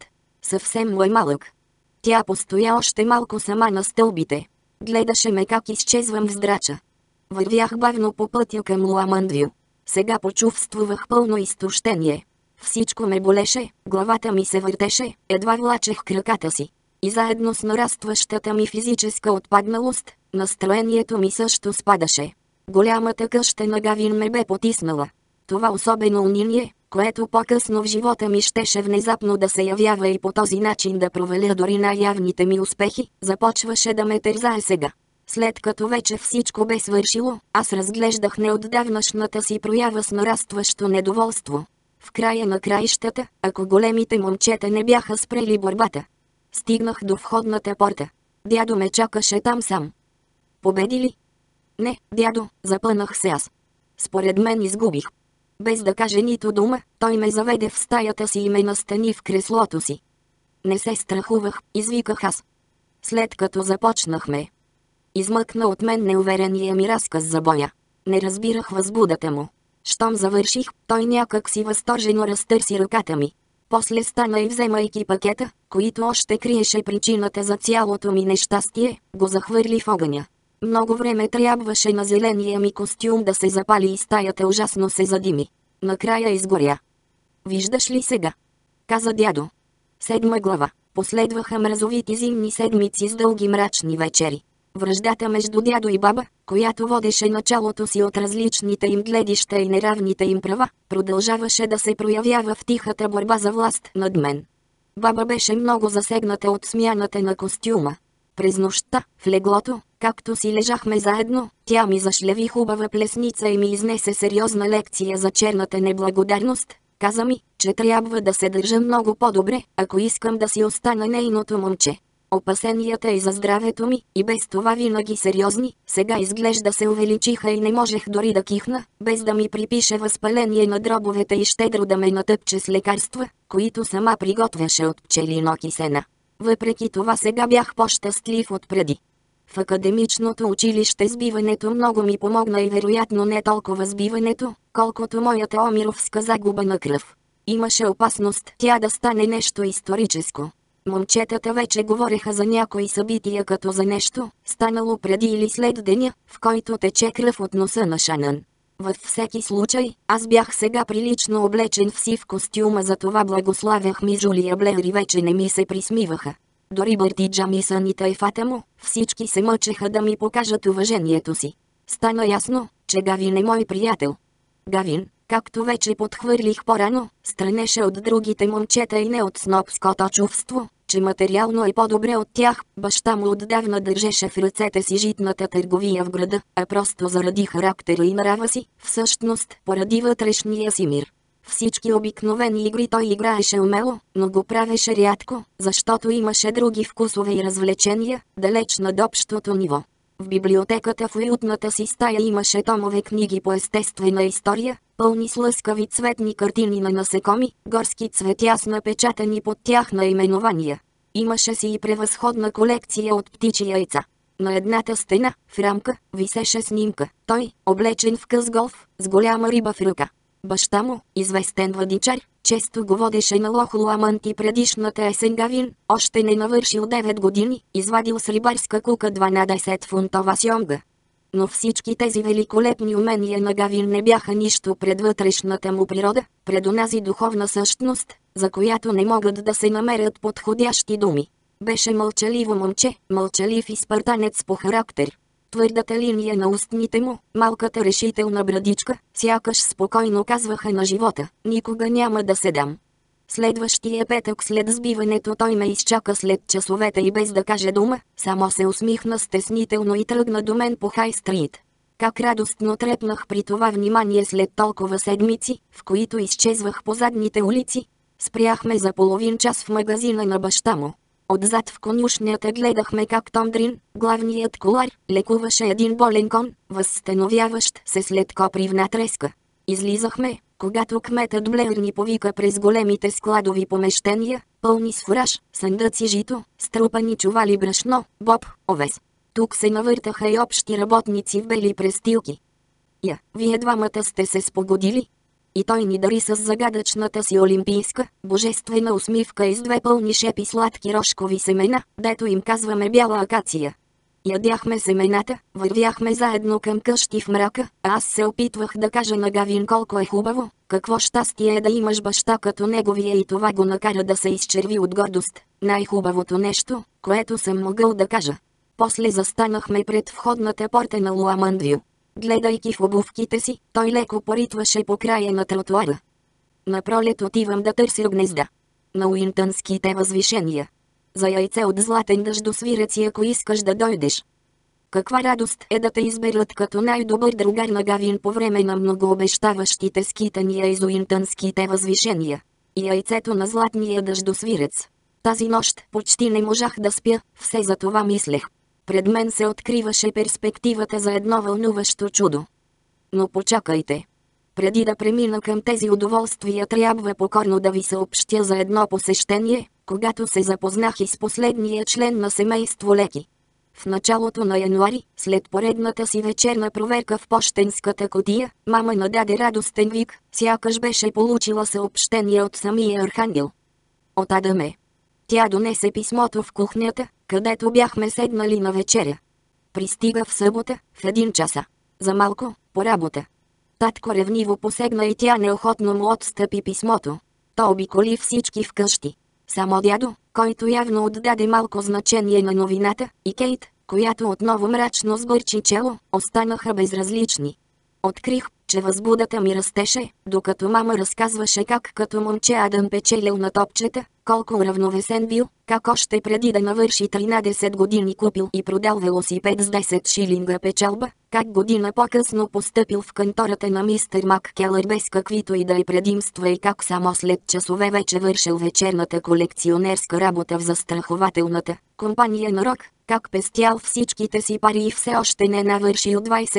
Съвсем му е малък. Тя постоя още малко сама на стълбите. Гледаше ме как изчезвам в здрача. Вървях бавно по пътя към Ламандвил. Сега почувствувах пълно изтощение. Всичко ме болеше, главата ми се въртеше, едва влачех краката си. И заедно с нарастващата ми физическа отпадналост, настроението ми също спадаше. Голямата къща на Гавин ме бе потиснала. Това особено униние, което по-късно в живота ми щеше внезапно да се явява и по този начин да проваля дори най-явните ми успехи, започваше да ме тързае сега. След като вече всичко бе свършило, аз разглеждах неотдавнашната си проява с нарастващо недоволство. В края на краищата, ако големите момчета не бяха спрели борбата. Стигнах до входната порта. Дядо ме чакаше там сам. Победи ли? Не, дядо, запънах се аз. Според мен изгубих. Без да каже нито дума, той ме заведе в стаята си и ме настани в креслото си. Не се страхувах, извиках аз. След като започнахме. Измъкна от мен неуверения ми разказ за боя. Не разбирах възбудата му. Щом завърших, той някак си възторжено разтърси ръката ми. После стана и вземайки пакета, който още криеше причината за цялото ми нещастие, го захвърли в огъня. Много време трябваше на зеления ми костюм да се запали и стаята ужасно се задими. Накрая изгоря. Виждаш ли сега? Каза дядо. 7 глава. Последваха мразовити зимни седмици с дълги мрачни вечери. Враждата между дядо и баба, която водеше началото си от различните им гледища и неравните им права, продължаваше да се проявява в тихата борба за власт над мен. Баба беше много засегната от смяната на костюма. През нощта, в леглото, както си лежахме заедно, тя ми зашлеви хубава плесница и ми изнесе сериозна лекция за черната неблагодарност. Каза ми, че трябва да се държа много по-добре, ако искам да си остана нейното момче. Опасенията и за здравето ми, и без това винаги сериозни, сега изглежда се увеличиха и не можех дори да кихна, без да ми припише възпаление на дробовете и щедро да ме натъпче с лекарства, които сама приготвяше от пчелино кисена. Въпреки това сега бях по-щастлив от преди. В академичното училище сбиването много ми помогна и вероятно не толкова сбиването, колкото моята омировска загуба на кръв. Имаше опасност тя да стане нещо историческо. Момчетата вече говореха за някои събития като за нещо, станало преди или след деня, в който тече кръв от носа на Шанън. Във всеки случай, аз бях сега прилично облечен в сив костюма, затова благославях ми Жулия Блеер и вече не ми се присмиваха. Дори Бърти Джамисън и тайфата му, всички се мъчеха да ми покажат уважението си. Стана ясно, че Гавин е мой приятел. Гавин, както вече подхвърлих по-рано, странеше от другите момчета и не от снобското чувство, че материално е по-добре от тях. Баща му отдавна държеше в ръцете си житната търговия в града, а просто заради характера и нрава си, всъщност поради вътрешния си мир. Всички обикновени игри той играеше умело, но го правеше рядко, защото имаше други вкусове и развлечения, далеч над общото ниво. В библиотеката в уютната си стая имаше томове книги по естествена история, пълни с лъскави цветни картини на насекоми, горски цветя с напечатани под тях наименования. Имаше си и превъзходна колекция от птичи яйца. На едната стена, в рамка, висеше снимка. Той, облечен в къс голф, с голяма риба в ръка. Баща му, известен владичар, често го водеше на Лох Ламънд и предишната есен Гавин, още не навършил 9 години, извадил с рибарска кука 12-фунтова сьомга. Но всички тези великолепни умения на Гавин не бяха нищо пред вътрешната му природа, пред онази духовна същност, за която не могат да се намерят подходящи думи. Беше мълчаливо момче, мълчалив и спартанец по характер. Твърдата линия на устните му, малката решителна брадичка, сякаш спокойно казваха на живота: никога няма да се дам. Следващия петък след сбиването той ме изчака след часовете и без да каже дума, само се усмихна стеснително и тръгна до мен по Хай Стрит. Как радостно трепнах при това внимание след толкова седмици, в които изчезвах по задните улици. Спряхме за половин час в магазина на баща му. Отзад в конюшнята гледахме как Томдрин, главният колар, лекуваше един болен кон, възстановяващ се след копривна треска. Излизахме, когато кметът Блеер ни повика през големите складови помещения, пълни с фураж, съндъци жито, струпани чували брашно, боб, овес. Тук се навъртаха и общи работници в бели престилки. Вие двамата сте се спогодили? И той ни дари с загадъчната си олимпийска, божествена усмивка и с две пълни шепи сладки рошкови семена, дето им казваме бяла акация. Ядяхме семената, вървяхме заедно към къщи в мрака, а аз се опитвах да кажа на Гавин колко е хубаво, какво щастие е да имаш баща като неговия, и това го накара да се изчерви от гордост. Най-хубавото нещо, което съм могъл да кажа. После застанахме пред входната порта на Луамандвю. Гледайки в обувките си, той леко поритваше по края на тротуара. Напролет отивам да търся гнезда. На Уинтънските възвишения. За яйце от златен дъждосвирец, и ако искаш да дойдеш. Каква радост е да те изберат като най-добър другар на Гавин по време на многообещаващите скитания из Уинтънските възвишения. И яйцето на златния дъждосвирец. Тази нощ почти не можах да спя, все за това мислех. Пред мен се откриваше перспективата за едно вълнуващо чудо. Но почакайте. Преди да премина към тези удоволствия, трябва покорно да ви съобщя за едно посещение, когато се запознах и с последния член на семейство Леки. В началото на януари, след поредната си вечерна проверка в пощенската кутия, мама нададе радостен вик, сякаш беше получила съобщение от самия архангел. От Адаме. Тя донесе писмото в кухнята, където бяхме седнали на вечеря. Пристига в събота, в 1 часа. За малко, по работа. Татко ревниво посегна и тя неохотно му отстъпи писмото. То обиколи всички вкъщи. Само дядо, който явно отдаде малко значение на новината, и Кейт, която отново мрачно сбърчи чело, останаха безразлични. Открих, че възбудата ми растеше, докато мама разказваше как като момче Адам печелил на топчета, колко уравновесен бил, как още преди да навърши 13 години купил и продал велосипед с 10 шилинга печалба, как година по-късно постъпил в кантората на мистер Маккелър без каквито и да е предимства, и как само след часове вече вършил вечерната колекционерска работа в застрахователната компания на Рок, как пестял всичките си пари и все още не навършил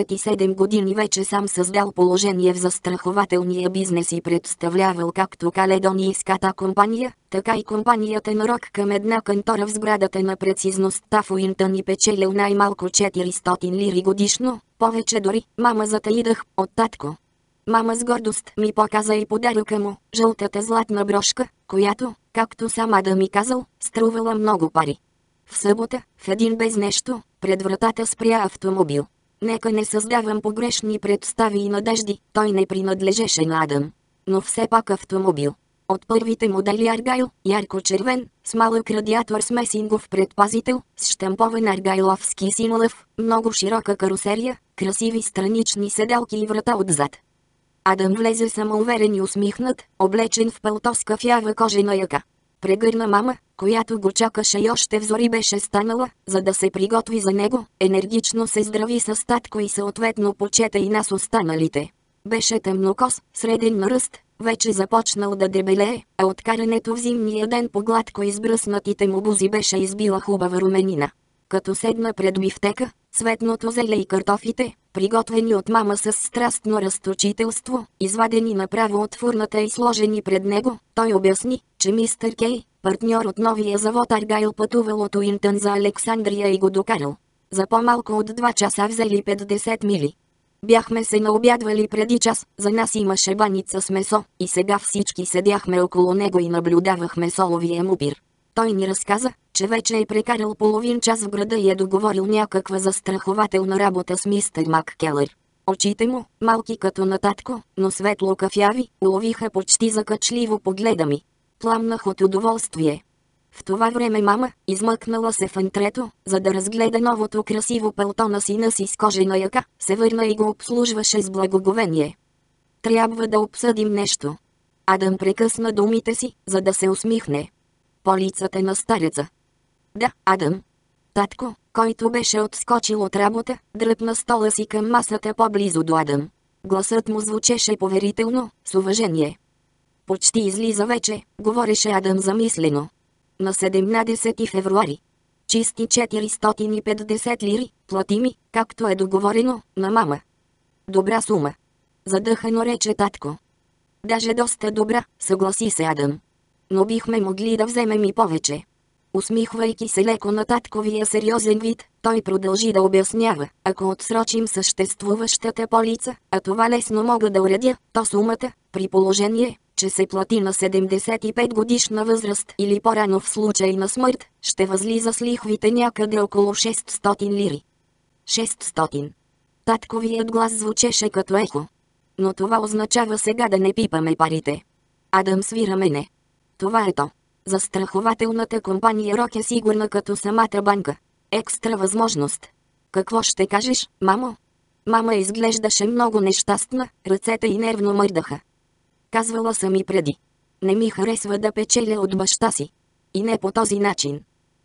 27 години вече сам създал положение в застрахователния бизнес и представлявал както каледонийската компания, така и компанията на Рок към една кантора в сградата на прецизността в Уинтън и печелил най-малко 400 лири годишно, повече дори. Мама затаидах от татко. Мама с гордост ми показа и подаръка му, жълтата златна брошка, която, както сама да ми казал, струвала много пари. В събота, в 1 без нещо, пред вратата спря автомобил. Нека не създавам погрешни представи и надежди, той не принадлежеше на Адам. Но все пак автомобил. От първите модели Аргайл, ярко-червен, с малък радиатор с месингов предпазител, с щампован аргайловски синлъв, много широка карусерия, красиви странични седалки и врата отзад. Адам влезе самоуверен и усмихнат, облечен в пълто с кафява кожена яка. Прегърна мама, която го чакаше и още в зори беше станала, за да се приготви за него, енергично се здрави с татко и съответно почета и нас останалите. Беше темнокос, среден на ръст, вече започнал да дебелее, а от карането в зимния ден по гладко избръснатите му бузи беше избила хубава руменина. Като седна пред бифтека, цветното зеле и картофите, приготвени от мама с страстно разточителство, извадени направо от фурната и сложени пред него, той обясни, че мистер Кей, партньор от новия завод Аргайл, пътувал от Уинтън за Александрия и го докарал. За по-малко от 2 часа взели 50 мили. Бяхме се наобядвали преди час, за нас имаше баница с месо, и сега всички седяхме около него и наблюдавахме соловия му пир. Той ни разказа, че вече е прекарал половин час в града и е договорил някаква застрахователна работа с мистер Маккелър. Очите му, малки като на татко, но светло кафяви, уловиха почти закачливо погледа ми. Пламнах от удоволствие. В това време мама, измъкнала се в антрето, за да разгледа новото красиво пълто на сина си с кожена яка, се върна и го обслужваше с благоговение. Трябва да обсъдим нещо. Адам прекъсна думите си, за да се усмихне. Полицата на стареца. Да, Адам. Татко, който беше отскочил от работа, дръпна стола си към масата по-близо до Адам. Гласът му звучеше поверително, с уважение. Почти излиза вече, говореше Адам замислено. На 17 февруари. Чисти 450 лири, плати ми, както е договорено, на мама. Добра сума. Задъхано рече татко. Даже доста добра, съгласи се Адам. Но бихме могли да вземем и повече. Усмихвайки се леко на татковия сериозен вид, той продължи да обяснява, ако отсрочим съществуващата полица, а това лесно мога да уредя, то сумата, При положение, че се плати на 75 годишна възраст или по-рано в случай на смърт, ще възлиза с лихвите някъде около 600 лири. 600. Татковият глас звучеше като ехо. Но това означава сега да не пипаме парите. Адам свира мене. Това е то. Застрахователната компания Рок е сигурна като самата банка. Екстра възможност. Какво ще кажеш, мамо? Мама изглеждаше много нещастна, ръцете й нервно мърдаха. Казвала съм и преди. Не ми харесва да печеля от баща си. И не по този начин.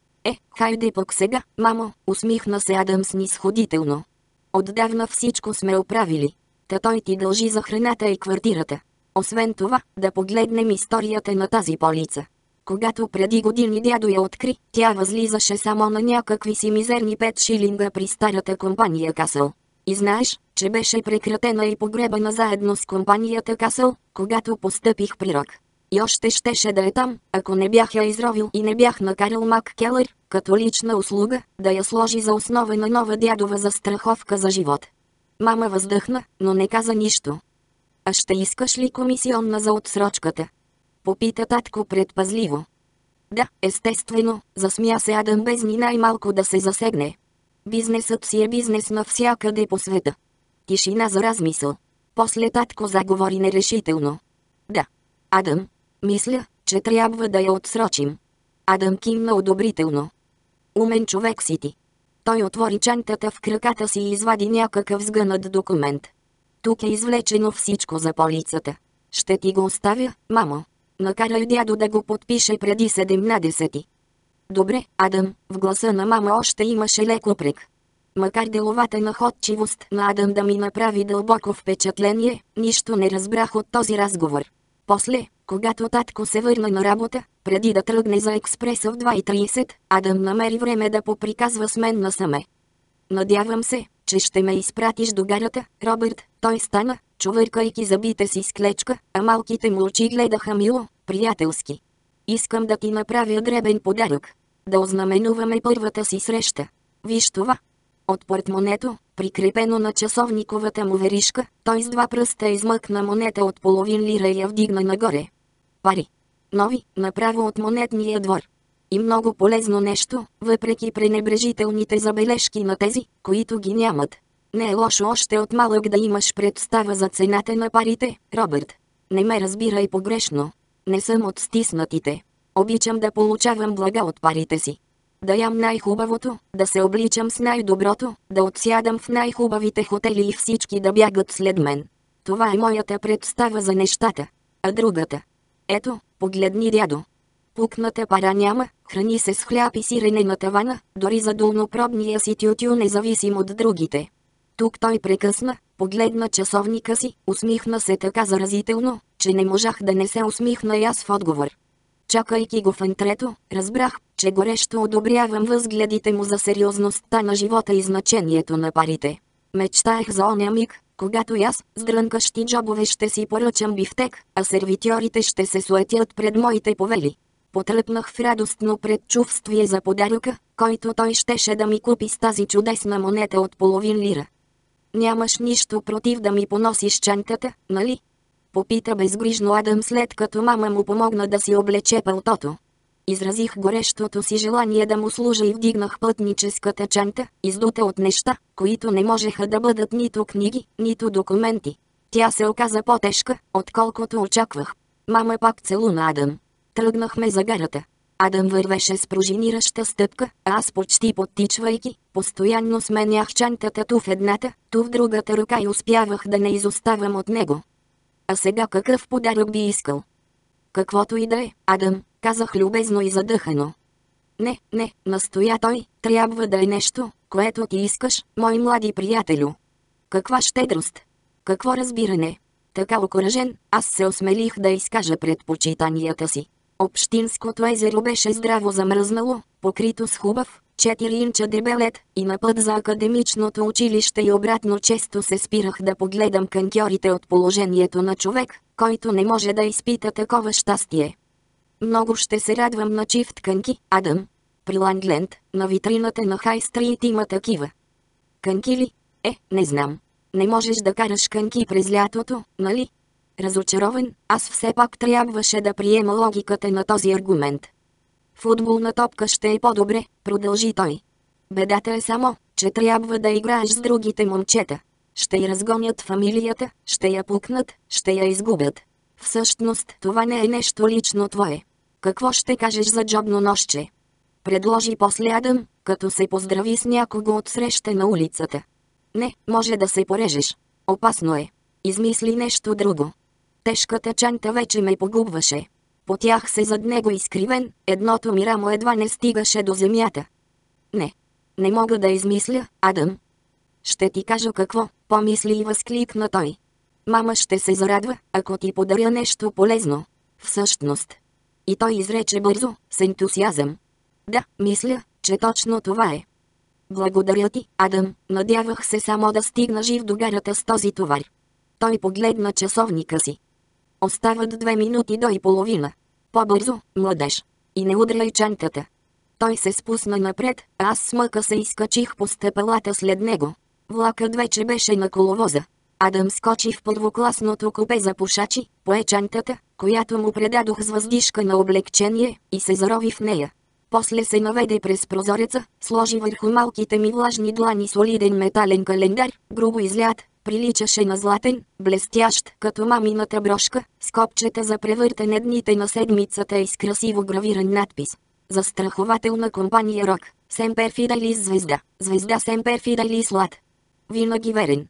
Хайде пък сега, мамо, усмихна се Адам снисходително. Отдавна всичко сме оправили. Та той ти дължи за храната и квартирата. Освен това, да погледнем историята на тази полица. Когато преди години дядо я откри, тя възлизаше само на някакви си мизерни 5 шилинга при старата компания Касъл. И знаеш, че беше прекратена и погребана заедно с компанията Касъл, когато постъпих при Рок. И още щеше да е там, ако не бях я изровил и не бях накарал Мак Келър, като лична услуга, да я сложи за основа на нова дядова застраховка за живот. Мама въздъхна, но не каза нищо. А ще искаш ли комисионна за отсрочката? Попита татко предпазливо. Да, естествено, засмя се Адам без ни най-малко да се засегне. Бизнесът си е бизнес навсякъде по света. Тишина за размисъл. После татко заговори нерешително. Да. Адам, мисля, че трябва да я отсрочим. Адам кимна одобрително. Умен човек си ти. Той отвори чантата в краката си и извади някакъв сгънат документ. Тук е извлечено всичко за полицата. Ще ти го оставя, мамо. Накарай дядо да го подпише преди 17. Добре, Адам, в гласа на мама още имаше лек упрек. Макар деловата находчивост на Адам да ми направи дълбоко впечатление, нищо не разбрах от този разговор. После, когато татко се върна на работа, преди да тръгне за експреса в 2:30, Адам намери време да поприказва с мен насаме. Надявам се, че ще ме изпратиш до гарата, Робърт. Той стана, чувъркайки зъбите си с клечка, а малките му очи гледаха мило, приятелски. Искам да ти направя дребен подарък. Да ознаменуваме първата си среща. Виж това. От портмонето, прикрепено на часовниковата му веришка, той с 2 пръста измъкна монета от половин лира и я вдигна нагоре. Пари. Нови, направо от монетния двор. И много полезно нещо, въпреки пренебрежителните забележки на тези, които ги нямат. Не е лошо още от малък да имаш представа за цената на парите, Робърт. Не ме разбирай погрешно. Не съм от стиснатите. Обичам да получавам блага от парите си. Да ям най-хубавото, да се обличам с най-доброто, да отсядам в най-хубавите хотели и всички да бягат след мен. Това е моята представа за нещата. А другата? Ето, погледни дядо. Пукната пара няма, храни се с хляб и сирене на тавана, дори за долнопробния си тютю независим от другите. Тук той прекъсна, погледна часовника си, усмихна се така заразително, че не можах да не се усмихна и аз в отговор. Чакайки го в антрето, разбрах, че горещо одобрявам възгледите му за сериозността на живота и значението на парите. Мечтаех за оня миг, когато аз, с дрънкащи джобове ще си поръчам бифтек, а сервитьорите ще се суетят пред моите повели. Потръпнах в радостно предчувствие за подаръка, който той щеше да ми купи с тази чудесна монета от половин лира. Нямаш нищо против да ми поносиш чантата, нали? Попита безгрижно Адам след като мама му помогна да си облече пълтото. Изразих горещото си желание да му служа и вдигнах пътническата чанта, издута от неща, които не можеха да бъдат нито книги, нито документи. Тя се оказа по-тежка, отколкото очаквах. Мама пак целуна Адам. Тръгнахме за гарата. Адам вървеше с пружинираща стъпка, а аз почти подтичвайки, постоянно сменях чантата ту в едната, ту в другата ръка и успявах да не изоставам от него. А сега какъв подарък би искал? Каквото и да е, Адам, казах любезно и задъхано. Не, настоя той, трябва да е нещо, което ти искаш, мой млади приятелю. Каква щедрост! Какво разбиране! Така окуражен, аз се осмелих да изкажа предпочитанията си. Общинското езеро беше здраво замръзнало, покрито с хубав, 4 инча дебелет, и на път за академичното училище и обратно често се спирах да погледам канкьорите от положението на човек, който не може да изпита такова щастие. Много ще се радвам на чифт канки, Адам. При Лангленд, на витрината на Хай Стрит има такива. Канки ли? Не знам. Не можеш да караш канки през лятото, нали? Разочарован, аз все пак трябваше да приема логиката на този аргумент. Футболна топка ще е по-добре, продължи той. Бедата е само, че трябва да играеш с другите момчета. Ще й разгонят фамилията, ще я пукнат, ще я изгубят. Всъщност това не е нещо лично твое. Какво ще кажеш за джобно нощче? Предложи после Адам, като се поздрави с някого от среща на улицата. Не, може да се порежеш. Опасно е. Измисли нещо друго. Тежката чанта вече ме погубваше. Потях се зад него изкривен, едното ми рамо едва не стигаше до земята. Не мога да измисля, Адам. Ще ти кажа какво, помисли и възкликна той. Мама ще се зарадва, ако ти подаря нещо полезно. Всъщност. И той изрече бързо, с ентусиазъм. Да, мисля, че точно това е. Благодаря ти, Адам, надявах се само да стигна жив до гарата с този товар. Той погледна часовника си. Остават 2 минути до и половина. По-бързо, младеж. И не удряй чантата. Той се спусна напред, а аз с мъка се изкачих по стъпалата след него. Влакът вече беше на коловоза. Адам скочи в първокласното купе за пушачи, пое чантата, която му предадох с въздишка на облегчение, и се зарови в нея. После се наведе през прозореца, сложи върху малките ми влажни длани солиден метален календар, грубо излят, приличаше на златен, блестящ като мамината брошка, с копчета за превъртане дните на седмицата и с красиво гравиран надпис. Застрахователна компания Рок, Семпер Фиделис звезда, звезда Семпер Фиделис лад. Винаги верен.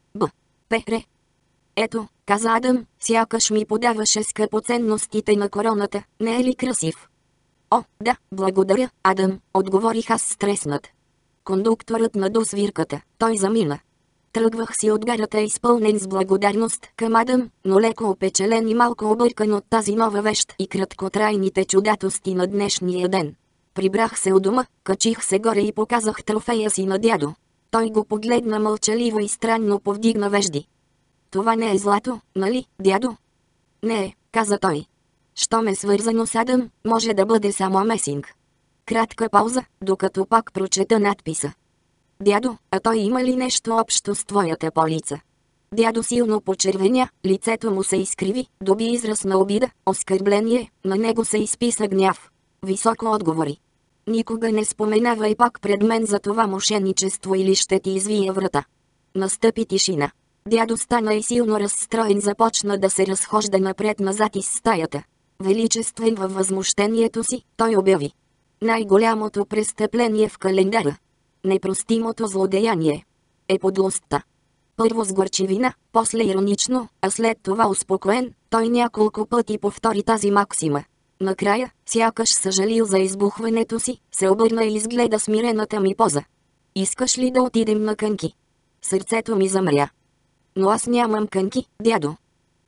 П.Р. Ето, каза Адам, сякаш ми подаваше скъпоценностите на короната, не е ли красив? О, да, благодаря, Адам, отговорих аз стреснат. Кондукторът наду свирката, той замина. Тръгвах си от гарата изпълнен с благодарност към Адам, но леко опечелен и малко объркан от тази нова вещ и краткотрайните чудатости на днешния ден. Прибрах се у дома, качих се горе и показах трофея си на дядо. Той го погледна мълчаливо и странно повдигна вежди. Това не е злато, нали, дядо? Не е, каза той. Щом е свързано с Адам, може да бъде само месинг. Кратка пауза, докато пак прочета надписа. Дядо, а той има ли нещо общо с твоята полица? Дядо силно почервеня, лицето му се изкриви, доби израз на обида, оскърбление, на него се изписа гняв. Високо отговори. Никога не споменавай пак пред мен за това мошеничество или ще ти извия врата. Настъпи тишина. Дядо стана и силно разстроен започна да се разхожда напред-назад из стаята. Величествен във възмущението си, той обяви. Най-голямото престъпление в календара. Непростимото злодеяние е подлостта. Първо с горчивина, после иронично, а след това успокоен, той няколко пъти повтори тази максима. Накрая, сякаш съжалил за избухването си, се обърна и изгледа смирената ми поза. Искаш ли да отидем на кънки? Сърцето ми замря. Но аз нямам кънки, дядо.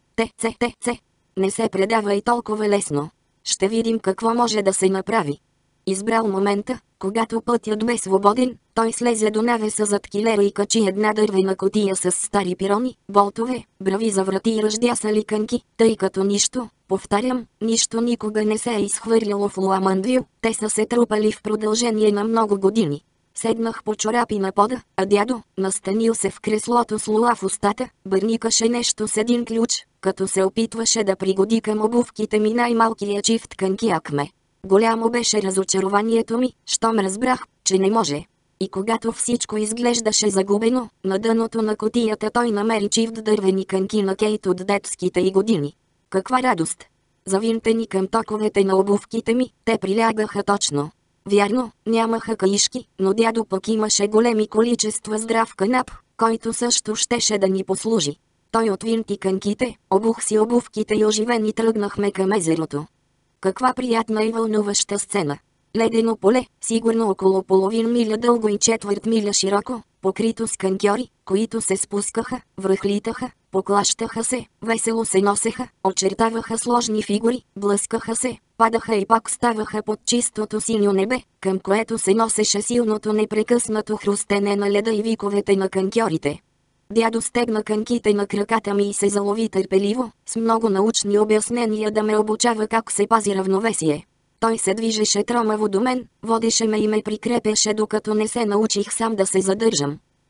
Те. Не се предавай толкова лесно. Ще видим какво може да се направи. Избрал момента, когато пътят бе свободен, той слезе до навеса зад килера и качи една дървена котия с стари пирони, болтове, брави за врати и ръждясали кънки, тъй като нищо, повтарям, нищо никога не се е изхвърляло в Луамандвил, те са се трупали в продължение на много години. Седнах по чорапи на пода, а дядо, настанил се в креслото с лула в устата, бърникаше нещо с един ключ, като се опитваше да пригоди към обувките ми най-малкия чифт кънки акме. Голямо беше разочарованието ми, щом разбрах, че не може. И когато всичко изглеждаше загубено, на дъното на котията той намери чифт дървени кънки на Кейт от детските й години. Каква радост! Завинтени към токовете на обувките ми, те прилягаха точно. Вярно, нямаха каишки, но дядо пък имаше големи количества здрав канап, който също щеше да ни послужи. Той отвинти кънките, обух си обувките и оживени тръгнахме към езерото. Каква приятна и вълнуваща сцена! Ледено поле, сигурно около половин миля дълго и четвърт миля широко, покрито с канкьори, които се спускаха, връхлитаха, поклащаха се, весело се носеха, очертаваха сложни фигури, блъскаха се, падаха и пак ставаха под чистото синьо небе, към което се носеше силното непрекъснато хрустене на леда и виковете на канкьорите. Дядо стегна кънките на краката ми и се залови търпеливо, с много научни обяснения да ме обучава как се пази равновесие. Той се движеше тромаво до мен, водеше ме и ме прикрепяше докато не се научих сам да се задържам.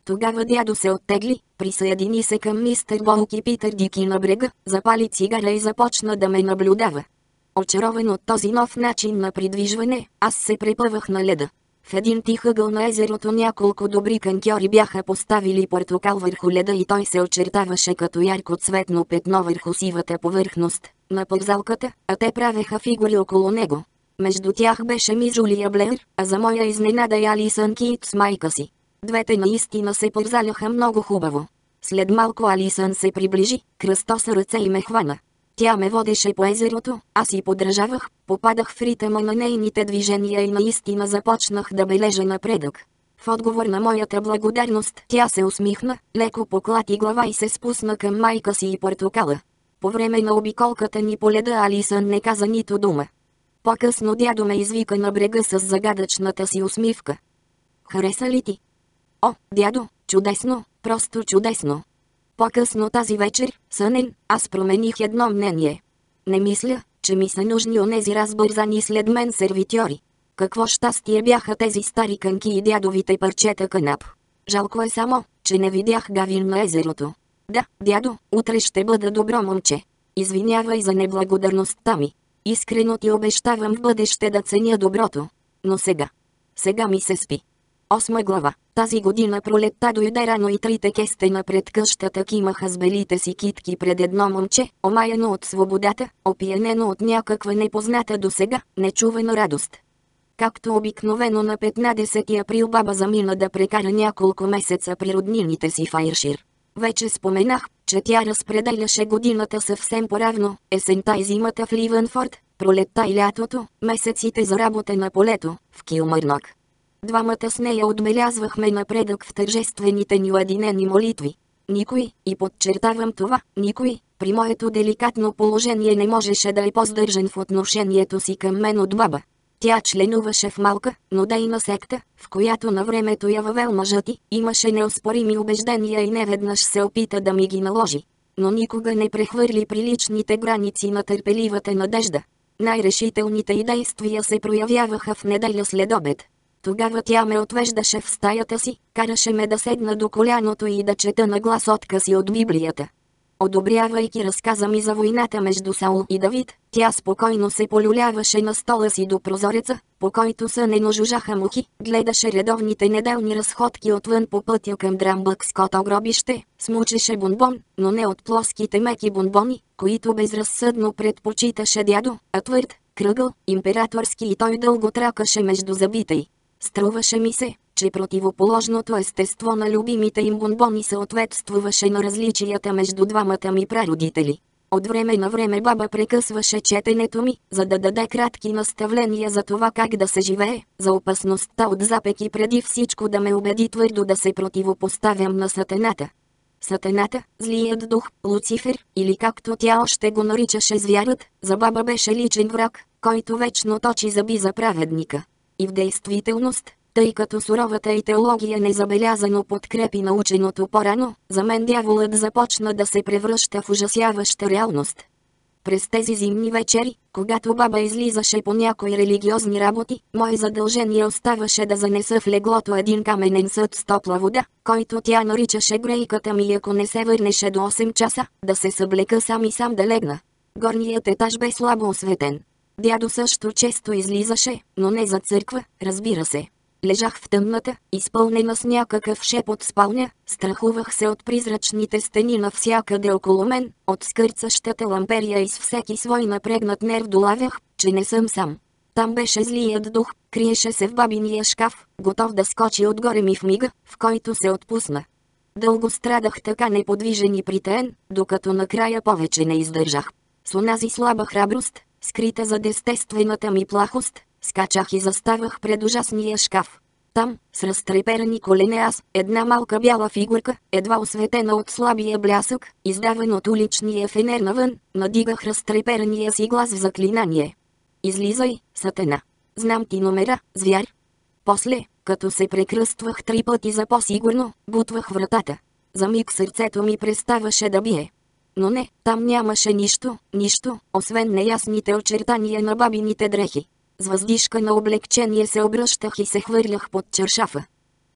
Тогава дядо се оттегли, присъедини се към мистер Болк и Питър Дики на брега, запали цигара и започна да ме наблюдава. Очарован от този нов начин на придвижване, аз се препъвах на леда. В един тих ъгъл на езерото няколко добри канкьори бяха поставили портокал върху леда и той се очертаваше като ярко цветно петно върху сивата повърхност на пързалката, а те правеха фигури около него. Между тях беше мис Джулия Блеър, а за моя изненада и Алисън Кит с майка си. Двете наистина се пързаляха много хубаво. След малко Алисън се приближи, кръстоса ръце и ме хвана. Тя ме водеше по езерото, аз и подражавах, попадах в ритъма на нейните движения и наистина започнах да бележа напредък. В отговор на моята благодарност тя се усмихна, леко поклати глава и се спусна към майка си и портокала. По време на обиколката ни по леда Алисън не каза нито дума. По-късно дядо ме извика на брега с загадъчната си усмивка. Хареса ли ти? О, дядо, чудесно, просто чудесно. По-късно тази вечер, сънен, аз промених едно мнение. Не мисля, че ми са нужни онези разбързани след мен сервитьори. Какво щастие бяха тези стари кънки и дядовите парчета канап. Жалко е само, че не видях Гавин на езерото. Да, дядо, утре ще бъда добро момче. Извинявай за неблагодарността ми. Искрено ти обещавам в бъдеще да ценя доброто. Но сега ми се спи. 8 глава. Тази година пролетта дойде рано и трите кестена пред къщата кимаха с белите си китки пред едно момче, омаяно от свободата, опиянено от някаква непозната досега, нечувана радост. Както обикновено на 15 април баба замина да прекара няколко месеца при роднините си в Айршир. Вече споменах, че тя разпределяше годината съвсем поравно, есента и зимата в Ливенфорд, пролетта и лятото, месеците за работа на полето, в Килмърнок. Двамата с нея отбелязвахме напредък в тържествените ни уединени молитви. Никой, и подчертавам това, никой, при моето деликатно положение не можеше да е по-здържан в отношението си към мен от баба. Тя членуваше в малка, но дейна секта, в която на времето я въвел мъжът и имаше неоспорими убеждения и неведнъж се опита да ми ги наложи. Но никога не прехвърли приличните граници на търпеливата надежда. Най-решителните й действия се проявяваха в неделя след обед. Тогава тя ме отвеждаше в стаята си, караше ме да седна до коляното и да чета на глас откъси от Библията. Одобрявайки разказа ми за войната между Саул и Давид, тя спокойно се полюляваше на стола си до прозореца, по който сънено жужаха мухи, гледаше редовните неделни разходки отвън по пътя към Драмбъкското гробище, смучеше бонбон, но не от плоските меки бонбони, които безразсъдно предпочиташе дядо, а твърд, кръгъл, императорски и той дълго тракаше между зъбите й. Струваше ми се, че противоположното естество на любимите им бонбони съответствуваше на различията между двамата ми прародители. От време на време баба прекъсваше четенето ми, за да даде кратки наставления за това как да се живее, за опасността от запек и преди всичко да ме убеди твърдо да се противопоставям на сатаната. Сатаната, злият дух, Луцифер, или както тя още го наричаше звярът, за баба беше личен враг, който вечно точи зъби за праведника. И в действителност, тъй като суровата и теология незабелязано подкрепи наученото по-рано, за мен дяволът започна да се превръща в ужасяваща реалност. През тези зимни вечери, когато баба излизаше по някои религиозни работи, мое задължение оставаше да занеса в леглото един каменен съд с топла вода, който тя наричаше грейката ми, и ако не се върнеше до 8 часа, да се съблека сам и сам да легна. Горният етаж бе слабо осветен. Дядо също често излизаше, но не за църква, разбира се. Лежах в тъмната, изпълнена с някакъв шепот спалня, страхувах се от призрачните стени навсякъде около мен, от скърцащата ламперия и с всеки свой напрегнат нерв долавях, че не съм сам. Там беше злият дух, криеше се в бабиния шкаф, готов да скочи отгоре ми в мига, в който се отпусна. Дълго страдах така неподвижен и притаен, докато накрая повече не издържах. С онази слаба храброст, скрита зад естествената ми плахост, скачах и заставах пред ужасния шкаф. Там, с разтреперани колене аз, една малка бяла фигурка, едва осветена от слабия блясък, издаван от уличния фенер навън, надигах разтреперания си глас в заклинание. Излизай, сатана! Знам ти номера, звяр! После, като се прекръствах 3 пъти за по-сигурно, бутвах вратата. За миг сърцето ми преставаше да бие. Но не, там нямаше нищо, освен неясните очертания на бабините дрехи. С въздишка на облегчение се обръщах и се хвърлях под чаршафа.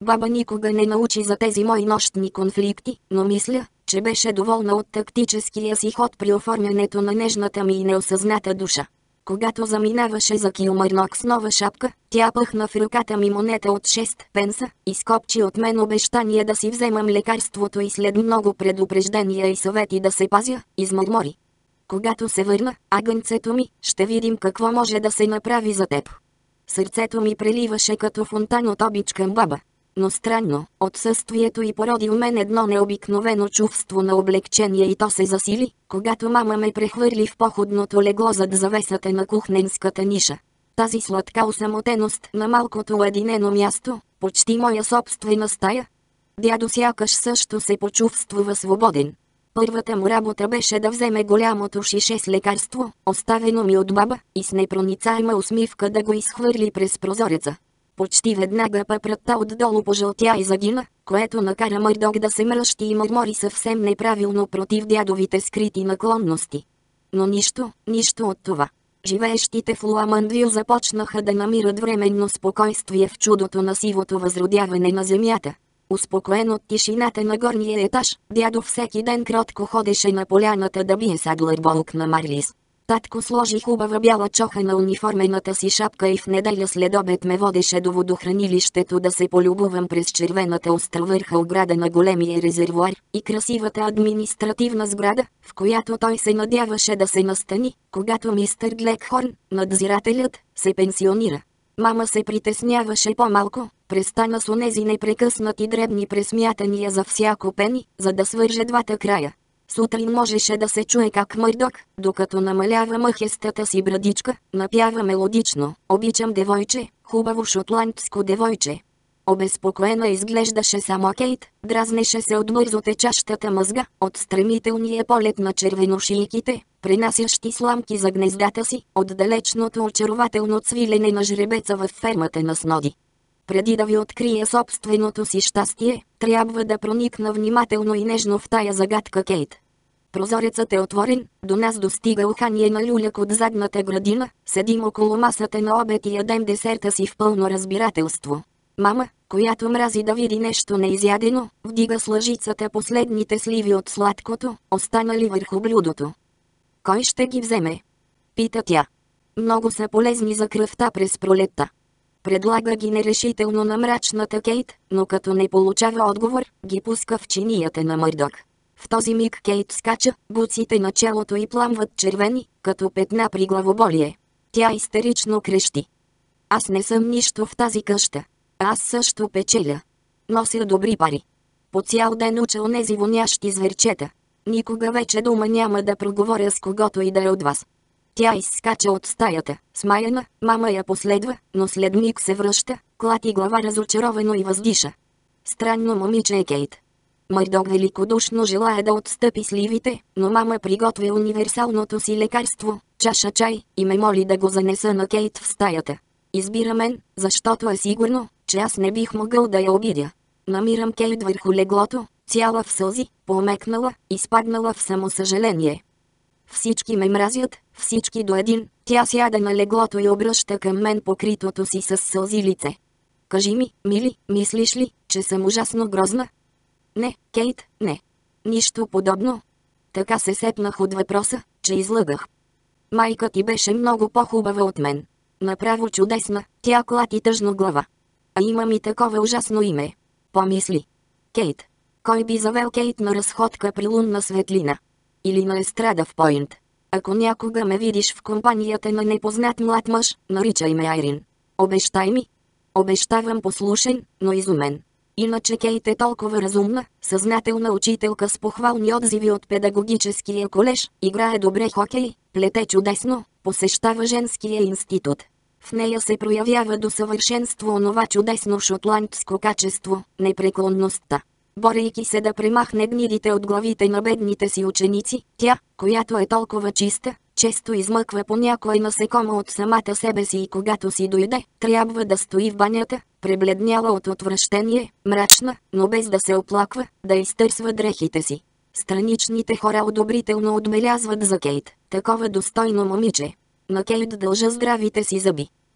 Баба никога не научи за тези мои нощни конфликти, но мисля, че беше доволна от тактическия си ход при оформянето на нежната ми и неосъзната душа. Когато заминаваше за Килмърнок с нова шапка, тя пъхна в ръката ми монета от 6 пенса, изкопчи от мен обещание да си вземам лекарството и след много предупреждения и съвети да се пазя, измърмори: когато се върна, агънцето ми, ще видим какво може да се направи за теб. Сърцето ми преливаше като фонтан от обич към баба. Но странно, отсъствието й породи у мен едно необикновено чувство на облегчение и то се засили, когато мама ме прехвърли в походното легло зад завесата на кухненската ниша. Тази сладка осамотеност на малкото уединено място, почти моя собствена стая. Дядо сякаш също се почувствува свободен. Първата му работа беше да вземе голямото шише с лекарство, оставено ми от баба, и с непроницаема усмивка да го изхвърли през прозореца. Почти веднага папрата отдолу пожълтя и загина, което накара Мърдок да се мръщи и мърмори съвсем неправилно против дядовите скрити наклонности. Но нищо от това. Живеещите в Луамандвил започнаха да намират временно спокойствие в чудото на сивото възродяване на земята. Успокоен от тишината на горния етаж, дядо всеки ден кротко ходеше на поляната да бие садлърболк на Марлис. Татко сложи хубава бяла чоха на униформената си шапка и в неделя след обед ме водеше до водохранилището да се полюбувам през червената островърха ограда на големия резервуар и красивата административна сграда, в която той се надяваше да се настани, когато мистър Глекхорн, надзирателят, се пенсионира. Мама се притесняваше по-малко, престана с онези непрекъснати дребни пресмятания за всяко пени, за да свърже двата края. Сутрин можеше да се чуе как Мърдок, докато намалява мъхестата си брадичка, напява мелодично: "Обичам девойче, хубаво шотландско девойче." Обезпокоена изглеждаше само Кейт, дразнеше се от бързо течащата мъзга, от стремителния полет на червеношийките, принасящи сламки за гнездата си, от далечното очарователно цвилене на жребеца във фермата на Сноди. Преди да ви открия собственото си щастие, трябва да проникна внимателно и нежно в тая загадка, Кейт. Прозорецът е отворен, до нас достига ухание на люляк от задната градина, седим около масата на обед и ядем десерта си в пълно разбирателство. Мама, която мрази да види нещо неизядено, вдига с лъжицата последните сливи от сладкото, останали върху блюдото. "Кой ще ги вземе?" пита тя. "Много са полезни за кръвта през пролетта." Предлага ги нерешително на мрачната Кейт, но като не получава отговор, ги пуска в чинията на Мърдок. В този миг Кейт скача, буците на челото й пламват червени, като петна при главоболие. Тя истерично крещи: "Аз не съм нищо в тази къща. Аз също печеля. Нося добри пари. По цял ден уча онези вонящи зверчета. Никога вече дума няма да проговоря с когото и да е от вас." Тя изскача от стаята, смаяна, мама я последва, но след миг се връща, клати глава разочаровано и въздиша. Странно момиче е Кейт. Мърдок великодушно желая да отстъпи сливите, но мама приготвя универсалното си лекарство, чаша чай, и ме моли да го занеса на Кейт в стаята. Избира мен, защото е сигурно, че аз не бих могъл да я обидя. Намирам Кейт върху леглото, цяла в сълзи, поомекнала, изпаднала в самосъжаление. "Всички ме мразят, всички до един." Тя сяда на леглото и обръща към мен покритото си с сълзи лице. "Кажи ми, мили, мислиш ли, че съм ужасно грозна?" "Не, Кейт, не. Нищо подобно." Така се сепнах от въпроса, че излъгах. "Майка ти беше много по-хубава от мен. Направо чудесна." Тя клати тъжно глава. "А имам и такова ужасно име." Помисли. Кейт. Кой би завел Кейт на разходка при лунна светлина? Или на естрада в Пойнт? Ако някога ме видиш в компанията на непознат млад мъж, наричай ме Айрин. Обещай ми. Обещавам послушен, но изумен. Иначе Кейт е толкова разумна, съзнателна учителка с похвални отзиви от педагогическия колеж, играе добре хокей, плете чудесно, посещава женския институт. В нея се проявява до съвършенство онова чудесно шотландско качество – непреклонността. Борейки се да премахне гнидите от главите на бедните си ученици, тя, която е толкова чиста, често измъква по някое насекомо от самата себе си и когато си дойде, трябва да стои в банята, пребледняла от отвращение, мрачна, но без да се оплаква, да изтърсва дрехите си. Страничните хора одобрително отбелязват за Кейт, такова достойно момиче. На Кейт дължа здравите си зъби.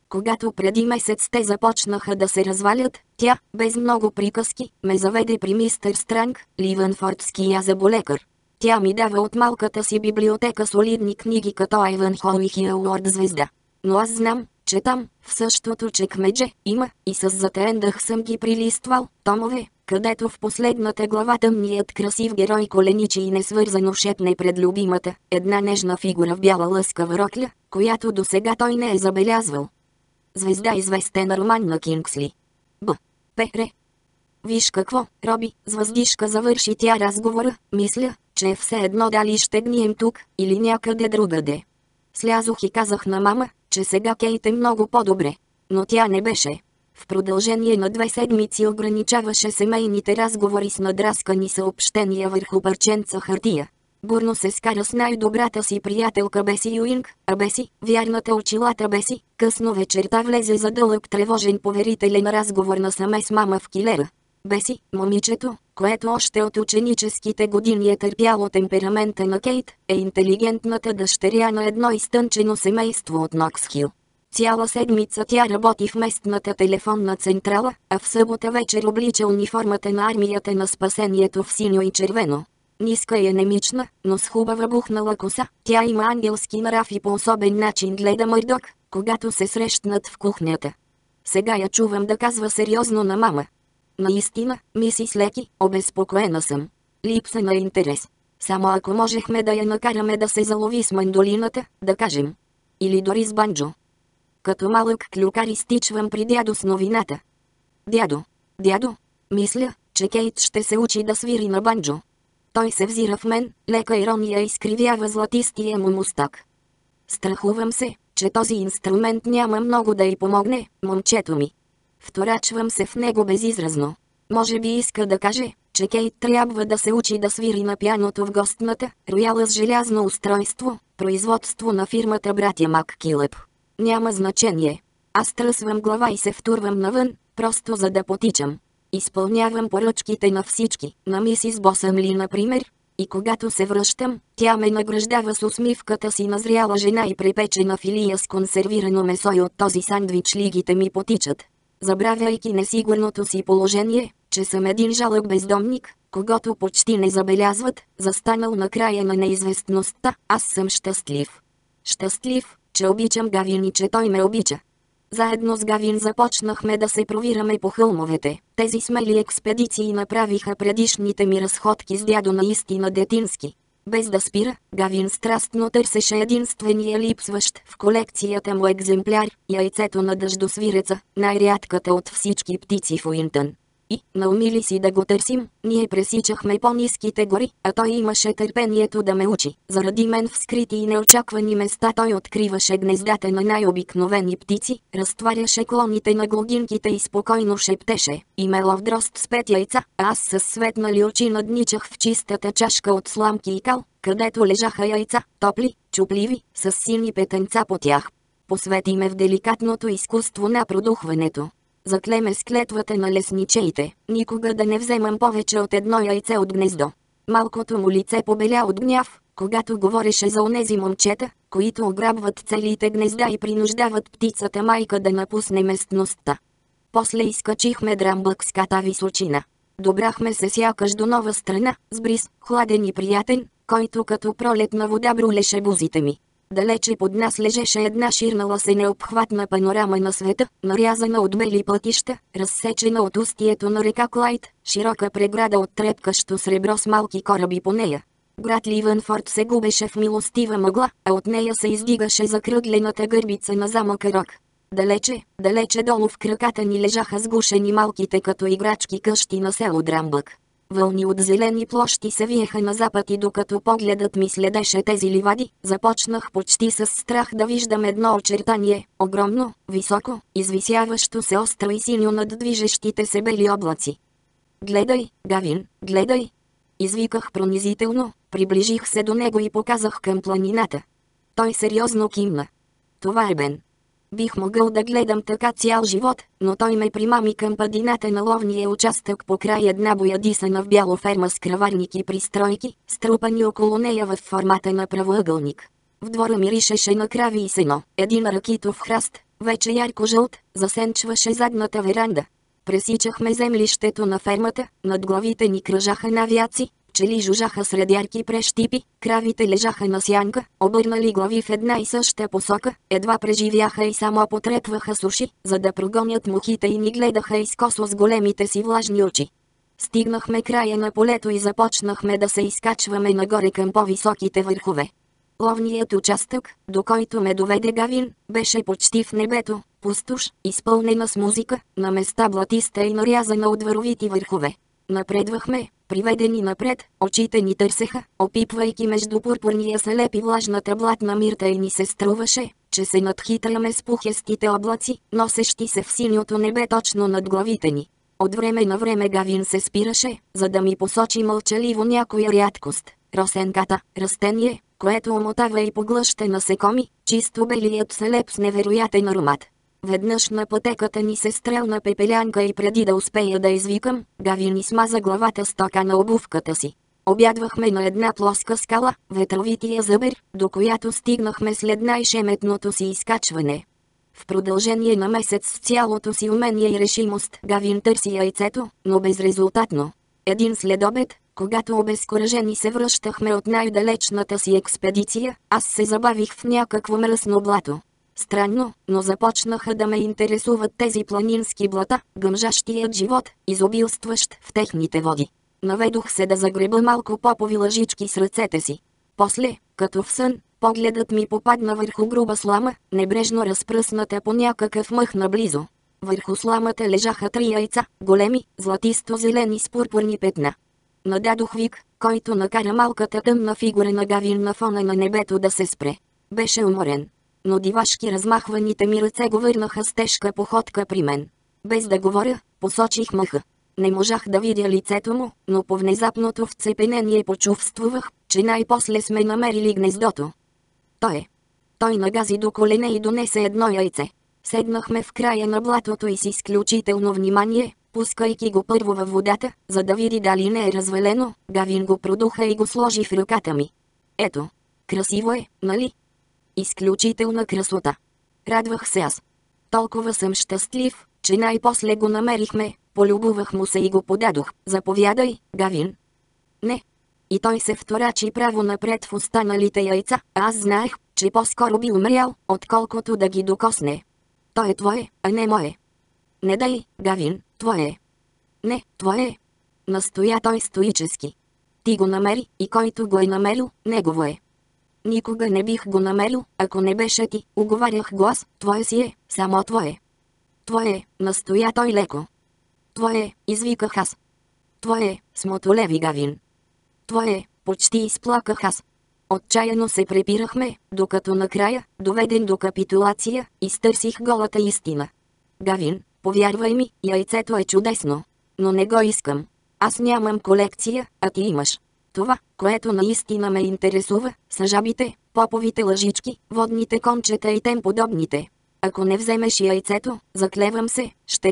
Когато преди месец те започнаха да се развалят, тя, без много приказки, ме заведе при мистер Странг, Ливенфордски язъболекар. Тя ми дава от малката си библиотека солидни книги като Айвенхол и Хилуорд звезда. Но аз знам, че там, в същото чекмедже, има, и с затаен дъх съм ги прилиствал, томове, където в последната глава тъмният красив герой коленичи и несвързано шепне пред любимата, една нежна фигура в бяла лъскава рокля, която досега той не е забелязвал. Звезда известен роман на Кингсли. Р. Виж какво, Роби, звездишка, завърши тя разговора, мисля, че е все едно дали ще гнием тук, или някъде другаде. Слязох и казах на мама, че сега Кейт е много по-добре. Но тя не беше. В продължение на 2 седмици ограничаваше семейните разговори с надраскани съобщения върху парченца хартия. Бурно се скара с най-добрата си приятелка Беси Юинг, а Беси, вярната очилата Беси, късно вечерта влезе за дълъг тревожен поверителен разговор насаме с мама в килера. Беси, момичето, което още от ученическите години е търпяло темперамента на Кейт, е интелигентната дъщеря на едно изтънчено семейство от Ноксхил. Цяла седмица тя работи в местната телефонна централа, а в събота вечер облича униформата на армията на спасението в синьо и червено. Ниска и анемична, но с хубава бухнала коса, тя има ангелски нрав и по особен начин гледа Мърдок, когато се срещнат в кухнята. Сега я чувам да казва сериозно на мама. Наистина, мисис Леки, обезпокоена съм. Липса на интерес. Само ако можехме да я накараме да се залови с мандолината, да кажем. Или дори с банджо. Като малък клюкар изтичвам при дядо с новината. Дядо, мисля, че Кейт ще се учи да свири на банджо. Той се взира в мен, лека ирония изкривява златистия му мустак. Страхувам се, че този инструмент няма много да й помогне, момчето ми. Вторачвам се в него безизразно. Може би иска да каже, че Кейт трябва да се учи да свири на пианото в гостната, рояла с желязно устройство, производство на фирмата братя Маккилъп. Няма значение. Аз тръсвам глава и се втурвам навън, просто за да потичам. Изпълнявам поръчките на всички, на мисис Босъмли например, и когато се връщам, тя ме награждава с усмивката си на зряла жена и препечена филия с консервирано месо и от този сандвич лигите ми потичат. Забравяйки несигурното си положение, че съм един жалък бездомник, когото почти не забелязват, застанал на края на неизвестността, аз съм щастлив. Щастлив, че обичам Гавин и че той ме обича. Заедно с Гавин започнахме да се провираме по хълмовете. Тези смели експедиции направиха предишните ми разходки с дядо наистина детински. Без да спира, Гавин страстно търсеше единствения липсващ в колекцията му екземпляр – яйцето на дъждосвиреца, най-рядката от всички птици в Уинтън. И, наумили си да го търсим, ние пресичахме по-ниските гори, а той имаше търпението да ме учи. Заради мен в скрити и неочаквани места той откриваше гнездата на най-обикновени птици, разтваряше клоните на глогинките и спокойно шептеше: имела в дрозд с 5 яйца, а аз със светнали очи надничах в чистата чашка от сламки и кал, където лежаха яйца, топли, чупливи, с сини петенца по тях. Посвети ме в деликатното изкуство на продухването. Заклеме с клетвата на лесничеите, никога да не вземам повече от едно яйце от гнездо. Малкото му лице побеля от гняв, когато говореше за онези момчета, които ограбват целите гнезда и принуждават птицата майка да напусне местността. После изкачихме Драмбъкската височина. Добрахме се сякаш до нова страна, с бриз, хладен и приятен, който като пролетна вода брулеше бузите ми. Далече под нас лежеше една ширнала се необхватна панорама на света, нарязана от бели пътища, разсечена от устието на река Клайд, широка преграда от трепкащо сребро с малки кораби по нея. Град Ливенфорд се губеше в милостива мъгла, а от нея се издигаше закръглената гърбица на замъка Рок. Далече долу в краката ни лежаха сгушени малките като играчки къщи на село Драмбък. Вълни от зелени площи се виеха на запад и докато погледът ми следеше тези ливади, започнах почти с страх да виждам едно очертание, огромно, високо, извисяващо се остро и синьо над движещите се бели облаци. Гледай, Гавин, гледай! Извиках пронизително, приближих се до него и показах към планината. Той сериозно кимна. Това е Бен. Бих могъл да гледам така цял живот, но той ме примами към падината на ловния участък покрай една боядисана в бяло ферма с краварник и пристройки, струпани около нея в формата на правоъгълник. В двора миришеше на крави и сено, един ракитов храст, Вече ярко жълт, засенчваше задната веранда. Пресичахме землището на фермата, над главите ни кръжаха навяци, пчели жужаха сред ярки прещипи, кравите лежаха на сянка, обърнали глави в една и съща посока, едва преживяха и само потрепваха с уши, за да прогонят мухите и ни гледаха изкосо с големите си влажни очи. Стигнахме края на полето и започнахме да се изкачваме нагоре към по-високите върхове. Ловният участък, до който ме доведе Гавин, беше почти в небето, пустош, изпълнена с музика, на места блатиста и нарязана от вървити върхове. Напредвахме, приведени напред, очите ни търсеха, опипвайки между пурпурния салеп и влажната блатна мирта и ни се струваше, че се надхитряме с пухестите облаци, носещи се в синьото небе точно над главите ни. От време на време Гавин се спираше, за да ми посочи мълчаливо някоя рядкост. Росенката, растение, което омотава и поглъща насекоми, чисто белият салеп с невероятен аромат. Веднъж на пътеката ни се стрелна пепелянка и преди да успея да извикам, Гавин смаза главата с тока на обувката си. Обядвахме на една плоска скала, ветровития зъбер, до която стигнахме след най-шеметното си изкачване. В продължение на месец с цялото си умение и решимост Гавин търси яйцето, но безрезултатно. Един следобед, когато обезкуражени се връщахме от най-далечната си експедиция, аз се забавих в някакво мръсно блато. Странно, но започнаха да ме интересуват тези планински блата, гъмжащият живот, изобилстващ в техните води. Наведох се да загреба малко попови лъжички с ръцете си. После, като в сън, погледът ми попадна върху груба слама, небрежно разпръсната по някакъв мъх наблизо. Върху сламата лежаха 3 яйца, големи, златисто-зелени с пурпурни петна. Нададох вик, който накара малката тъмна фигура на Гавин на фона на небето да се спре. Беше уморен. Но дивашки размахваните ми ръце го върнаха с тежка походка при мен. Без да говоря, посочих мъха. Не можах да видя лицето му, но по внезапното вцепенение почувствувах, че най-после сме намерили гнездото. Той нагази до колене и донесе едно яйце. Седнахме в края на блатото и с изключително внимание, пускайки го първо във водата, за да види дали не е развалено. Гавин го продуха и го сложи в ръката ми. Ето, красиво е, нали? Изключителна красота. Радвах се аз. Толкова съм щастлив, че най-после го намерихме, полюбувах му се и го подадох. Заповядай, Гавин. Не. И той се вторачи право напред в останалите яйца, а аз знаех, че по-скоро би умрял, отколкото да ги докосне. Той е твое, а не мое. Не дай, Гавин, твое е. Не, твое е. Настоя той стоически. Ти го намери, и който го е намерил, негово е. Никога не бих го намерил, ако не беше ти, уговарях глас, твое си е, само твое. Твое е, настоя той леко. Твое е, извиках аз. Твое е, смотолеви Гавин. Твое е, почти изплаках аз. Отчаяно се препирахме, докато накрая, доведен до капитулация, изтърсих голата истина. Гавин, повярвай ми, яйцето е чудесно. Но не го искам. Аз нямам колекция, а ти имаш. Това, което наистина ме интересува, са жабите, поповите лъжички, водните кончета и тем подобните. Ако не вземеш яйцето, заклевам се,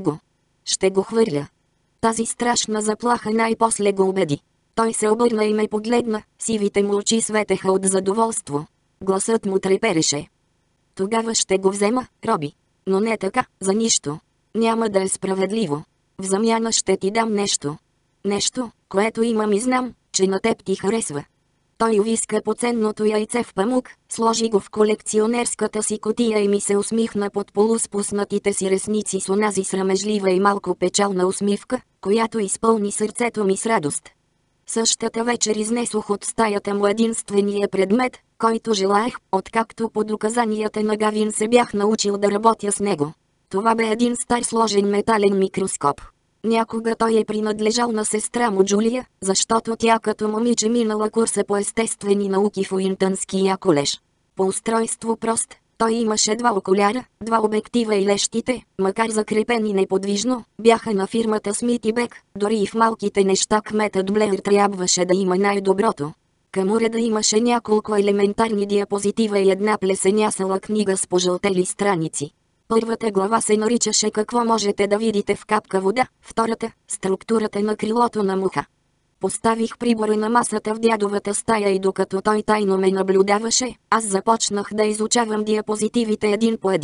ще го хвърля. Тази страшна заплаха най-после го убеди. Той се обърна и ме погледна, сивите му очи светеха от задоволство. Гласът му трепереше. Тогава ще го взема, Роби. Но не така, за нищо. Няма да е справедливо. В замяна ще ти дам нещо. Нещо, което имам и знам, че на теб ти харесва. Той увиска поценното яйце в памук, сложи го в колекционерската си кутия и ми се усмихна под полуспуснатите си ресници с онази срамежлива и малко печална усмивка, която изпълни сърцето ми с радост. Същата вечер изнесох от стаята му единствения предмет, който желаех, откакто по доказанията на Гавин се бях научил да работя с него. Това бе един стар сложен метален микроскоп. Някога той е принадлежал на сестра му Джулия, защото тя като момиче минала курса по естествени науки в Уинтънския колеж. По устройство прост, той имаше 2 окуляра, 2 обектива и лещите, макар закрепени неподвижно, бяха на фирмата Смит и Бек, дори и в малките неща кметът Блеер трябваше да има най-доброто. Към уреда имаше няколко елементарни диапозитива и една плесенясала книга с пожълтели страници. Първата глава се наричаше «Какво можете да видите в капка вода», втората – «Структурата на крилото на муха». Поставих прибора на масата в дядовата стая и докато той тайно ме наблюдаваше, аз започнах да изучавам диапозитивите един по един.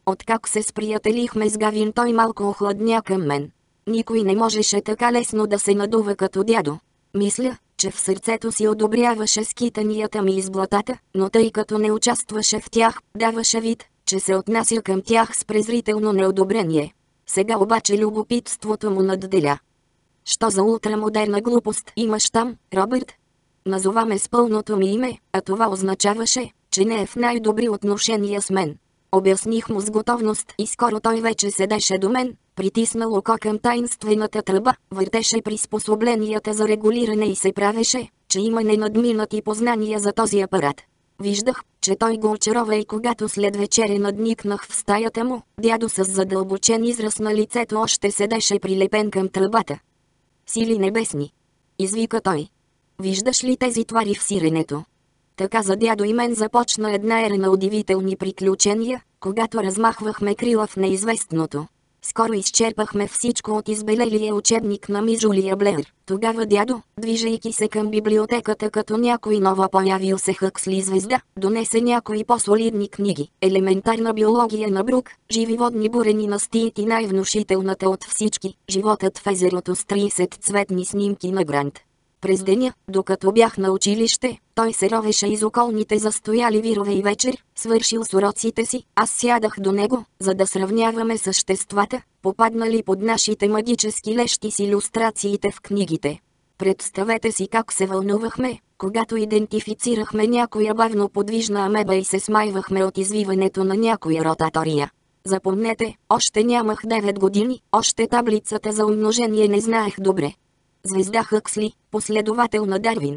Откак се сприятелихме с Гавин, той малко охладня към мен. Никой не можеше така лесно да се надува като дядо. Мисля, че в сърцето си одобряваше скитанията ми из блатата, но тъй като не участваше в тях, даваше вид, че се отнася към тях с презрително неодобрение. Сега обаче любопитството му надделя. Що за ултрамодерна глупост имаш там, Робърт? Назова ме с пълното ми име, а това означаваше, че не е в най-добри отношения с мен. Обясних му с готовност и скоро той вече седеше до мен, притиснал око към таинствената тръба, въртеше приспособленията за регулиране и се правеше, че има ненадминати познания за този апарат. Виждах, че той го очарова, и когато след вечеря надникнах в стаята му, дядо с задълбочен израз на лицето още седеше прилепен към тръбата. Сили небесни! Извика той. Виждаш ли тези твари в сиренето? Така за дядо и мен започна една ера на удивителни приключения, когато размахвахме крила в неизвестното. Скоро изчерпахме всичко от избелелия учебник на мис Джулия Блеър. Тогава дядо, движейки се към библиотеката като някой нова появил се Хъксли звезда, донесе някои по-солидни книги. Елементарна биология на Брук, живи водни бурени на Стиит и най-внушителната от всички, Животът в езерото с 30 цветни снимки на Грант. През деня, докато бях на училище, той се ровеше из околните застояли вирове и вечер, свършил с уроците си, аз сядах до него, за да сравняваме съществата, попаднали под нашите магически лещи с илюстрациите в книгите. Представете си как се вълнувахме, когато идентифицирахме някоя бавно подвижна амеба и се смайвахме от извиването на някоя ротатория. Запомнете, още нямах 9 години, още таблицата за умножение не знаех добре. Звезда Хъксли, последовател на Дарвин.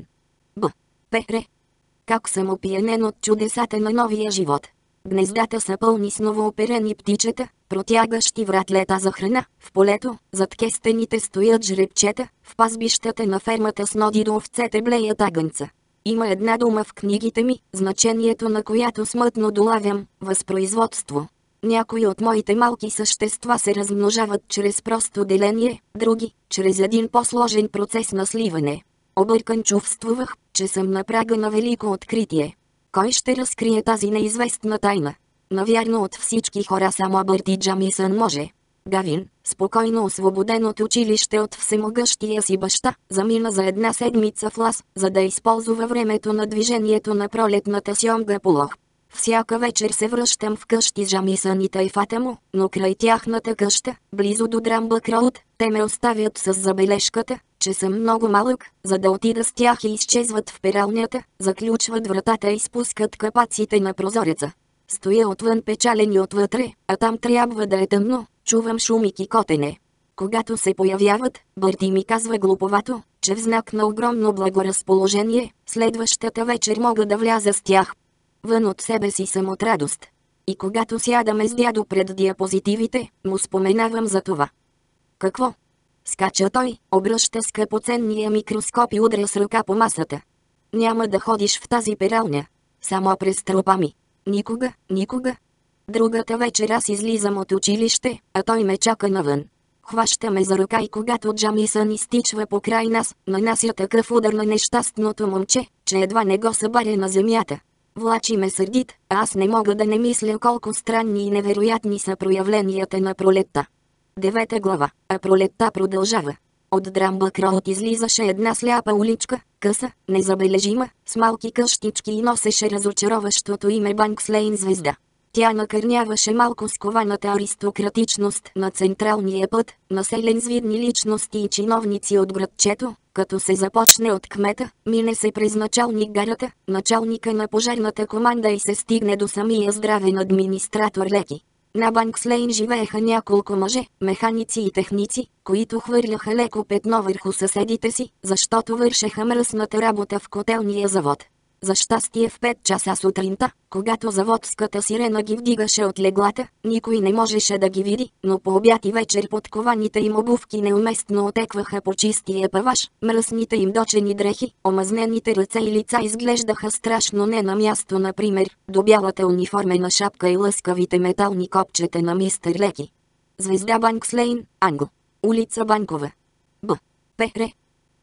Р. Как съм опиянен от чудесата на новия живот. Гнездата са пълни с новооперени птичета, протягащи вратлета за храна. В полето, зад кестените стоят жребчета, в пазбищата на фермата с ноди до овцете блеят агънца. Има една дума в книгите ми, значението на която смътно долавям – възпроизводство. Някои от моите малки същества се размножават чрез просто деление, други – чрез един по-сложен процес на сливане. Объркан чувствувах, че съм на прага на велико откритие. Кой ще разкрие тази неизвестна тайна? Навярно от всички хора само Бърти Джамисън може. Гавин, спокойно освободен от училище от всемогъщия си баща, замина за една седмица в Лас, за да използва времето на движението на пролетната сьомга по Лох. Всяка вечер се връщам вкъщи с Джамисън и тайфата му, но край тяхната къща, близо до Драмбък Роуд, те ме оставят с забележката, че съм много малък, за да отида с тях, и изчезват в пералнята, заключват вратата и спускат капаците на прозореца. Стоя отвън печален и отвътре, а там трябва да е тъмно, чувам шум и кикотене. Когато се появяват, Бърти ми казва глуповато, че в знак на огромно благоразположение, следващата вечер мога да вляза с тях. Вън от себе си съм от радост. И когато сядаме с дядо пред диапозитивите, му споменавам за това. Какво? Скача той, обръща скъпоценния микроскоп и удря с ръка по масата. Няма да ходиш в тази пералня. Само през трупа ми. Никога, никога. Другата вечер аз излизам от училище, а той ме чака навън. Хваща ме за ръка и когато Джамисън изтичва покрай нас, нанася такъв удар на нещастното момче, че едва не го събаря на земята. Влачи ме сърдит, а аз не мога да не мисля колко странни и невероятни са проявленията на пролетта. 9 глава, а пролетта продължава. От Драмбък Роуд излизаше една сляпа уличка, къса, незабележима, с малки къщички и носеше разочароващото име Банкс Лейн звезда. Тя накърняваше малко скованата аристократичност на централния път, населен с видни личности и чиновници от градчето, като се започне от кмета, мине се през началник гарата, началника на пожарната команда и се стигне до самия здравен администратор Леки. На Банкс Лейн живееха няколко мъже, механици и техници, които хвърляха леко петно върху съседите си, защото вършеха мръсната работа в котелния завод. За щастие в 5 часа сутринта, когато заводската сирена ги вдигаше от леглата, никой не можеше да ги види, но по обяд и вечер подкованите им обувки неуместно отекваха по чистия паваш, мръсните им дочени дрехи, омазнените ръце и лица изглеждаха страшно не на място, например, до бялата униформена шапка и лъскавите метални копчета на мистер Леки. Звезда Банкс Лейн, Анго. Улица Банкова. Р.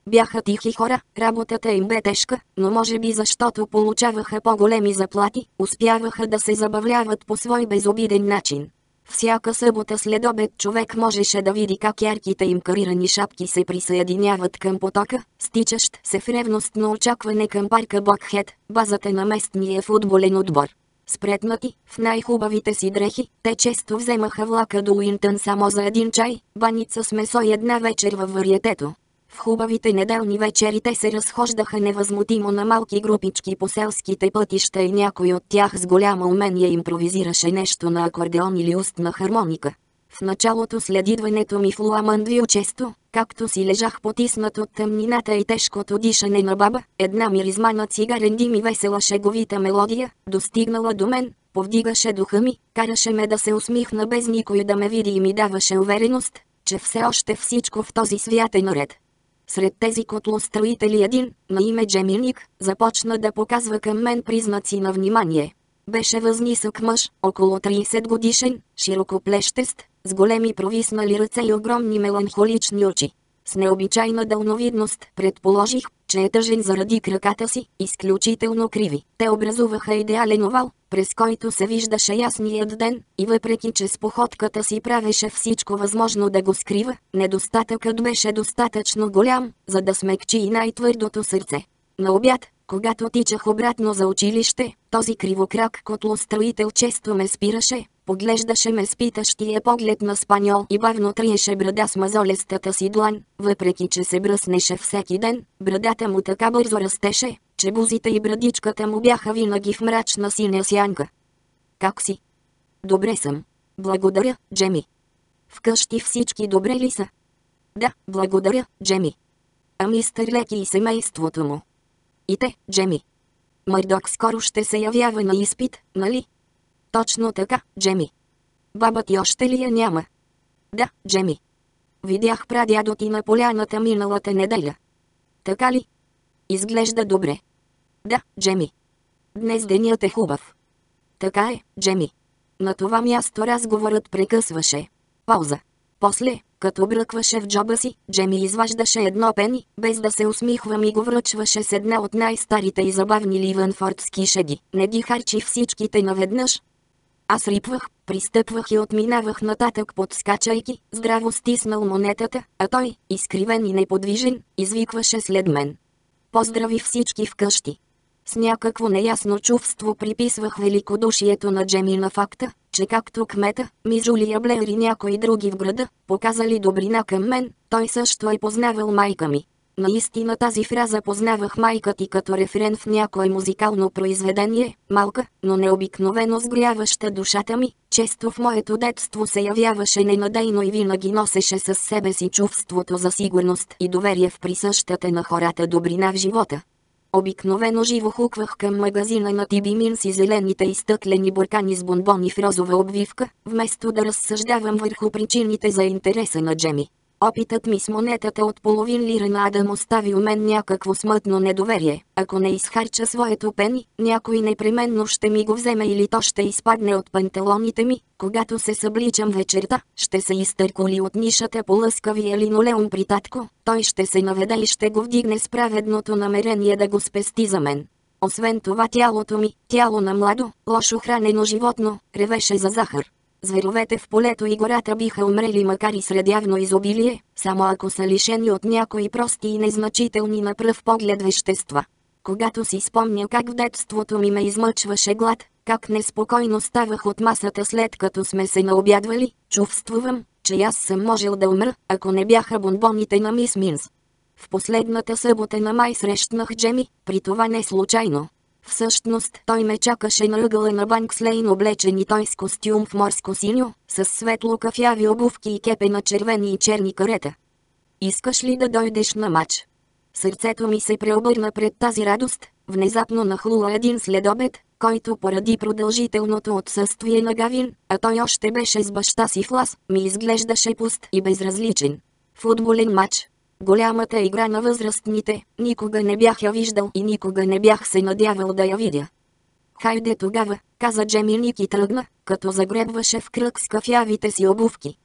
Бяха тихи хора, работата им бе тежка, но може би защото получаваха по-големи заплати, успяваха да се забавляват по свой безобиден начин. Всяка събота след обед човек можеше да види как ярките им карирани шапки се присъединяват към потока, стичащ се в ревностно очакване към парка Бокхед, базата на местния футболен отбор. Спретнати, в най-хубавите си дрехи, те често вземаха влака до Уинтън само за един чай, баница с месо и една вечер във вариетето. В хубавите неделни вечери те се разхождаха невъзмутимо на малки групички по селските пътища и някой от тях с голямо умение импровизираше нещо на акордеон или устна хармоника. В началото след идването ми в Луамандвил често, както си лежах потиснат от тъмнината и тежкото дишане на баба, една миризма на цигарен дим и весела шеговита мелодия, достигнала до мен, повдигаше духа ми, караше ме да се усмихна без никой да ме види и ми даваше увереност, че все още всичко в този свят е наред. Сред тези котлостроители един, на име Джеминик, започна да показва към мен признаци на внимание. Беше възнисък мъж, около 30 годишен, широкоплещест, с големи провиснали ръце и огромни меланхолични очи. С необичайна дълновидност предположих, че е тъжен заради краката си, изключително криви. Те образуваха идеален овал, през който се виждаше ясният ден, и въпреки че с походката си правеше всичко възможно да го скрива, недостатъкът беше достатъчно голям, за да смекчи и най-твърдото сърце. На обяд, когато тичах обратно за училище, този кривокрак котлостроител често ме спираше, поглеждаше ме с питащия поглед на спаньол и бавно триеше брада с мазолестата си длан, въпреки че се бръснеше всеки ден, брадата му така бързо растеше, че бузите и брадичката му бяха винаги в мрачна синя сянка. Как си? Добре съм. Благодаря, Джеми. Вкъщи всички добре ли са? Да, благодаря, Джеми. А мистер Леки и семейството му? И те, Джеми. Мърдок скоро ще се явява на изпит, нали? Точно така, Джеми. Баба ти още ли я няма? Да, Джеми. Видях прадядо ти на поляната миналата неделя. Така ли? Изглежда добре. Да, Джеми. Днес денят е хубав. Така е, Джеми. На това място разговорът прекъсваше. Пауза. После, като бръкваше в джоба си, Джеми изваждаше едно пени, без да се усмихва ми го връчваше с една от най-старите и забавни ливенфордски шеги. Не ги харчи всичките наведнъж. Аз рипвах, пристъпвах и отминавах нататък подскачайки, здраво стиснал монетата, а той, изкривен и неподвижен, извикваше след мен. Поздрави всички вкъщи. С някакво неясно чувство приписвах великодушието на Джеми на факта, че както кмета, мис Джулия Блеер и някои други в града, показали добрина към мен, той също е познавал майка ми. Наистина тази фраза познавах майка ти като рефрен в някое музикално произведение, малка, но необикновено сгряваща душата ми, често в моето детство се явяваше ненадейно и винаги носеше със себе си чувството за сигурност и доверие в присъщата на хората добрина в живота. Обикновено живо хуквах към магазина на Тиби Минс и зелените изтъклени буркани с бонбони в розова обвивка, вместо да разсъждавам върху причините за интереса на Джеми. Опитът ми с монетата от половин лира на Адам остави у мен някакво смътно недоверие. Ако не изхарча своето пени, някой непременно ще ми го вземе или то ще изпадне от панталоните ми. Когато се събличам вечерта, ще се изтърколи от нишата по лъскавия линолеум при татко, той ще се наведе и ще го вдигне с праведното намерение да го спести за мен. Освен това тялото ми, тяло на младо, лошо хранено животно, ревеше за захар. Зверовете в полето и гората биха умрели макар и сред явно изобилие, само ако са лишени от някои прости и незначителни на пръв поглед вещества. Когато си спомня как в детството ми ме измъчваше глад, как неспокойно ставах от масата след като сме се наобядвали, чувствувам, че аз съм можел да умра, ако не бяха бонбоните на мис Минс. В последната събота на май срещнах Джеми, при това не случайно. Всъщност той ме чакаше на ъгъла на Банкслейн облечен и той с костюм в морско синьо, с светло кафяви обувки и кепе на червени и черни карета. Искаш ли да дойдеш на мач? Сърцето ми се преобърна пред тази радост, внезапно нахлула един следобед, който поради продължителното отсъствие на Гавин, а той още беше с баща си в Лас, ми изглеждаше пуст и безразличен. Футболен мач. Голямата игра на възрастните, никога не бях я виждал и никога не бях се надявал да я видя. Хайде тогава, каза Джеми Ник и тръгна, като загребваше в кръг с кафявите си обувки.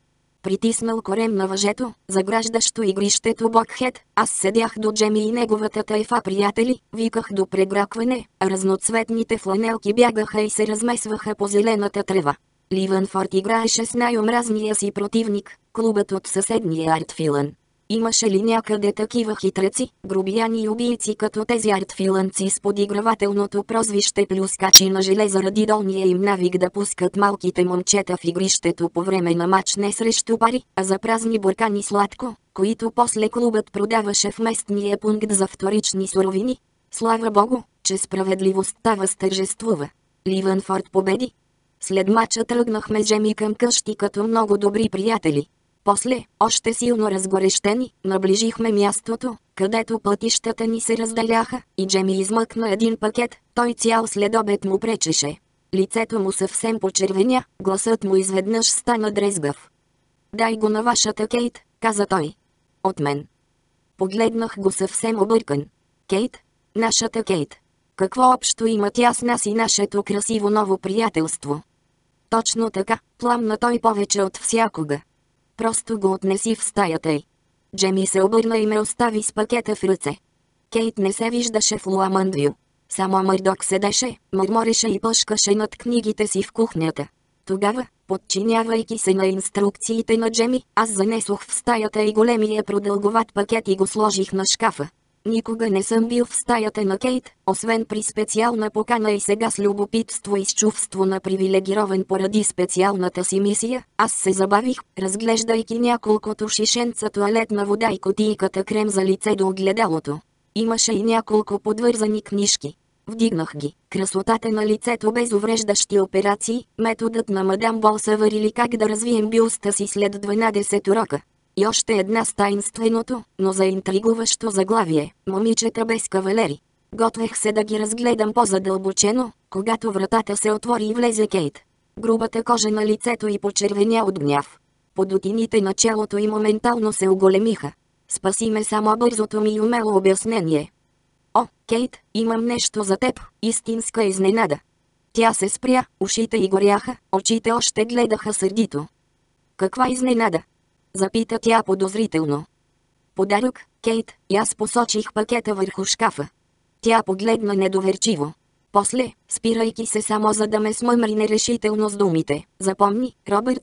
притиснал корем на въжето, заграждащо игрището Бокхед. Аз седях до Джеми и неговата тайфа приятели, виках до прегракване, а разноцветните фланелки бягаха и се размесваха по зелената трева. Ливенфорд играеше с най-омразния си противник, клубът от съседния Артфилън. Имаше ли някъде такива хитреци, грубияни и убийци като тези артфилънци с подигравателното прозвище плюскачи на желе заради долния им навик да пускат малките момчета в игрището по време на мач не срещу пари, а за празни буркани сладко, които после клубът продаваше в местния пункт за вторични суровини? Слава Богу, че справедливостта възтържествува. Ливенфорд победи. След мача тръгнахме с Джеми към къщи като много добри приятели. После, още силно разгорещени, наближихме мястото, където пътищата ни се разделяха, и Джеми измъкна един пакет, той цял следобед му пречеше. Лицето му съвсем почервеня, гласът му изведнъж стана дрезгав. "Дай го на вашата Кейт", каза той. "От мен." Погледнах го съвсем объркан. "Кейт? Нашата Кейт? Какво общо има тя с нас и нашето красиво ново приятелство?" "Точно така", пламна той повече от всякога. "Просто го отнеси в стаята й." Джеми се обърна и ме остави с пакета в ръце. Кейт не се виждаше в Луамъндвю. Само Мърдок седеше, мърмореше и пъшкаше над книгите си в кухнята. Тогава, подчинявайки се на инструкциите на Джеми, аз занесох в стаята и големия продълговат пакет и го сложих на шкафа. Никога не съм бил в стаята на Кейт, освен при специална покана, и сега с любопитство и с чувство на привилегирован поради специалната си мисия, аз се забавих, разглеждайки няколкото шишенца тоалетна вода и кутийката крем за лице до огледалото. Имаше и няколко подвързани книжки. Вдигнах ги. Красотата на лицето без увреждащи операции, методът на мадам Болсъвър или как да развием бюста си след 12 урока. И още една с таинственото, но заинтригуващо заглавие – "Момичета без кавалери". Готвех се да ги разгледам по-задълбочено, когато вратата се отвори и влезе Кейт. Грубата кожа на лицето й почервеня от гняв. Подутините на челото й моментално се оголемиха. Спаси ме само бързото ми и умело обяснение. "О, Кейт, имам нещо за теб, истинска изненада." Тя се спря, ушите й горяха, очите още гледаха сърдито. "Каква изненада?" запита тя подозрително. "Подарък, Кейт", и аз посочих пакета върху шкафа. Тя погледна недоверчиво. После, спирайки се само за да ме смъмри нерешително с думите: "Запомни, Робърт,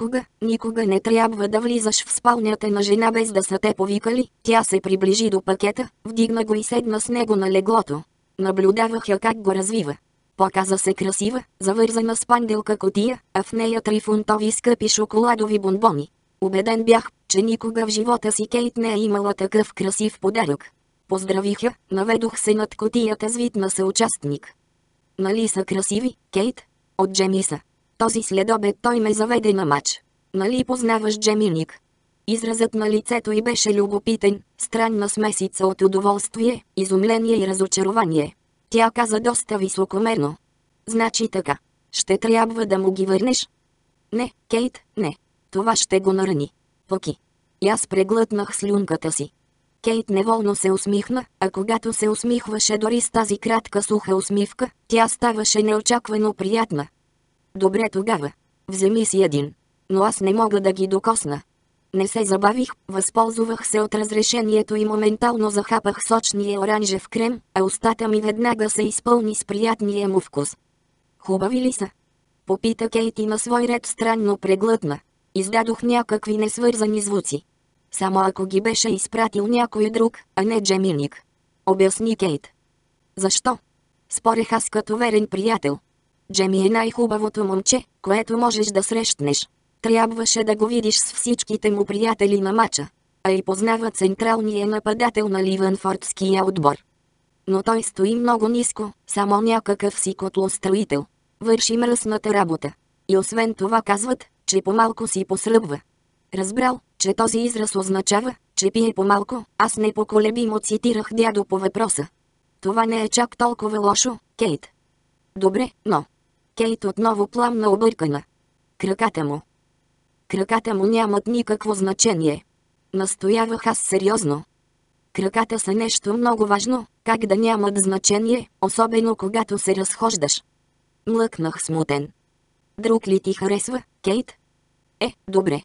никога не трябва да влизаш в спалнята на жена без да са те повикали." Тя се приближи до пакета, вдигна го и седна с него на леглото. Наблюдавах я как го развива. Показа се красива, завързана с панделка кутия, а в нея 3-фунтови скъпи шоколадови бонбони. Убеден бях, че никога в живота си Кейт не е имала такъв красив подарък. Поздравих я, наведох се над кутията с вид на съучастник. "Нали са красиви, Кейт?" "От Джеми са. Този следобед той ме заведе на мач. Нали познаваш Джеми Ник?" Изразът на лицето й беше любопитен, странна смесица от удоволствие, изумление и разочарование. Тя каза доста високомерно: "Значи така. Ще трябва да му ги върнеш?" "Не, Кейт, не. Това ще го нарани." "Поки." И аз преглътнах слюнката си. Кейт неволно се усмихна, а когато се усмихваше дори с тази кратка суха усмивка, тя ставаше неочаквано приятна. "Добре тогава. Вземи си един. Но аз не мога да ги докосна." Не се забавих, възползвах се от разрешението и моментално захапах сочния оранжев крем, а устата ми веднага се изпълни с приятния му вкус. "Хубави ли са?" попита Кейт и на свой ред странно преглътна. Издадох някакви несвързани звуци. "Само ако ги беше изпратил някой друг, а не Джеми Ник", обясни Кейт. "Защо?" спорех аз като верен приятел. "Джеми е най-хубавото момче, което можеш да срещнеш. Трябваше да го видиш с всичките му приятели на мача. А и познава централния нападател на ливенфордския отбор. Но той стои много ниско, само някакъв си котлостроител. Върши мръсната работа. И освен това казват, че по-малко си посръбва." Разбрал, че този израз означава, че пие по-малко, аз непоколебимо цитирах дядо по въпроса. "Това не е чак толкова лошо, Кейт." "Добре, но..." Кейт отново пламна объркана. Краката му. "Краката му нямат никакво значение." Настоявах аз сериозно. "Краката са нещо много важно, как да нямат значение, особено когато се разхождаш." Млъкнах смутен. "Друг ли ти харесва, Кейт?" Добре.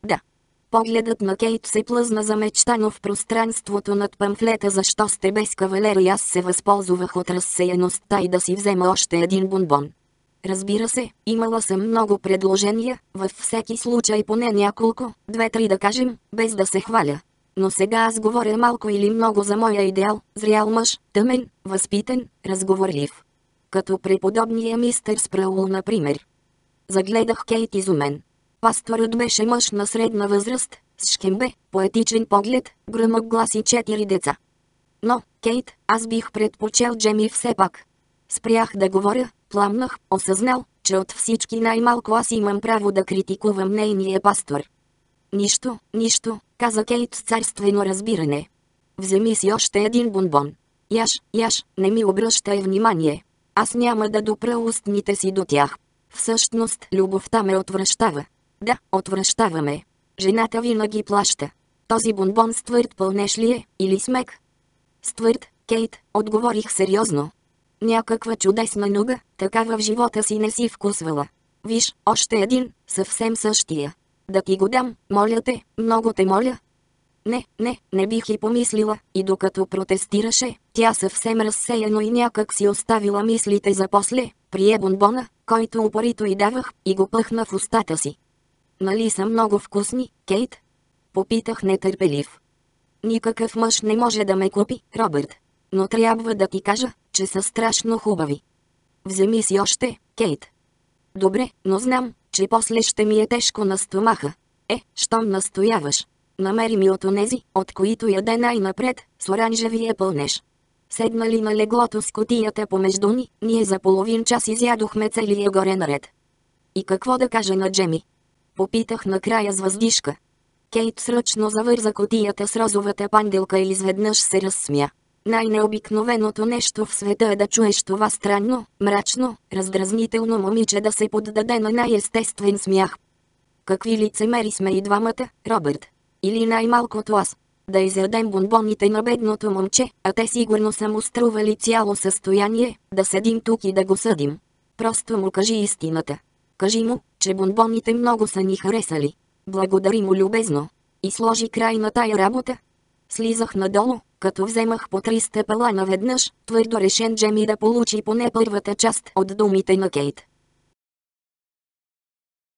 Да. Погледът на Кейт се плъзна замечтано в пространството над памфлета "Защо сте без кавалер" и аз се възползвах от разсеяността и да си взема още един бонбон. Разбира се, имала съм много предложения, във всеки случай поне няколко, 2-3 да кажем, без да се хваля. Но сега аз говоря малко или много за моя идеал, зрял мъж, тъмен, възпитан, разговорлив. Като преподобния мистер Спраул, например. Загледах Кейт изумен. Пасторът беше мъж на средна възраст, с шкембе, поетичен поглед, гръмък глас и 4 деца. Но, Кейт, аз бих предпочел Джеми все пак. Спрях да говоря, пламнах, осъзнал, че от всички най-малко аз имам право да критикувам нейния пастор. Нищо, нищо, каза Кейт с царствено разбиране. Вземи си още един бонбон. Яш, не ми обръщай внимание. Аз няма да допра устните си до тях. Всъщност, любовта ме отвръщава. Да, отвръщава ме. Жената винаги плаща. Този бонбон с твърд пълнеш ли е, или смек? С твърд, Кейт, отговорих сериозно. Някаква чудесна нуга, такава в живота си не си вкусвала. Виж, още един, съвсем същия. Да ти го дам, моля те, много те моля. Не бих и помислила, и докато протестираше, тя съвсем разсеяно и някак си оставила мислите за после, прие бонбона, който упорито й давах, и го пъхна в устата си. Нали са много вкусни, Кейт? Попитах нетърпелив. Никакъв мъж не може да ме купи, Робърт. Но трябва да ти кажа, че са страшно хубави. Вземи си още, Кейт. Добре, но знам, че после ще ми е тежко на стомаха. Щом настояваш. Намери ми от онези, от които яде най-напред, с оранжевия пълнеж. Седнали на леглото с кутията помежду ни, ние за половин час изядохме целия горен ред. И какво да кажа на Джеми? Попитах накрая с въздишка. Кейт сръчно завърза кутията с розовата панделка и изведнъж се разсмя. Най-необикновеното нещо в света е да чуеш това странно, мрачно, раздразнително момиче да се поддаде на най-естествен смях. Какви лицемери сме и двамата, Робърт. Или най-малкото аз. Да изядем бонбоните на бедното момче, а те сигурно са му стрували цяло състояние, да седим тук и да го съдим. Просто му кажи истината. Кажи му, че бонбоните много са ни харесали. Благодари му любезно. И сложи край на тая работа. Слизах надолу, като вземах по 3 стъпала наведнъж, твърдо решен Джеми да получи поне първата част от думите на Кейт.